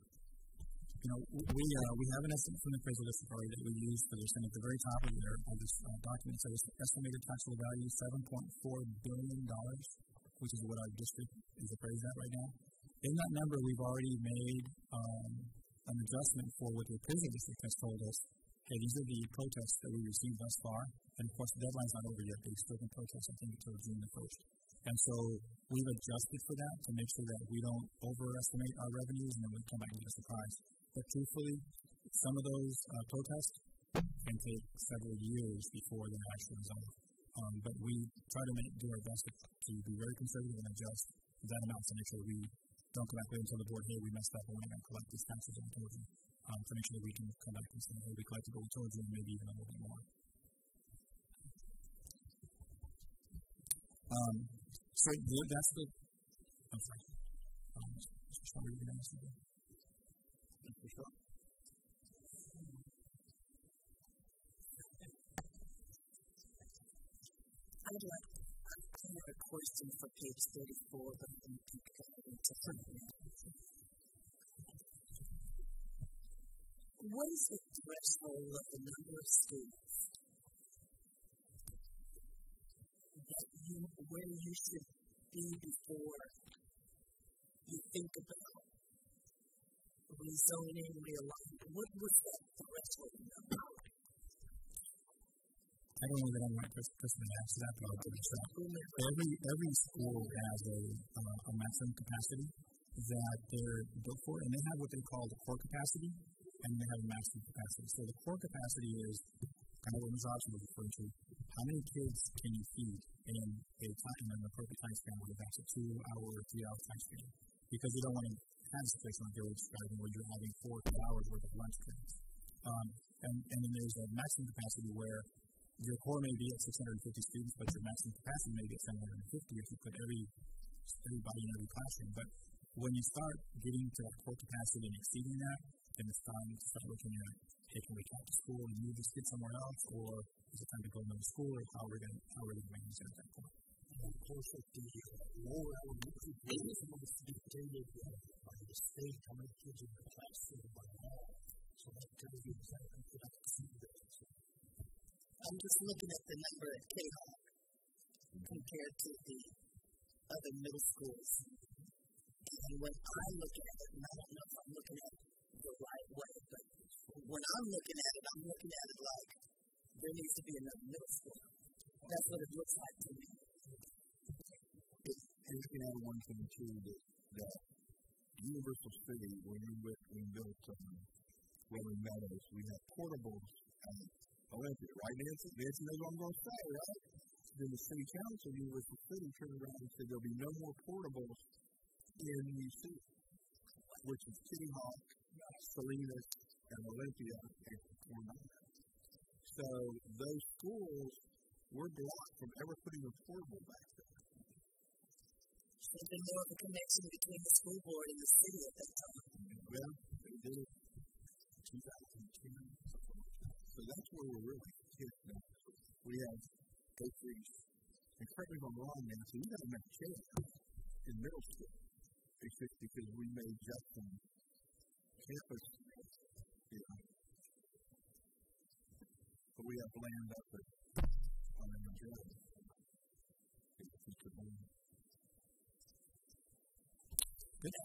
We have an estimate from the appraisal district already that we use for this, and at the very top of this document says estimated taxable value $7.4 billion, which is what our district is appraised at right now. In that number, we've already made an adjustment for what the appraisal district has told us. Okay, these are the protests that we received thus far, and of course the deadline's not over yet. They still can protest, I think, until June the 1st. And so we've adjusted for that to make sure that we don't overestimate our revenues and then we come back and get a surprise. But truthfully, some of those protests can take several years before they're actually resolved. But we try to do our best to be very conservative and adjust that amount to make sure we don't come back later and tell the board, hey, we messed up and we're not going to collect these taxes on told you. To make sure that we can come back and say, hey, we collected what we told you and maybe even a little bit more. So that's the. I'm sorry. Mr. Shaw, were you going to ask something? Mr. Shaw? I'd like to have a question for page 34, but I think you can go into something else. What is the threshold of the number of students where you should be before you think about rezoning, realignment? What was that threshold number? I don't know that I'm the right person to answer that, but I'll give it a shot. Every school has a maximum capacity that they're built for, and they have what they call the core capacity, and they have a maximum capacity. So the core capacity is kind of what Ms. Hodgson was referring to. How many kids can you feed in an appropriate time span, whether that's a 2-hour or 3-hour time span? Because you don't want to have a situation like you're describing where you're having 4 hours worth of lunch breaks. And then there's a maximum capacity where your core may be at 650 students, but your maximum capacity may be at 750 if you put everybody in every classroom. But when you start getting to that core capacity and exceeding that, then it's time to start looking at, hey, can we come to school and move this kid somewhere else, or is it time to go to another school, or how are we going to manage it at that point? And of course, at the lower elementary grade, it's almost dictated by the state how many kids are in the classroom by law. So that tells you exactly what I can see there. I'm just looking at the number at K-Hawk compared to the other middle schools. And when I look at it, and I don't know if I'm looking at it the right way, but when I'm looking at it like there needs to be another middle school. That's what it looks like to me. And you can add one thing too, that Universal City, when we built Rolling Meadows, we had portables at Olympia, right, Nancy? Nancy knows what I'm going to say, right? Then the city council, Universal City, turned around and said there'll be no more portables in UC, which is Kitty Hawk, Salinas, and Olympia, and Coronado. So those schools were blocked from ever putting a portable back there. There's been more of a connection between the school board and the city at that time. Well, they did it in 2010. So that's where we're really hit now. We have K3s, and correct me if I'm wrong, Nancy, we haven't met kids in middle school. It's just because we made Justin campus, but we have land up at Good.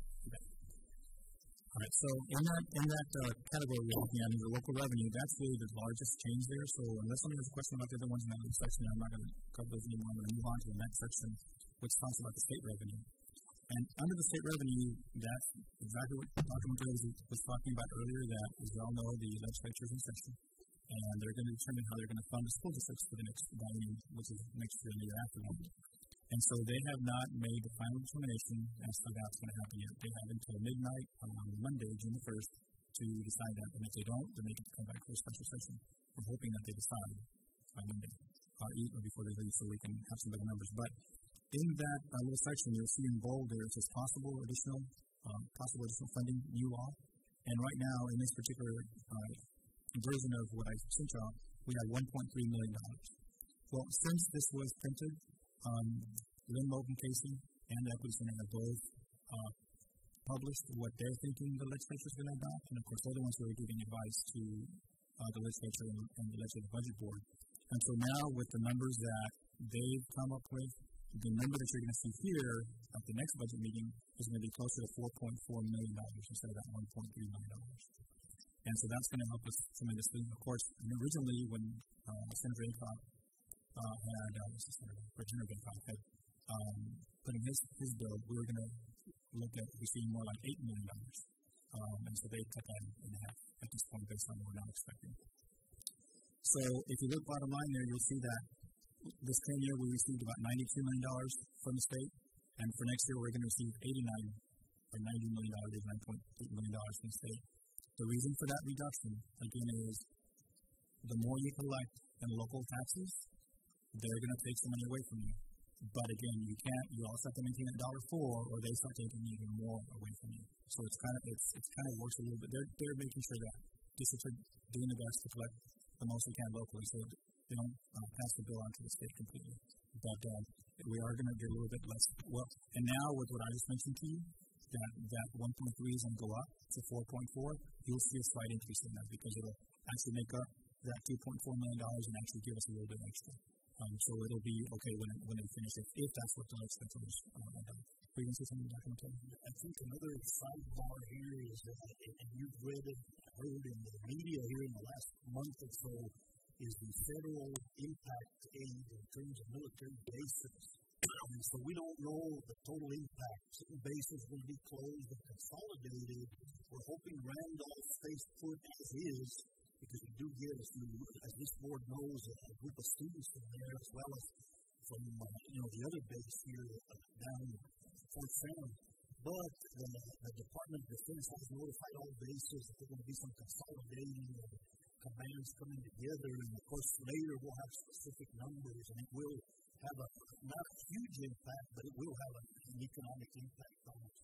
All right, so in that category we're looking at is the local revenue. That's really the largest change there. So unless somebody has a question about the other ones in that section, I'm not going to cover those anymore. I'm going to move on to the next section, which talks about the state revenue. And under the state revenue, that's exactly what Dr. Montoya was talking about earlier, that, as we all know, the legislature is in session, and they're going to determine how they're going to fund the school districts for the next biennium, which is next year and the year after that. And so they have not made the final determination as to how it's going to happen yet. They have until midnight on Monday, June the 1st, to decide that. And if they don't, then they can come back for a special session. We're hoping that they decide by Monday, or before they leave, so we can have some better numbers. But in that little section, you'll see in bold there, it says possible additional funding, new law. And right now, in this particular version of what I sent y'all, we have $1.3 million. Well, since this was printed, Lynn Moulton Casey and the Equity Center have both published what they're thinking the legislature is going to adopt. And of course, they're the ones who are giving advice to the legislature and the legislative budget board. And so now, with the numbers that they've come up with, the number that you're going to see here at the next budget meeting is going to be closer to $4.4 million instead of that $1.3 million. And so that's going to help us tremendously. Of course, originally when Senator Aycock Representative Aycock had put in his bill, we were going to look at receiving more like $8 million. And so they cut that in half at this point based on what we're now expecting. So if you look bottom line there, you'll see that this current year we received about $92 million from the state, and for next year we're going to receive $90 million from the state. The reason for that reduction, again, is the more you collect in local taxes, they're going to take some money away from you. But again, you also have to maintain that $1.04, or they start taking even more away from you. So it kind of works a little bit. They're making sure that districts are doing the best to collect the most they can locally, so they don't pass the bill on to the state completely. But we are going to get a little bit less. Well, and now with what I just mentioned to you, that 1.3 is going to go up to 4.4. You'll see a slight increase in that because it'll actually make up that $2.4 million and actually give us a little bit extra. So it'll be okay when they finish it, if that's what the legislators are done. Were you going to say something, Dr. Montoya? I think another sidebar here is that, and you've read it, heard in the media here in the last month or so, is the federal impact aid in terms of military bases. And so we don't know the total impact. Certain bases will be closed and consolidated. We're hoping Randolph stays put as is, because we do get, as this board knows, a group of students from there, as well as from the other base here down in Fort Sam. But the Department of Defense has notified all bases that there's going to be some consolidating and commands coming together. And of course, later we'll have specific numbers, and it will have not a huge impact, but it will have an economic impact on us.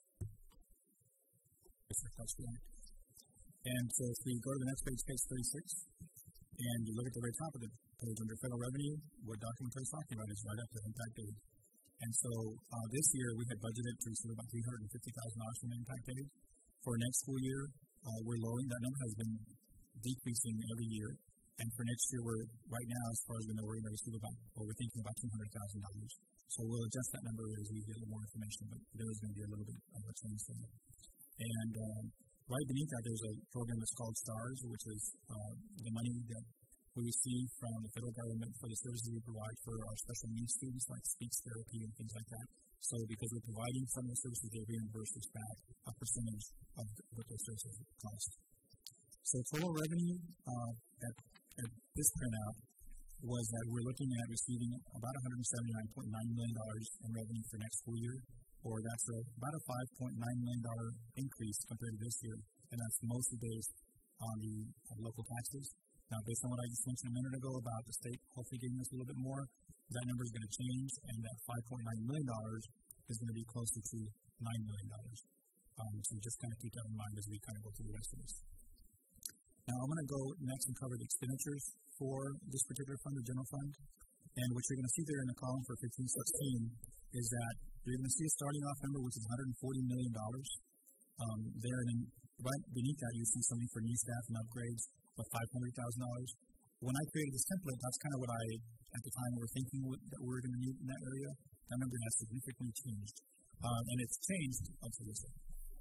That's right. And so if we go to the next page, page 36, and you look at the very top of the page under federal revenue, what Dr. Montoya is talking about is right up to impact aid. And so this year we had budgeted to receive about $350,000 from impact aid. For next school year, we're lowering. That number has been decreasing every year. And for next year, right now, as far as we know, we're going to receive we're thinking about $200,000. So we'll adjust that number as we get a little more information, but there is going to be a little bit of a change there. And right beneath that, there's a program that's called STARS, which is the money that we receive from the federal government for the services we provide for our special needs students, like speech therapy and things like that. So because we're providing some of the services, they reimburse us back a percentage of what those services cost. So total revenue at this printout was that we're looking at receiving about $179.9 million in revenue for next school year, or that's about a $5.9 million increase compared to this year, and that's mostly based on the local taxes. Now, based on what I just mentioned a minute ago about the state hopefully giving us a little bit more, that number is going to change, and that $5.9 million is going to be closer to $9 million. So just kind of keep that in mind as we kind of go through the rest of this. Now, I'm going to go next and cover the expenditures for this particular fund, the general fund. And what you're going to see there in the column for 15-16 is that you're going to see a starting off number, which is $140 million. There, and then right beneath that, you see something for new staff and upgrades of $500,000. When I created this template, that's kind of what I, at the time, were thinking that we were going to need in that area. That number has significantly changed. And it's changed up to this.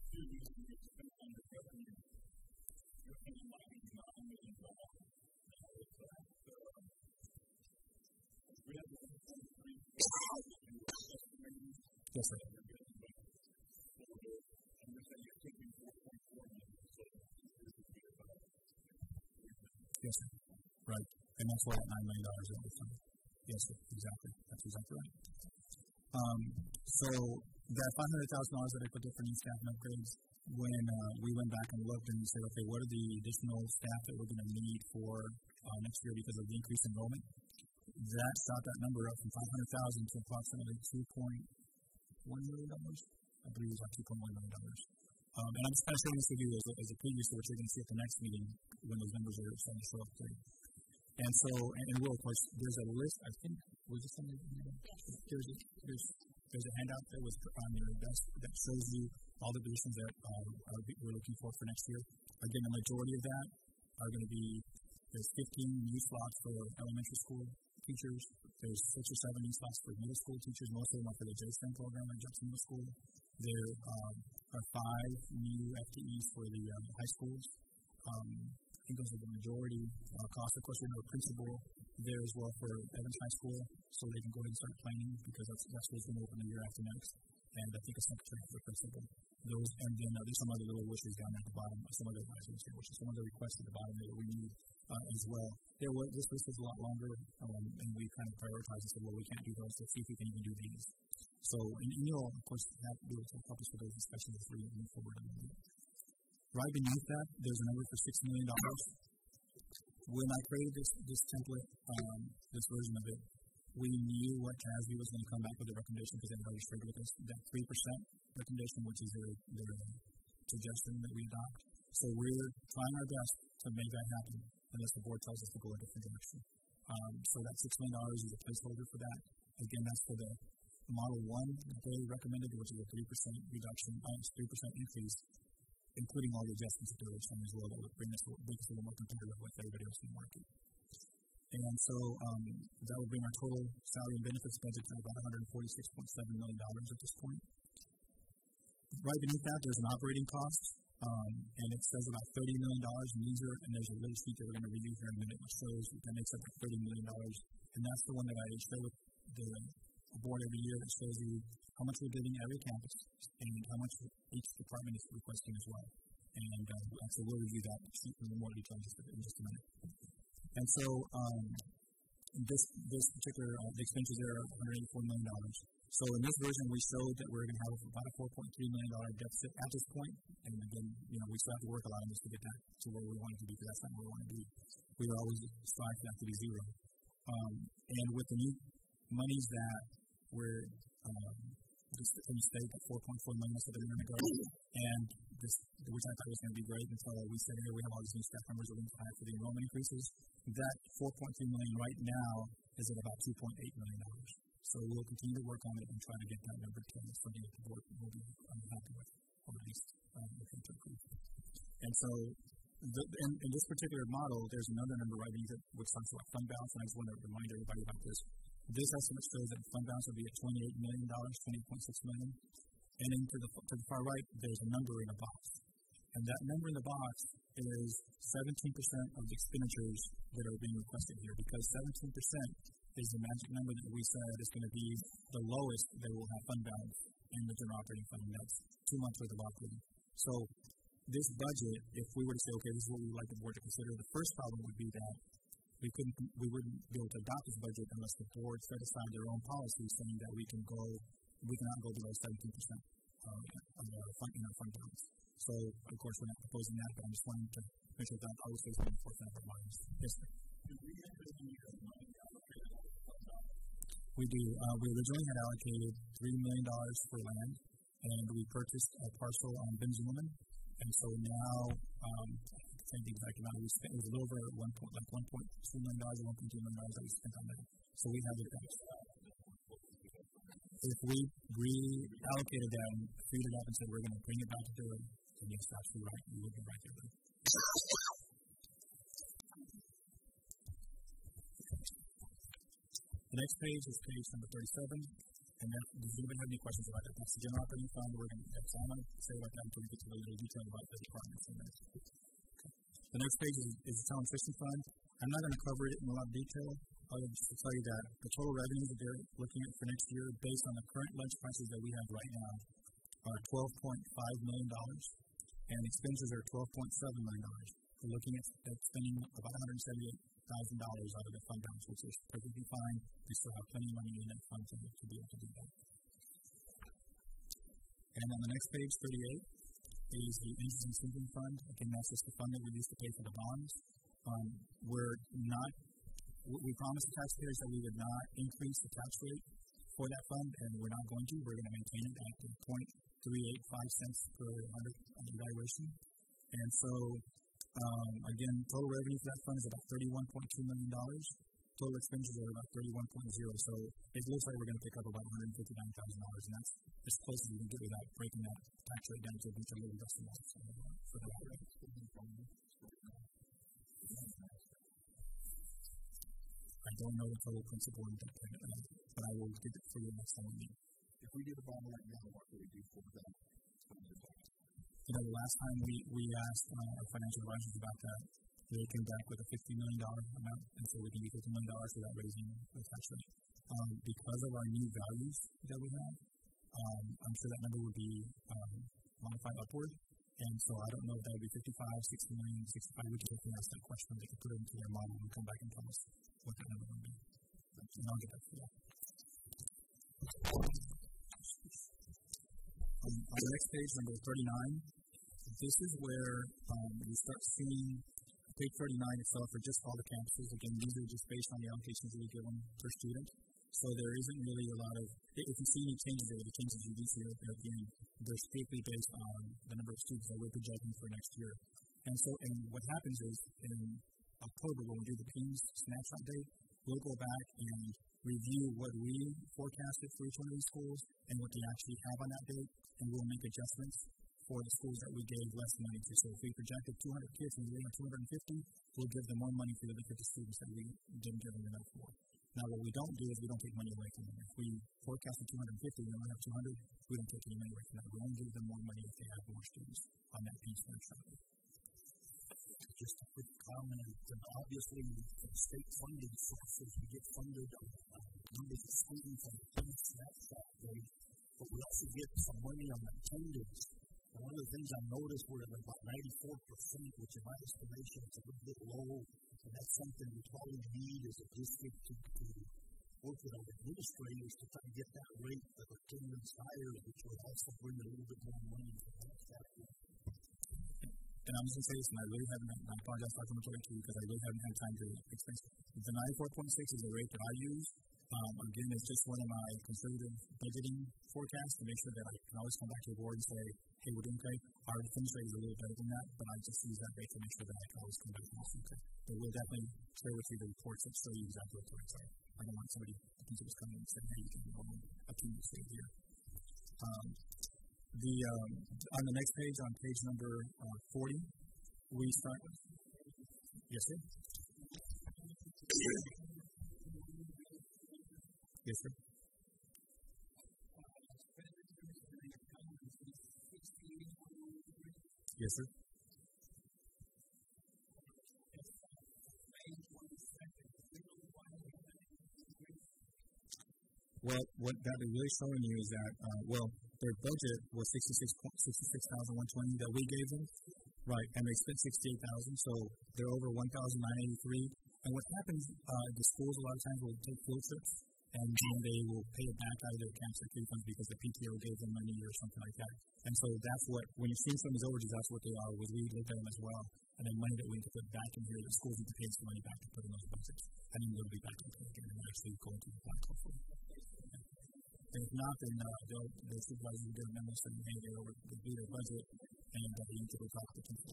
Yes, sir. Yes, sir. Right. And that's why that $9 million is over time. Yes, sir. Exactly. That's exactly right. So that $500,000 that I put there for new staff and upgrades, when we went back and looked and said, okay, what are the additional staff that we're going to need for next year because of the increased enrollment? That shot that number up from $500,000 to approximately $2.1 million. I believe it was like $2.1 million. And I'm just kind of showing this with you as a preview, so what you're going to see at the next meeting when those numbers are starting to show up for you. And so, and we'll, of course, there's a list, I think, was this something? There's a handout that was on your desk that shows you all the positions that we're looking for next year. Again, the majority of that are going to be, there's 15 new slots for elementary school teachers. There's 6 or 7 new slots for middle school teachers. Most of them are for the JSTEM program at Jackson Middle School. There are 5 new FTEs for the high schools. I think those are the majority costs. Of course, we have a principal there as well for Evans High School, so they can go ahead and start planning because that's what's going to open the year after next. And I think a secretary for the principal. Those, and then there's some other little wishes down at the bottom, some other advisories here, which is some other requests at the bottom that we need as well. This list is a lot longer, and we kind of prioritize and said, well, we can't do those, let's see if we can even do these. So, and you'll, of course, be able to help us with those discussions as we move forward. Right beneath that, there's a number for $6 million. When I created this template, this version of it, we knew what TASB was going to come back with a recommendation because they've already shared with us that 3% recommendation, which is their suggestion that we adopt. So we're trying our best to make that happen unless the board tells us to go a different direction. So that $6 million is a placeholder for that. Again, that's for the Model 1 that they recommended, which is a 3% reduction, 3% increase, including all the adjustments that they're showing as well that would make us a little more competitive with everybody else in the market. And so that would bring our total salary and benefits budget to about $146.7 million at this point. Right beneath that, there's an operating cost, and it says about $30 million, and there's a little sheet that we're going to review here in a minute that shows that makes up like $30 million. And that's the one that I share with the board every year that shows you how much we're giving every campus and how much each department is requesting as well. And so we'll review that sheet in more detail in just a minute. And so this particular, the expenses there are $184 million. So in this version, we showed that we're going to have about a $4.3 million deficit at this point. And again, we still have to work a lot on this to get that to where we want it to be, because that's not where we want to be. We will always strive for that to be zero. And with the new monies that we're from the state at $4.4 million, that's what they're going to go. And this, which I thought was going to be great until we said, hey, we have all these new staff members that we're going to hire for the enrollment increases. That $4.3 million right now is at about $2.8 million. So we'll continue to work on it and try to get that number to something that the board will be happy with, or at least looking to improve. And so in this particular model, there's another number right beneath it which talks about fund balance, and I just want to remind everybody about this. This estimate shows that fund balance will be at $28 million, $28.6 million. And then to the far right, there's a number in a box. And that number in the box is 17% of the expenditures that are being requested here, because 17% is the magic number that we said is going to be the lowest that will have fund balance in the general operating fund. That's 2 months worth of operating. So this budget, if we were to say, okay, this is what we would like the board to consider, the first problem would be that we wouldn't be able to adopt this budget unless the board set aside their own policy saying that we cannot go below 17% of our fund balance. So, of course, we're not proposing that, but I'm just wanting to make sure that always stays in the forefront of our minds. Yes, sir. We do. We originally had allocated $3 million for land, and we purchased a parcel on Ben Zimmerman. And so now, same thing exactly now, we spent, it was a little over $1.2 million or $1.2 million that we spent on that. So we have it back. If we reallocated that and freed it up and said we're going to bring it back to the, then yes, that's right. We would be right there. The next page is page number 37. And then, does anybody have any questions about that? That's the general operating fund. We're going to have someone say about that until we get to the little detail about the departments in there. Okay. The next page is the town nutrition fund. I'm not going to cover it in a lot of detail. I'll just tell you that the total revenues that they're looking at for next year, based on the current lunch prices that we have right now, are $12.5 million, and expenses are $12.7 million. We're looking at spending about $178,000 out of the fund balance, which is perfectly fine. We still have plenty of money in that fund to be able to do that. And on the next page, 38, is the interest and sinking fund. Again, that's just the fund that we use to pay for the bonds. We promised the taxpayers that we would not increase the tax rate for that fund, and we're not going to. We're going to maintain it at the 0.385 cents per hundred evaluation. And so, again, total revenue for that fund is about $31.2 million. Total expenses are about 31.0. So it looks like we're going to pick up about $159,000, and that's as close as we can get without breaking that tax rate down to a bunch of little decimals for the rate. I don't know the total principal and debt payment, but I will get it for you next time we meet. If we did a bond right now, what would we do for that? The last time we asked our financial advisors about that, they came back with a $50 million amount, and so we can use $50 million without raising the tax rate. Because of our new values that we have, I'm sure that number would be modified upward. And so I don't know if that would be 55, 60 million, 65. We can definitely ask that question. They can put it into their model and come back and tell us what that number would be. And I'll get that for you. On the next page, number 39, this is where you start seeing page 39 itself for just all the campuses. Again, these are just based on the allocations that we give them per student. So there isn't really a lot of, if you see any changes there, the changes you do see again, they're strictly based on the number of students that we're projecting for next year. And what happens is in October, when we do the PIMS snapshot date, we'll go back and review what we forecasted for each one of these schools and what they actually have on that date, and we'll make adjustments for the schools that we gave less money to. So if we projected 200 kids and we only have 250, we'll give them more money for the other 50 students that we didn't give them enough for. Now, what we don't do is we don't take money away from them. If we forecast 250 and we only have 200, we don't take any money away from them. We only give them more money if they have more students on that piece of the Just a quick comment. Obviously, from state funding sources, we get funded on numbers of students on the PIMS snapshot date, but we also get some money on attendance. And one of the things I noticed were at about 94%, which in my estimation is a little bit low, and that's something we probably need as a district to work with our administrators to try to get that rate of attendance higher, which would also bring a little bit more money to that category. And I'm just going to say this, and I really haven't, I apologize for talking to you because I really haven't had time to explain. The 94.6 is the rate that I use. Again, it's just one of my conservative budgeting forecasts to make sure that I can always come back to the board and say, hey, we're doing great. Our defense rate is a little better than that, but I just use that rate to make sure that I can always come back and say, okay. But we'll definitely share with you the reports that show you exactly what the rates are. I don't want somebody to just come in and say, hey, you can go on a team to stay here. On the next page, on page number 40, we start. Yes, sir. Yes, sir. Yes, sir. Well, what that is really showing you is that, their budget was $66,120 that we gave them, right? And they spent $68,000, so they're over $1,983. And what happens, the schools a lot of times will take field trips, and then they will pay it back out of their camp security funds because the PTO gave them money or something like that. And so that's what, when you're seeing some of these overages, that's what they are. We look at them as well. And then money that we need to put back in here, the schools need to pay some money back to put in those budgets. And then they'll be back in again and actually go into the black hopefully. And if not, then the supervisors will get a memo saying, hey, they overdo their budget, and you need to go talk to people.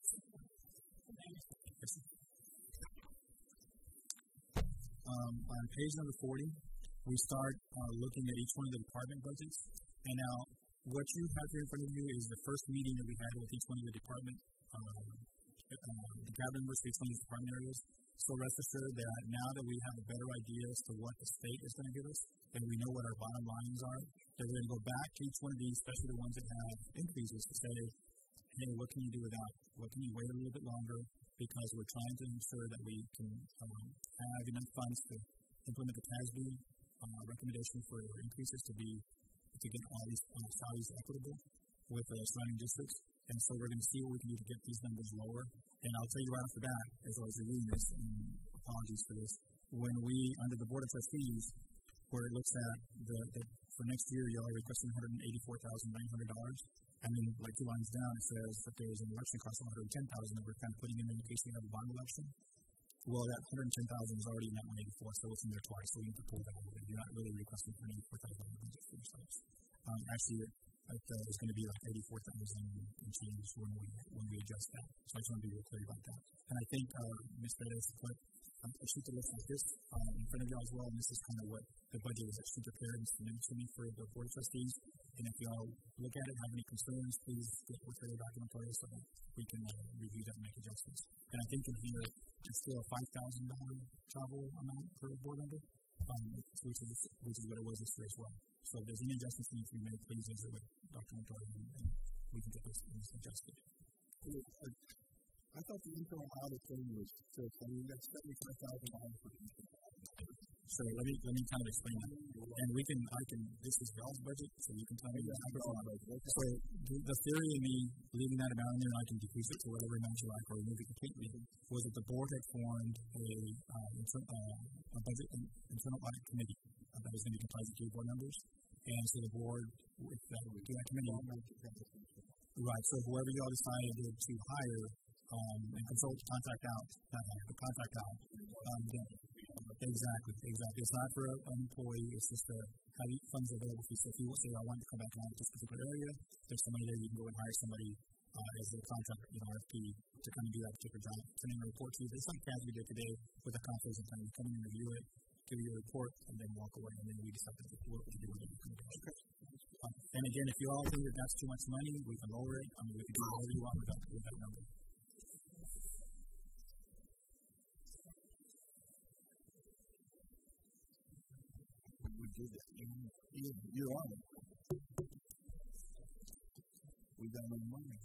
On page number 40, we start looking at each one of the department budgets. And now, what you have here in front of you is the first meeting that we had with each one of the department, the cabinet members for each one of these department areas. So rest assured that now that we have a better idea as to what the state is going to give us, and we know what our bottom lines are, that we're going to go back to each one of these, especially the ones that have increases, to say, hey, what can you do with that? What can you wait a little bit longer? Because we're trying to ensure that we can have enough funds to implement the TASB recommendation for increases to get all these salaries equitable with the surrounding districts. And so we're going to see what we can do to get these numbers lower. And I'll tell you right off the bat, as I was reviewing this, and apologies for this, when we, under the Board of Trustees, where it looks at for next year, y'all are requesting $184,900. And then, like 2 lines down, it says that there's an election cost of $110,000 that we're kind of putting in case we have a bond election. Well, that $110,000 is already in that 184, so it's in there twice, so we need to pull that over. You're not really requesting for an $84,000 budget for yourselves. Actually, it's going to be like $84,000 and change when we adjust that. So I just want to be real clear about that. And I think Ms. Perez put a sheet of list like this in front of y'all as well, and this is kind of what the budget is actually prepared and submitted to me for the Board of Trustees. And if y'all look at it, have any concerns, please get with the document for us so that we can review that and make adjustments. And I think in here, it's still a $5,000 travel amount per board member, which is what it was this year as well. So if there's any adjustments that need to be made, please visit with Dr. Montoya and we can get this adjusted. I thought the internal audit thing was just, that's $75,000 for each. So let me kind of explain that. And this is y'all's budget, so you can tell me the number. So the theory of me leaving that amount in there, and I can decrease it to whatever amount you like or remove it completely, was that the board had formed a budget and internal audit committee that was going to be comprised of 3 board members. And so the board, with that committee, right, so whoever y'all decided to hire and consult the contract out. Exactly. It's not for an employee. It's just to have funds available. So if you say, I want to come back and audit this particular area, there's somebody there you can go and hire somebody as a contract, RFP, to come and do that particular job. Send in a report to you. It's like as we did today with the conference and time. You come in and review it, give you a report, and then walk away, and then we decide what to do with it. And again, if you all think that that's too much money, we can lower it. We can do whatever you want with that number. We did that. You're on it. We got no money.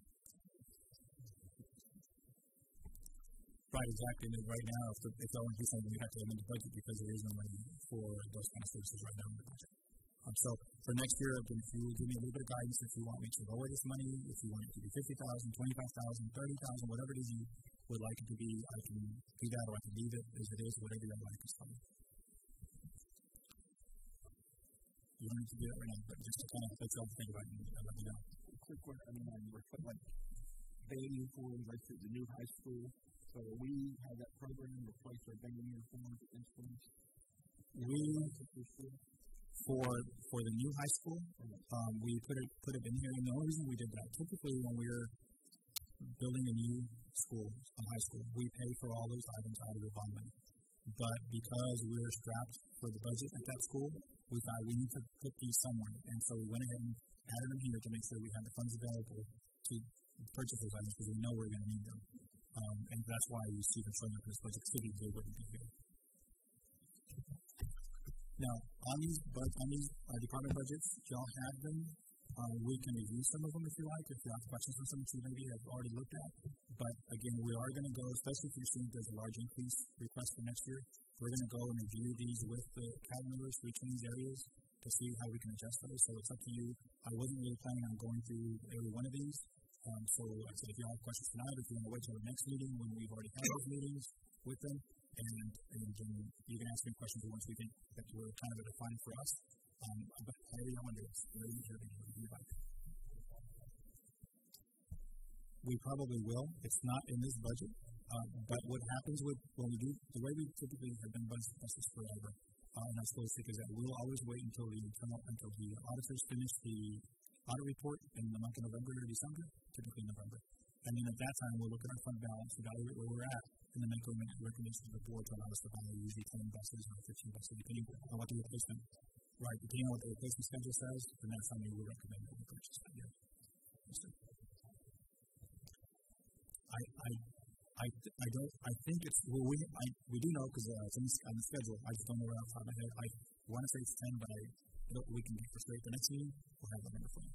Right, exactly. And right now, if I want to do something, we have to amend the budget because there is no money for those kind of services right now in the budget. So for next year, if you give me a little bit of guidance, if you want me to lower this money, if you want it to be $50,000, $25,000, $30,000, whatever it is you would like it to be, I can do that, or I can leave it as it is, whatever you like is fine. You don't need to do that right now, but just to kind of let y'all think about it and let me know. Quick one, we're putting like band uniforms, like the new high school. So we have that program to replace our band uniforms and instruments. For the new high school, we put it in here. And the only reason we did that, typically when we're building a new school, a high school, we pay for all those items out of the bond money. But because we're strapped for the budget at that school, we thought we need to put these somewhere. And so we went ahead and added them here to make sure we had the funds available to purchase those items because we know we're going to need them. And that's why you see them showing up in this budget. City, they wouldn't be here. Now, on these department budgets, y'all have them. We can review some of them if you like, if you have questions on some that you maybe have already looked at. But again, we are going to go, especially if you're seeing there's a large increase request for next year, we're going to go and review these with the CAD numbers for each of these areas to see how we can adjust those. So it's up to you. I wasn't really planning on going through every one of these. So like I said, if you have questions tonight, if you want to wait till the next meeting when we've already had those meetings with them, and you can ask me questions once we think that we're kind of defined for us. But however you want to do it, we probably will. It's not in this budget. But what happens when we do, the way we typically have been budgeted forever, and I suppose is that we'll always wait until the auditors finish the audit report in the month of November or December, typically November. And then at that time, we'll look at our fund balance, evaluate where we're at, and then make recommendations to the board to allow us to buy usually 10 buses or 15 buses, depending on what the replacement, right, depending on what the replacement schedule says, then that's how we will recommend that we purchase that year. I think it's, well, we do know because it's on the schedule. I just don't know right off the top of my head. I want to say it's 10, but we can get for straight. The next meeting, we'll have that number for you.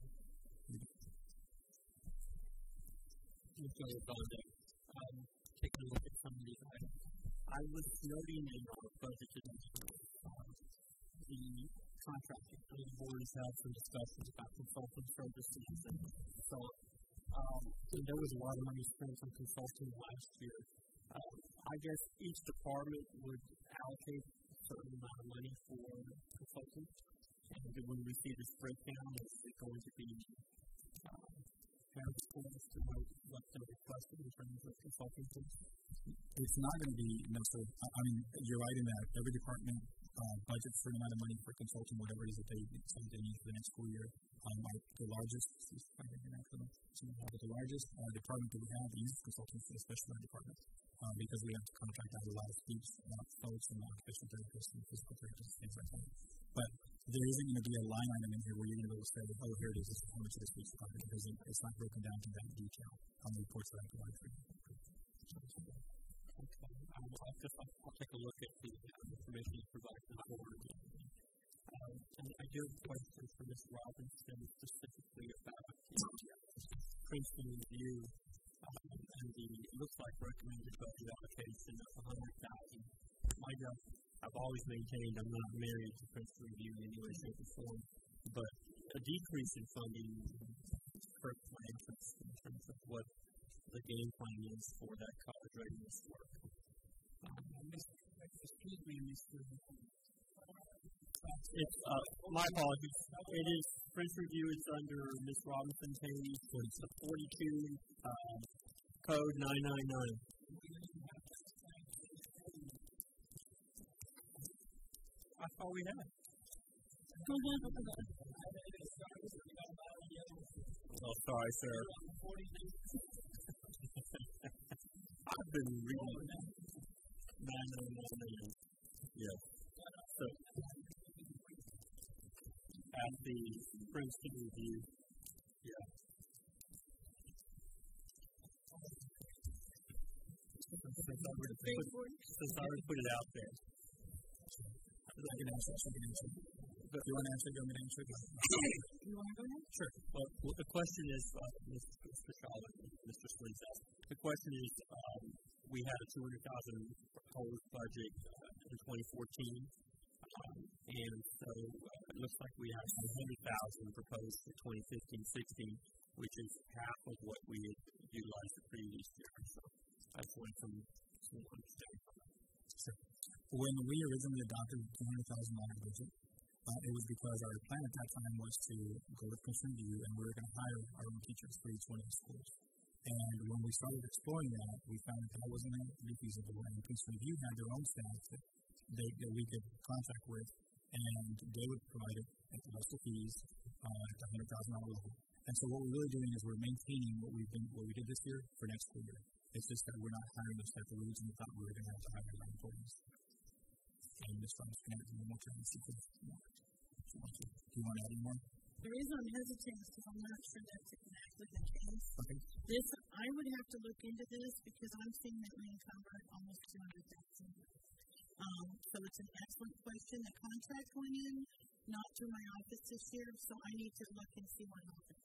Taking a look at some of these items. I was noting in our budget today the contracting. The board has had some discussions about consulting services and so on. So there was a lot of money spent on consulting last year. I guess each department would allocate a certain amount of money for consulting. And when we see this breakdown, is it going to be parents' schools to know what's going to be requested in terms of consulting fees? It's not going to be, no, so, I mean, you're right in that every department budgets for an amount of money for consulting, whatever it is that they need for the next school year. The largest department that we have uses consultants, especially our department, because we have to contract out a lot of speech folks and occupational therapists and physical therapists, things like that. But there isn't going to be a line item in here where you're going to be able to say, oh, here it is, this is how much of the speech department, because it's not broken down to that detail on the reports that I provide for you. I'll take a look at the information you provided for the board. And I do have a question for Ms. Robinson specifically about Princeton Review and it looks like recommended budget allocation of $100,000. I've always maintained I'm not married to Princeton Review in any way, shape, or form, but a decrease in funding hurts my interest in terms of what the game plan is for that college readiness work. Excuse me, Mr. It's, my apologies. It is Prince Review. It's under Ms. Robinson Page. It's the 42 code 999. I thought we had. Oh, sorry, sir. I've been reading 999. Yes. So, at the Princeton Review, yeah. Since I would put it out there. I can answer. Do you want to answer? Do you want me to answer? You want to go ahead? Sure. Well, the question is, Mr. Shaw and Mr. Sleeze asked, the question is, we had a $200,000 proposed budget in 2014, and so it looks like we have $100,000 proposed for 2015-16, which is half of what we had utilized the previous year. So I just wanted some understanding from that. Sure. When we originally adopted the $200,000 budget, it was because our plan at that time was to go with Princeton Review, and we were going to hire our own teachers for each one of the schools. And when we started exploring that, we found that wasn't going to be feasible, and Princeton Review had their own staff that we could contract with, and they would provide it at the less fees at the $100,000 level. And so what we're really doing is we're maintaining what we did this year for next school year. It's just that we're not hiring the staff that we originally thought we were going to have to hire our employees. And this time, it's going to be one more time. Do you want to add any more? The reason I'm hesitating is because I'm not sure that's exactly the case. Okay. I would have to look into this because I'm seeing that we encumbered almost $200,000. So it's an excellent question. The contract went in, not through my office this year, so I need to look and see what happened.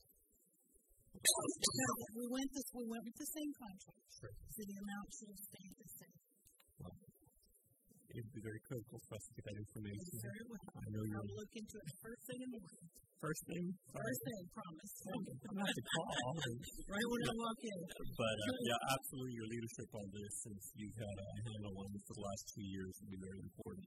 We went with the same contract, sure. So the amount should have stayed the same. Well, it would be very critical for us to get that information. Yes, sir, it would. I'll look into it first thing in the morning. First thing, promise. I'm going to have to call. Right when I walk in. But, yeah, absolutely, your leadership on this, since you've had a handle on this for the last 2 years, will be very important.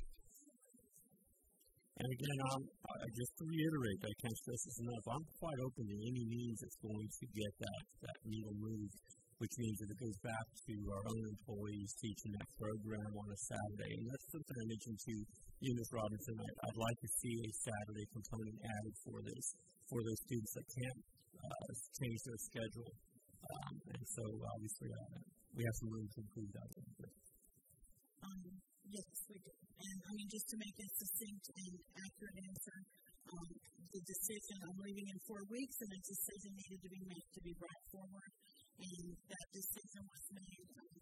And again, I just to reiterate, I can't stress this enough, I'm quite open to any means that's going to get that needle moved, which means that it goes back to our own employees teaching that program on a Saturday. And that's something I mentioned to you, Ms. Robinson. I'd like to see a Saturday component added for this, for those students that can't change their schedule. And so, obviously, we have some room to improve that a little bit. Yes, we do. And I mean, just to make a succinct and accurate answer, the decision, I'm leaving in 4 weeks, and a decision needed to be made to be brought forward. And that decision was made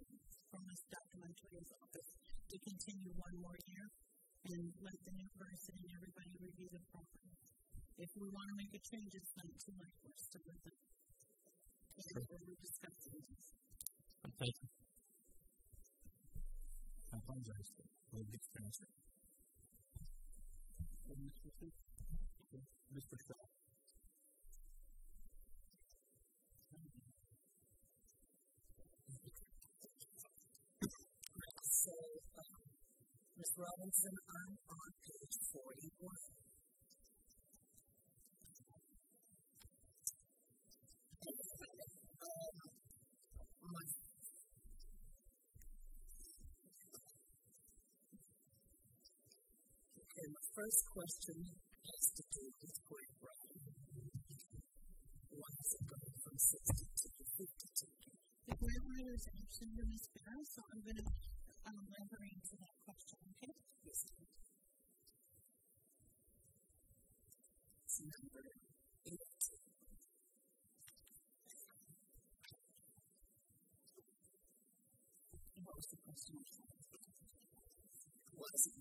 promise Dr. Montoya's office to continue one more year and let the new person and everybody review the program. If we want to make a change, it's not too late. We're still with them. That's what we're discussing. Thank you. I apologize for the experience. Mr. Shaw. So, Ms. Robinson, I'm on page 41. Okay, my first question has to do with grade writing. Why is it going from 62 to 52? The grant writer is actually under Ms. Barrow, so I'm going to elaborate to that question, okay? Yes, ma'am. It's number 18. What was the question? What is it?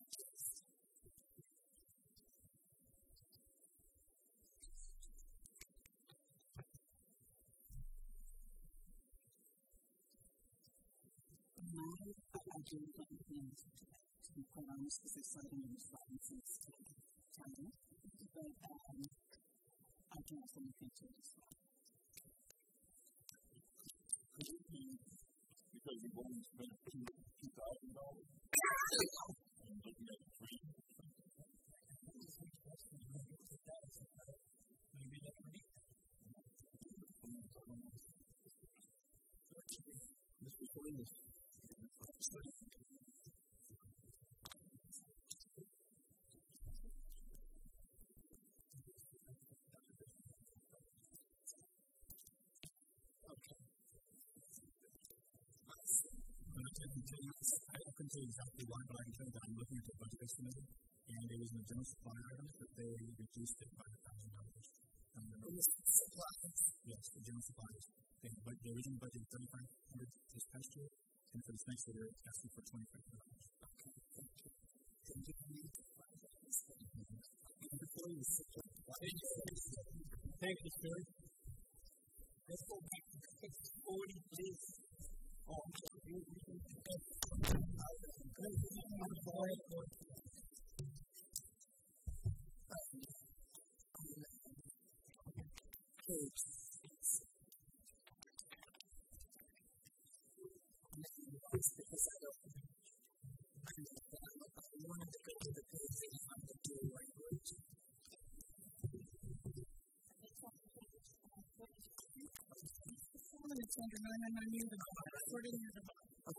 I do put the things to be quite honest, because there's something in Ms. Robinson's time, but I can also look into it as well. Because you've only spent $2,000 and looking at the tree. Maybe that would be. Mr. Williams. I couldn't tell you exactly why, but I can tell you that I'm looking at the budget estimated, and it was in the general supply items that they reduced it by $1,000. Supplies? Yes, the general supplies. The original budget was $3,500 this past year, and for this next year, they're asking for $2,500. Okay, thank you. Thank you for me to find out this thing. And before you supply, Thank you, sir. let's go back to page 40, please. Because I wanted to go to the page that you have to do language. It's under 999 years of recording years of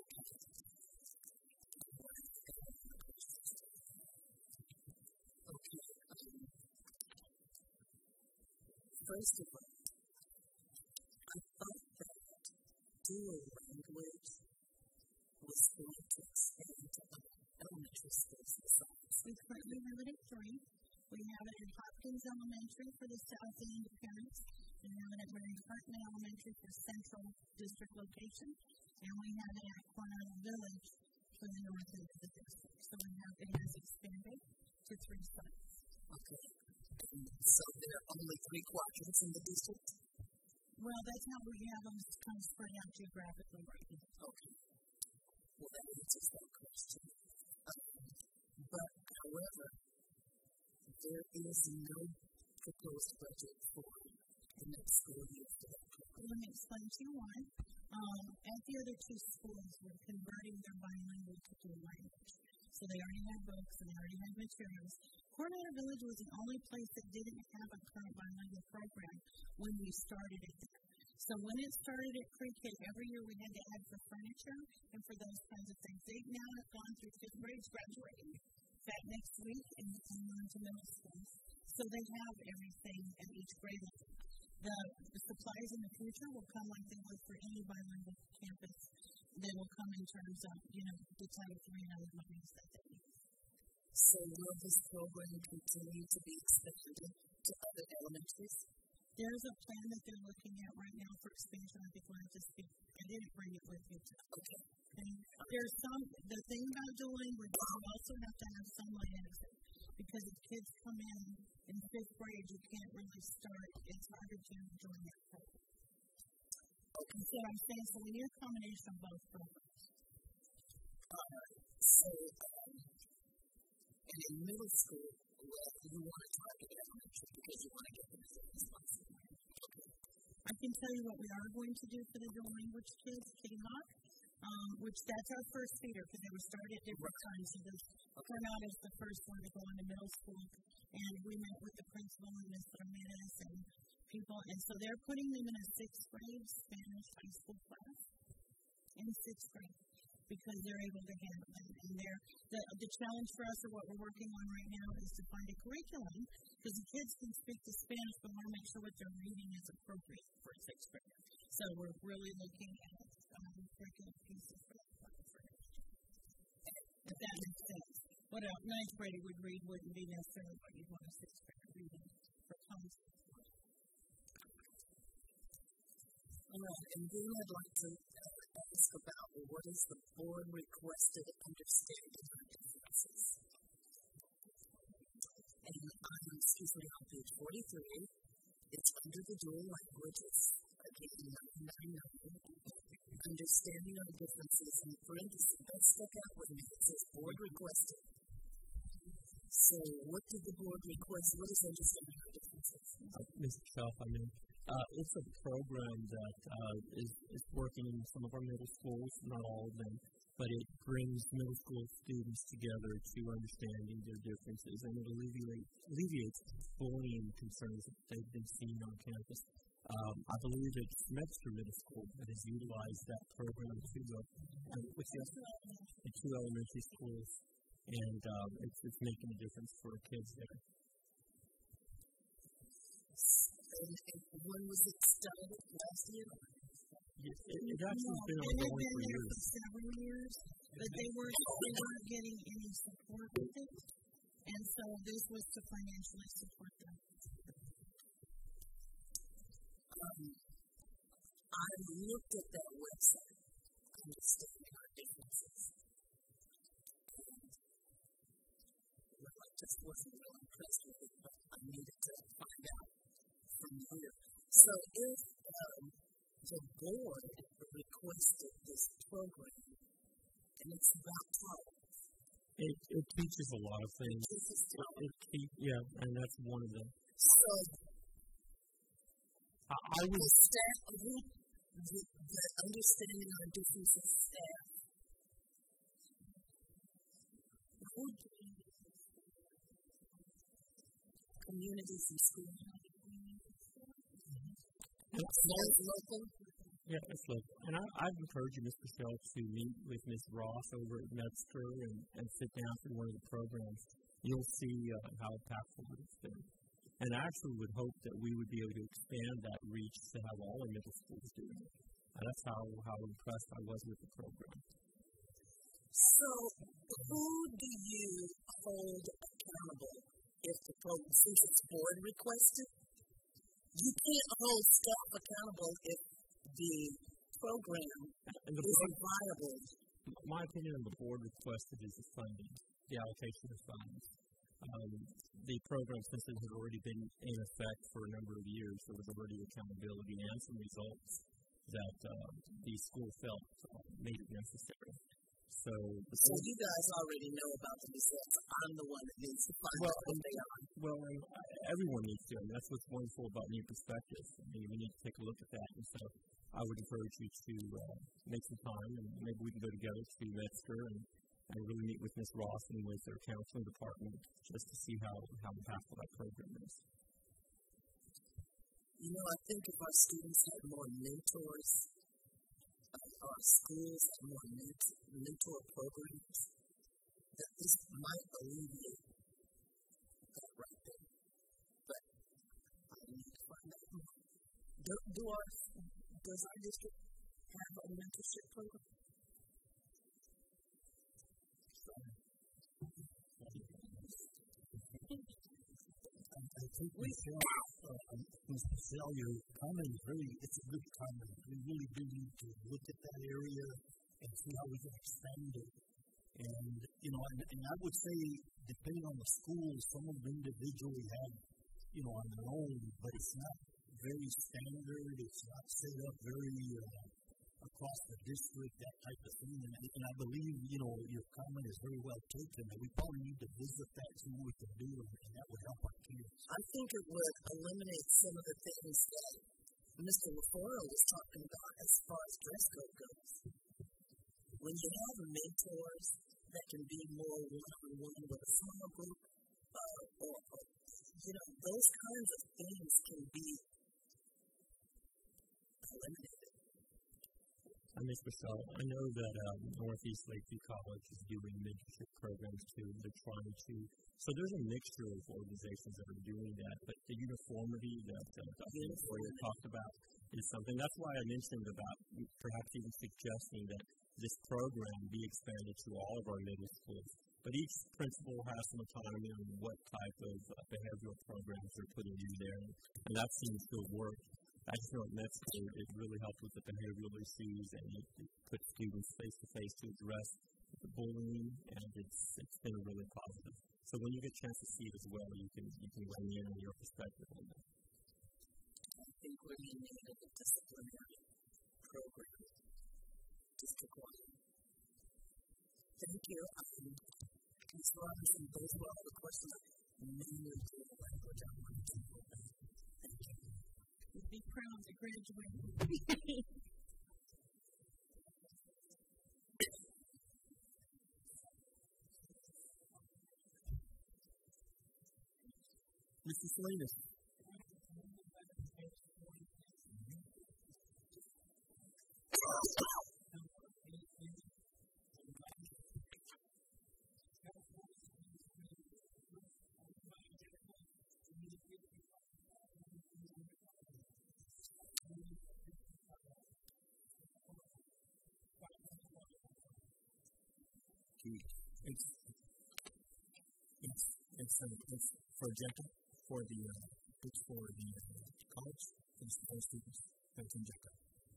First of all, I thought that dual language was going to expand to elementary schools besides. We currently have it at 3. We have it at Hopkins Elementary for the South End parents. We have it at Mary Hartman Elementary for Central District location. And we have it at Coronado Village for the North End of the district. So we have it has expanded to 3 sites. Okay. So there are only 3 quadrants in the district? Well, that's how we have them kind of spread out geographically right now. Okay. Well, that answers that question. But, however, there is no proposed budget for the next school year for that program. Let me explain to you why. At the other 2 schools, we're converting their bilingual to dual language. So they already have books and they already have materials. Coronado Village was the only place that didn't have a current bilingual program when we started it there. So when it started at pre-K, every year we had to add for furniture and for those kinds of things. They now have gone through 5th grade graduating that next week and on to middle school. So they have everything at each grade level. The supplies in the future will come like they would for any bilingual campus. They will come in terms of, the Title III and other monies that they need. So will this program continue to be expanded to other elementaries? There's a plan that they're looking at right now for expansion. I think when I didn't bring it with me. Okay. There's the thing about dual language, you also have to have some language. Because if kids come in 5th grade, you can't really start. It's harder to join that program. Okay. So I'm saying, so we need a combination of both programs. So, in middle school, you want to target elementary because you want to get them as early as possible. Okay. I can tell you what we are going to do for the dual language kids, Kitty Hawk, which that's our first feeder because they were started at different times. So this Coronado is the first one to go into middle school, and we met with the principal and Ms. Ramirez and people, and so they're putting them in a 6th grade Spanish high school class in 6th grade. Because they're able to handle it. And the challenge for us, or what we're working on right now, is to find a curriculum, because the kids can speak the Spanish, but want to make sure what they're reading is appropriate for a 6th grader. So we're really looking at curriculum pieces for that class. If that makes sense. What a 9th grader would read wouldn't be necessarily what you'd want a 6th grader reading for concepts. And then I'd like to ask about what is the board requested understanding of differences. And on page 43, it's under the dual languages, again, 999, understanding of differences, in parentheses, let's look out with me, it says board requested. So what did the board request? What is understanding of differences? Mr. Shelf, it's a program that is working in some of our middle schools, not all of them, but it brings middle school students together to understanding their differences, and it alleviates bullying concerns that they've been seeing on campus. I believe it's Webster Middle School that has utilized that program with the 2 elementary schools, and it's making a difference for kids there. And when was it started? Last year? Yes, it actually has been ongoing for years. Several years, but they weren't getting any support with it, and so this was to financially support them. I looked at that website, understanding our differences. And I just wasn't real impressed with it, but I needed to find out from here. So if the board requested this program, and it's about tolerance. It teaches a lot of things. And that's one of them. So I would the understanding our differences staff. Communities and schools. Local. Yeah, it's local. And I've encouraged Ms. Michelle to meet with Ms. Ross over at Metzger and sit down through one of the programs. You'll see how impactful it's been. And I actually would hope that we would be able to expand that reach to have all our middle schools doing it. That's how impressed I was with the program. So, who do you hold accountable if the program, since it's board requested? You can't hold staff accountable if the program isn't viable. My opinion on the board requested is the funding, the allocation of funds. The program, since it had already been in effect for a number of years, there was already accountability and some results that the school felt made it necessary. So you guys already know about the results. I'm the one that needs to find out what they are. Well, everyone needs to, and that's what's wonderful about New Perspectives. We need to take a look at that, and so I would encourage you to make some time, and maybe we can go together to Metzger and really meet with Ms. Ross and with their counseling department just to see how impactful that program is. I think if our students had more mentors, our schools had more mentor programs, that this might alleviate that right there. But I need to find out more. Does our district have a mentorship program? think Michelle, your comment is it's a good comment. We really do need to look at that area and see how we can expand it. And, and I would say, depending on the school, some of them individually have, on their own, but it's not very standard. It's not set up very across the district, that type of thing. And I believe, your comment is very well taken, and we probably need to visit that, see what we can do, and that would help our kids. I think it would eliminate some of the things that Mr. LaFleur was talking about as far as dress code goes. When you have mentors that can be more one-on-one with a small group, or those kinds of things can be eliminated. Ms. Michelle, I know that Northeast Lakeview College is doing mentorship programs too. They're trying to. So there's a mixture of organizations that are doing that, but the uniformity that Dr. Boyer talked about is something. That's why I mentioned about perhaps even suggesting that this program be expanded to all of our middle schools. But each principal has some autonomy on what type of behavioral programs they're putting in there, and that seems to have worked. I just know at Metzger, it really helped with the behavioral issues, and it put students face-to-face to address the bullying, and it's been really positive. So when you get a chance to see it as well, you can weigh in on your perspective on that. I think we need a disciplinary program, district-wide. Thank you. Ms. Robinson, those were all the questions I needed to language I wanted to go back. Thank you. You'd be proud to graduate. Mr. Salinas. It's for Jacob, for the college, it's for students. That's in Jacob.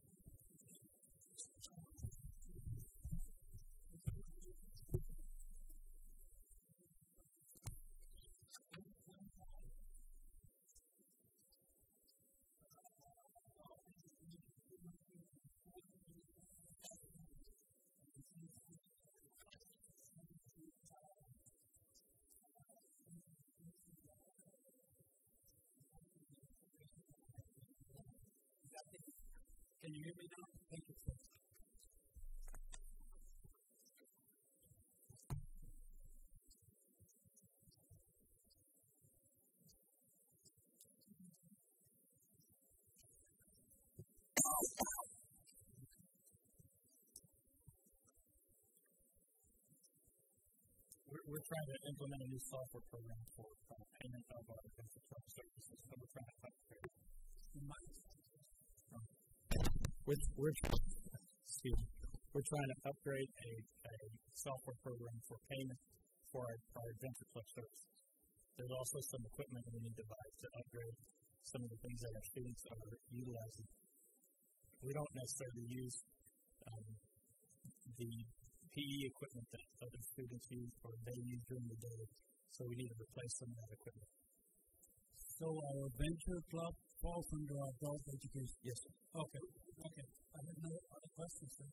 Can you hear me now? Thank you. We're trying to implement a new software program for payment of our infrastructure services. So we're trying to upgrade. We're trying to upgrade a software program for payment for our Adventure Club service. There's also some equipment we need to buy to upgrade some of the things that our students are utilizing. We don't necessarily use the PE equipment that other students use or they use during the day, so we need to replace some of that equipment. So our Adventure Club falls under adult education? Yes, sir. Okay. I have no other questions, sir.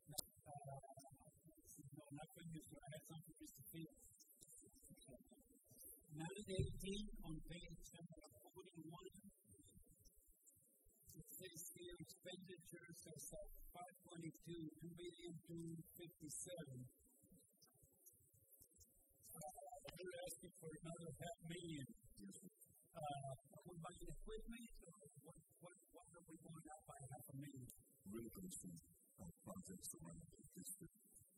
No, not for you, sir. I have something for Mr. Fields. 918 on page 41. It says here expenditures are 522, 2,257. We're asking for another $500,000. We're buying equipment, or what are we going out by $500,000? Really comes from projects around the district.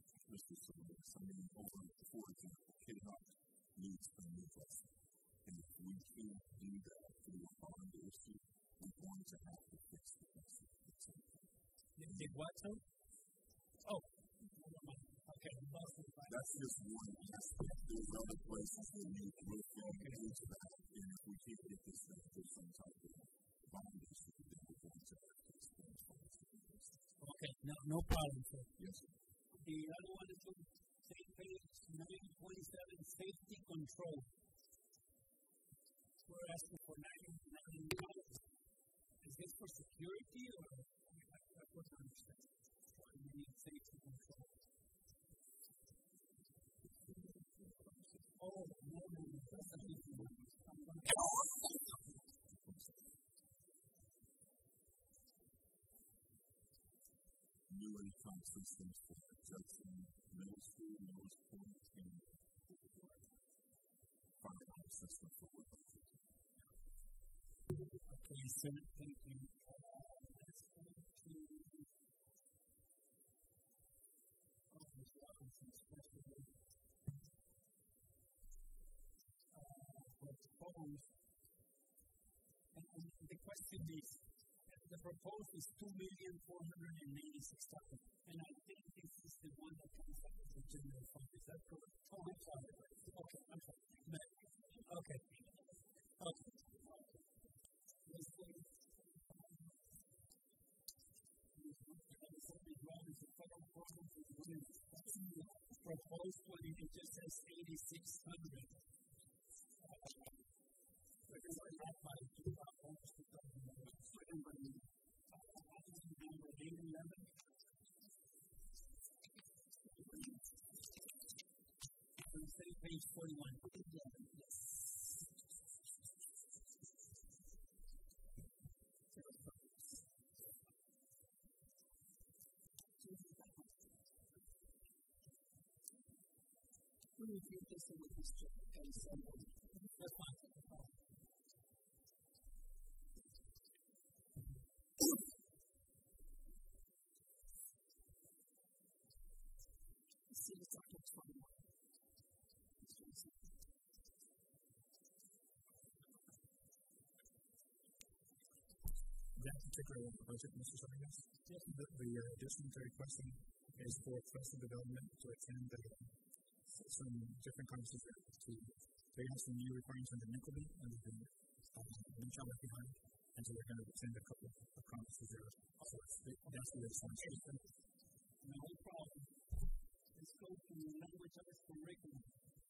Over, for example, K-Hawk needs a new bus. And if we can't do that through a bond issue, we're going to have to fix the bus. Did what, sir? Oh, okay. That's just one aspect. There's other places that need to look into that. And if we can't get No problem, sir. Yes, sir. The other one is on same page 927, safety control. We're asking for $99. Is this for security or I couldn't understand? Why do we need safety control? Oh, no, that's a different one. New income systems for Judson Middle School, Mills Point, and firearm system for Woodland. Okay, so thank you. Let's go to Office Robinson, especially proposed. And the question is, the proposed is $2,486,000, and I think this is the one that comes out of the general fund. Is that correct? Oh, I'm sorry. Okay, I'm sorry. Okay. Proposed one, it just says 8,600. Page 41. Let me take this in with this check. That's fine. See, it's up to 21. That particular budget, Mr. Salinas, the additional requesting is for professional development to attend some different conferences. They have some new requirements under Nickleby and the New Child Left Behind, and so they're going to attend a couple of conferences there. So that's the response. No problem. Let's go to language arts curriculum.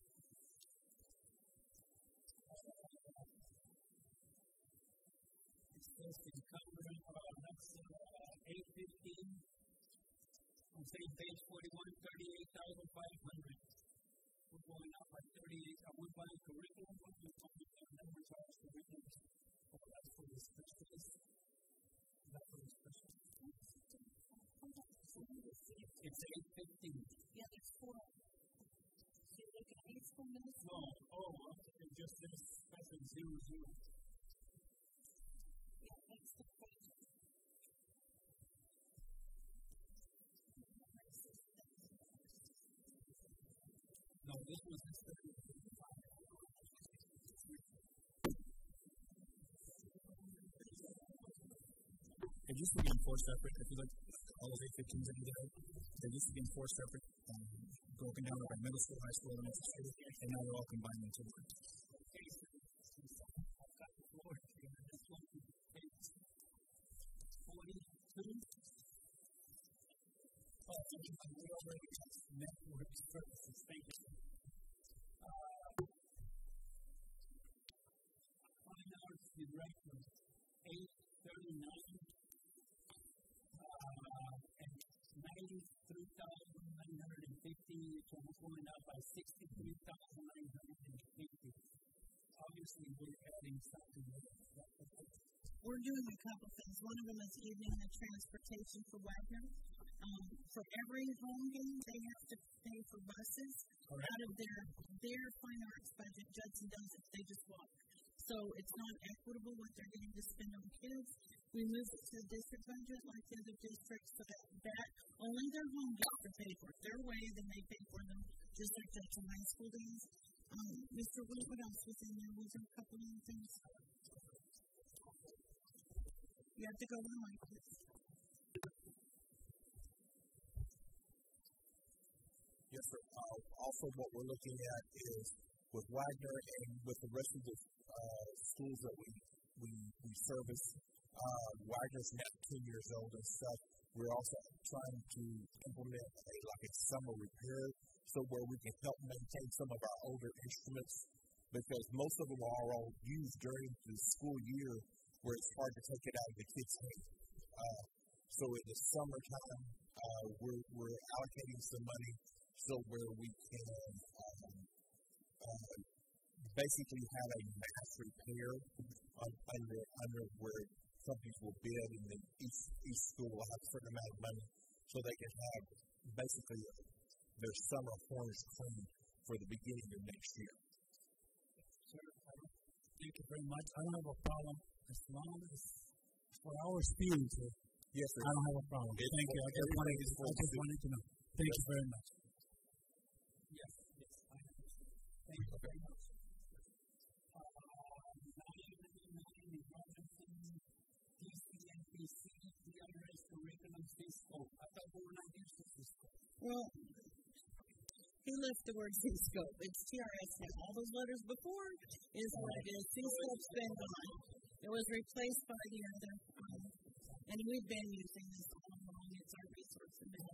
It's the cover, that's 815. On same page 41, 38,500. We're going up by 38. We're buying curriculum. We're talking about language arts curriculum. Oh, that's for the specialist. That's for the specialist. It's 815. Yeah, there's 4. So you're looking at high school, middle school? No, it just says special 00. Yeah, that's the question. No, this was the special. It used to be in 4 separate. If you look all those 815s that you did, they used to be in 4 separate, broken down by middle school, high school, elementary school, and now they're all combined into one. Network services. Thank you. Fine Arts Director, 839. And 93,950, so we're going up by 63,950. Obviously, we're adding something there. We're doing a couple things. One of them is evening and transportation for Wagner. For every home game, they have to pay for buses out of their fine arts budget. Judson does it, they just walk. So it's not equitable what they're getting to spend on kids. We move it to the district budget like the other districts so that only their home games are paid for. If they're away, then they pay for them just like Judson High School days. Mr. Wood, what else was in there? Was there a couple of things? You have to go on like this. Yes, sir. Also, what we're looking at is with Wagner and with the rest of the schools that we service, Wagner's now 10 years old and stuff. We're also trying to implement a summer repair, so where we can help maintain some of our older instruments, because most of them are all used during the school year where it's hard to take it out of the kids' hands. So in the summertime, we're allocating some money so where we can basically have a mass repair under where companies will bid, and then each school will have a certain amount of money so they can have basically their summer corners cleaned for the beginning of next year. Sir, thank you very much. I don't have a problem as long as for our students. Yes, sir. I don't have a problem. Thank you. I just wanted to know. Thank you very much. Yes. Thank you very much. Well, he left the word C-scope. It's TRS now. All those letters before is what it is. C-scope's been gone. It was replaced by the other, and we've been using this all along. It's our resource in the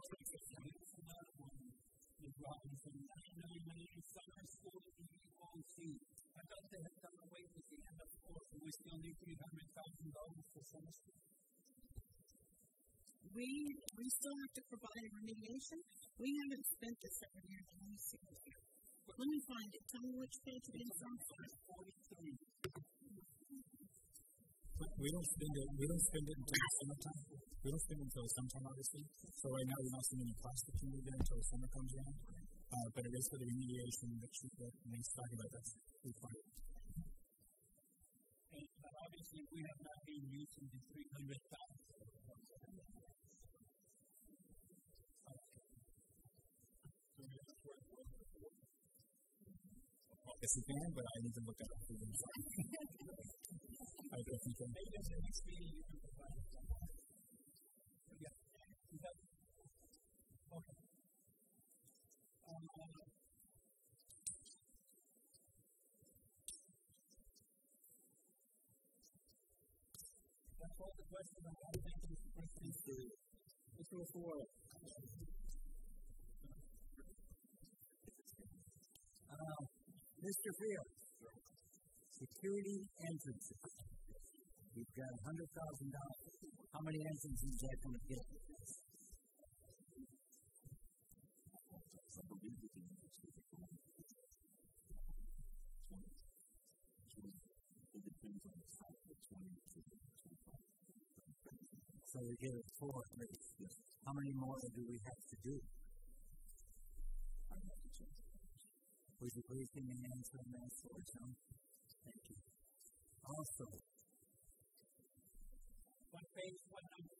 I thought they had done away with the end of the course, and we still need $300,000 for semester. We still have to provide remediation. We haven't spent this every year. Let me see it here. Let me find it. Tell me which page it is on. 43. We don't spend it until the summertime. We don't spend it until the summertime, obviously. So right now we're not spending any plastic in there until the summer comes around. But it is for the remediation that Nate's talking about. That's required. But obviously we have not been using the $300,000. Yes, you can, but I need to look at it for you. I definitely can. Maybe that's the next meeting you can provide. Yeah. Okay. That's all the questions I have. Thank you, Mr. President. Mr. LaFleur. Mr. Fields, security entrances. You've got $100,000. How many entrances is that going to get? So we get it 4 at least. How many more do we have to do? Would you please give me an answer on that for some? Thank you. Also, what page, what number?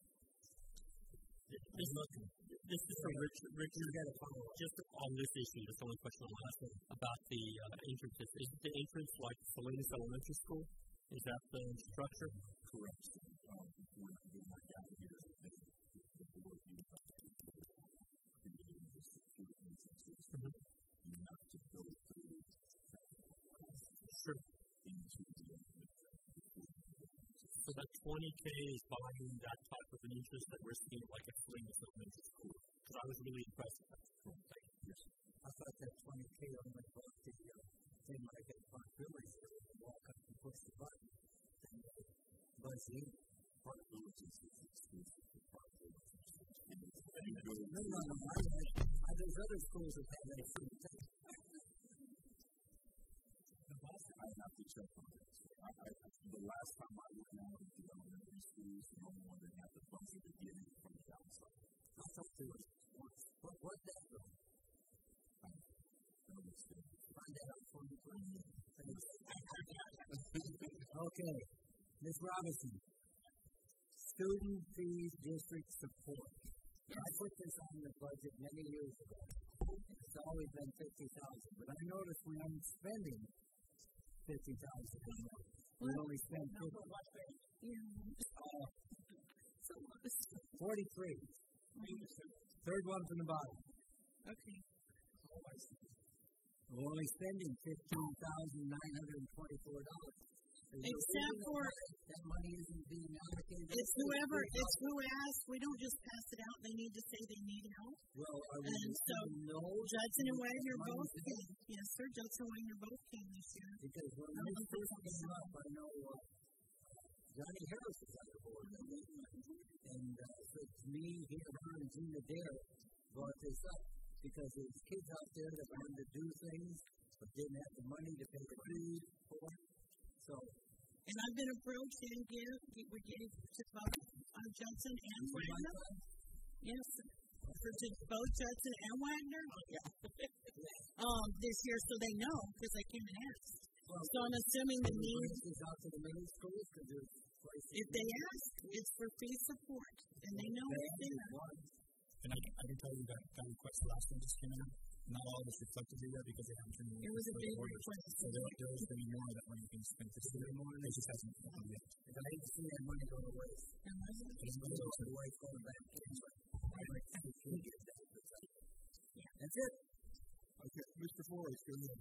This is from Richard. Just on this issue, just one question I'll ask about the entrances. Is the entrance like Salinas Elementary School? Is that the structure? Correct. Sure. So that 20K is buying that type of an interest that we're seeing like a Salinas Elementary School. Because I was really impressed with that. I thought that 20K only bought the thing like at Park Village where they can walk up and push the button and buzz in. Park Village is exclusive to Park Village. No. There's other schools that have that same thing. I have to check on it. The last time I went out to the elementary schools, the only one that had the funds at the beginning from the outside. I'll talk to it. What's that from? Find that out for me, please. Okay. Ms. Robinson, student fees district support. I put this on the budget many years ago. It's always been $50,000, but I noticed when I'm spending $50,000, we only spend $50,000. 43. Third one from the bottom. Okay. We're only spending $15,924. Except for that money isn't being allocated. it's who asked. We don't just pass it out. They need to say they need help. Well, and so Judson and Wagner both came. Yes, sir. Judson and Wagner both came this year. Because when this first came up, I know Johnny Harris was on the board. And so to me, her and Gina Dare brought this up because there's kids out there that wanted to do things but didn't have the money to pay the fees for it. So, and I've been approached and we gave to both Judson and Wagner. Yes, for both Judson and Wagner. Yeah. This year, so they know because they came and asked. Well, so I'm assuming the need is out to the middle schools because there's places. If they ask, it's for fee support, and they know it's there. And I can tell you that request, the last one just came out. Not all of it's reflected here yet because they haven't been. It was a big request. So there is going to be more of that money being spent this year. It just hasn't happened yet. I hate to see that money go to waste. It's going to go to waste going back. That's it. Okay, Mr. Forrest, go ahead.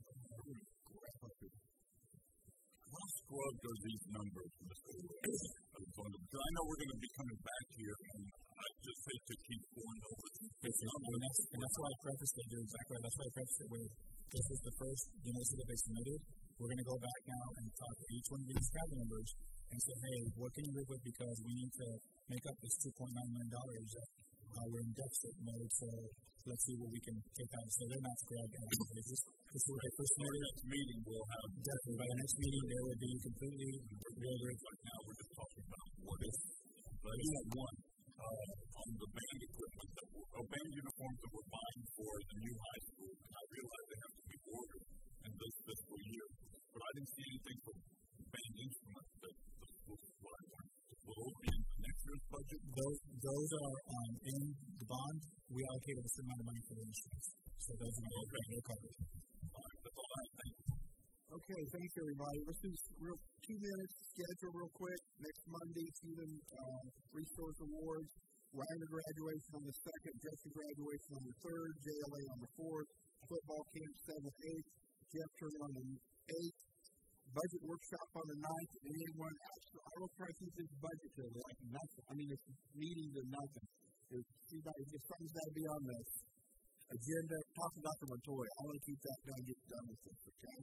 How scrubbed are these numbers, Mr. Forrest? I know we're going to be coming back here, and I just hate to keep going over these numbers. And that's why I prefaced it. You're exactly right. That's why I prefaced it with this is the first university that they submitted. We're going to go back now and talk to each one of these travel numbers and say, hey, what can you live with because we need to make up this $2.9 million that we're in deficit mode. So let's see what we can take out. So they're not scrubbed. This is what they first noted. Next meeting we'll have. Definitely. By the next meeting, there will be completely real right now. We're just talking about what is. But I do want one on the band equipment, band uniforms that we're buying for the new high school. And I realize they have to be ordered in this fiscal year. But I didn't see anything for band instruments that the school supply wants. Will those be in the next year's budget? Those are in the bond. We allocated a certain amount of money for the instruments. So those are all covered. All right, that's all I have. Thank you. Okay, thanks everybody. Let's do 2 minutes schedule real quick. Next Monday, Student Resource Awards. Wagner graduation on the 2nd, Judson graduation on the 3rd, JLA on the 4th, football camp 7th, 8th, Jeff tournament on the 8th, budget workshop on the 9th, and anyone else. I will try to keep this budget to like nothing. I mean, it's meetings and nothing. If something's got to be on the agenda, talk to Dr. Montoya. I want to keep that done, get done with this, okay?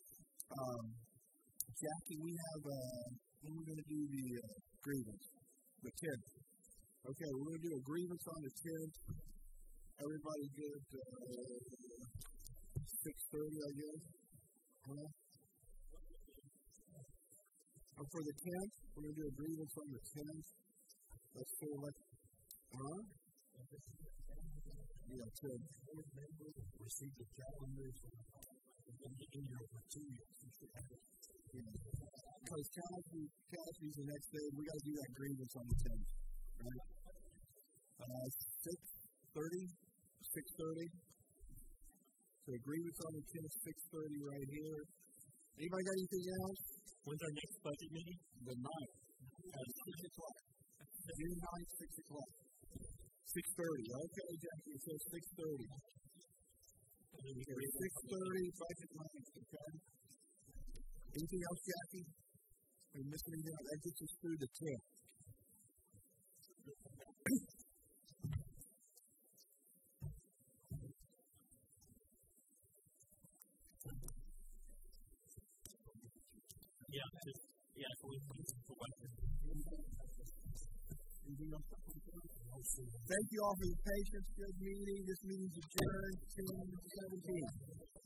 Jackie, we have, when we're going to do the grievance, the 10th. Okay, we're going to do a grievance on the 10th. Everybody good, 6:30, I guess. For the 10th, we're going to do a grievance on the 10th. Let's go like, yeah, 10. Receive the calendars in your for 2 years. Because Cassie's the next day, we got to do that grievance on the 10th, right? 6:30. So grievance on the 10th, 6:30 right here. Anybody got anything else? When's our next budget meeting? The 9th. 6 o'clock. June 9th, 6 o'clock. 6:30. Okay, Jackie, it says 6:30. 6:30, budget night, okay? Anything else, Jackie? Are you missing anything? That gets us through the 10th. Thank you all for your patience. Good meeting. This meeting's adjourned. 10:17.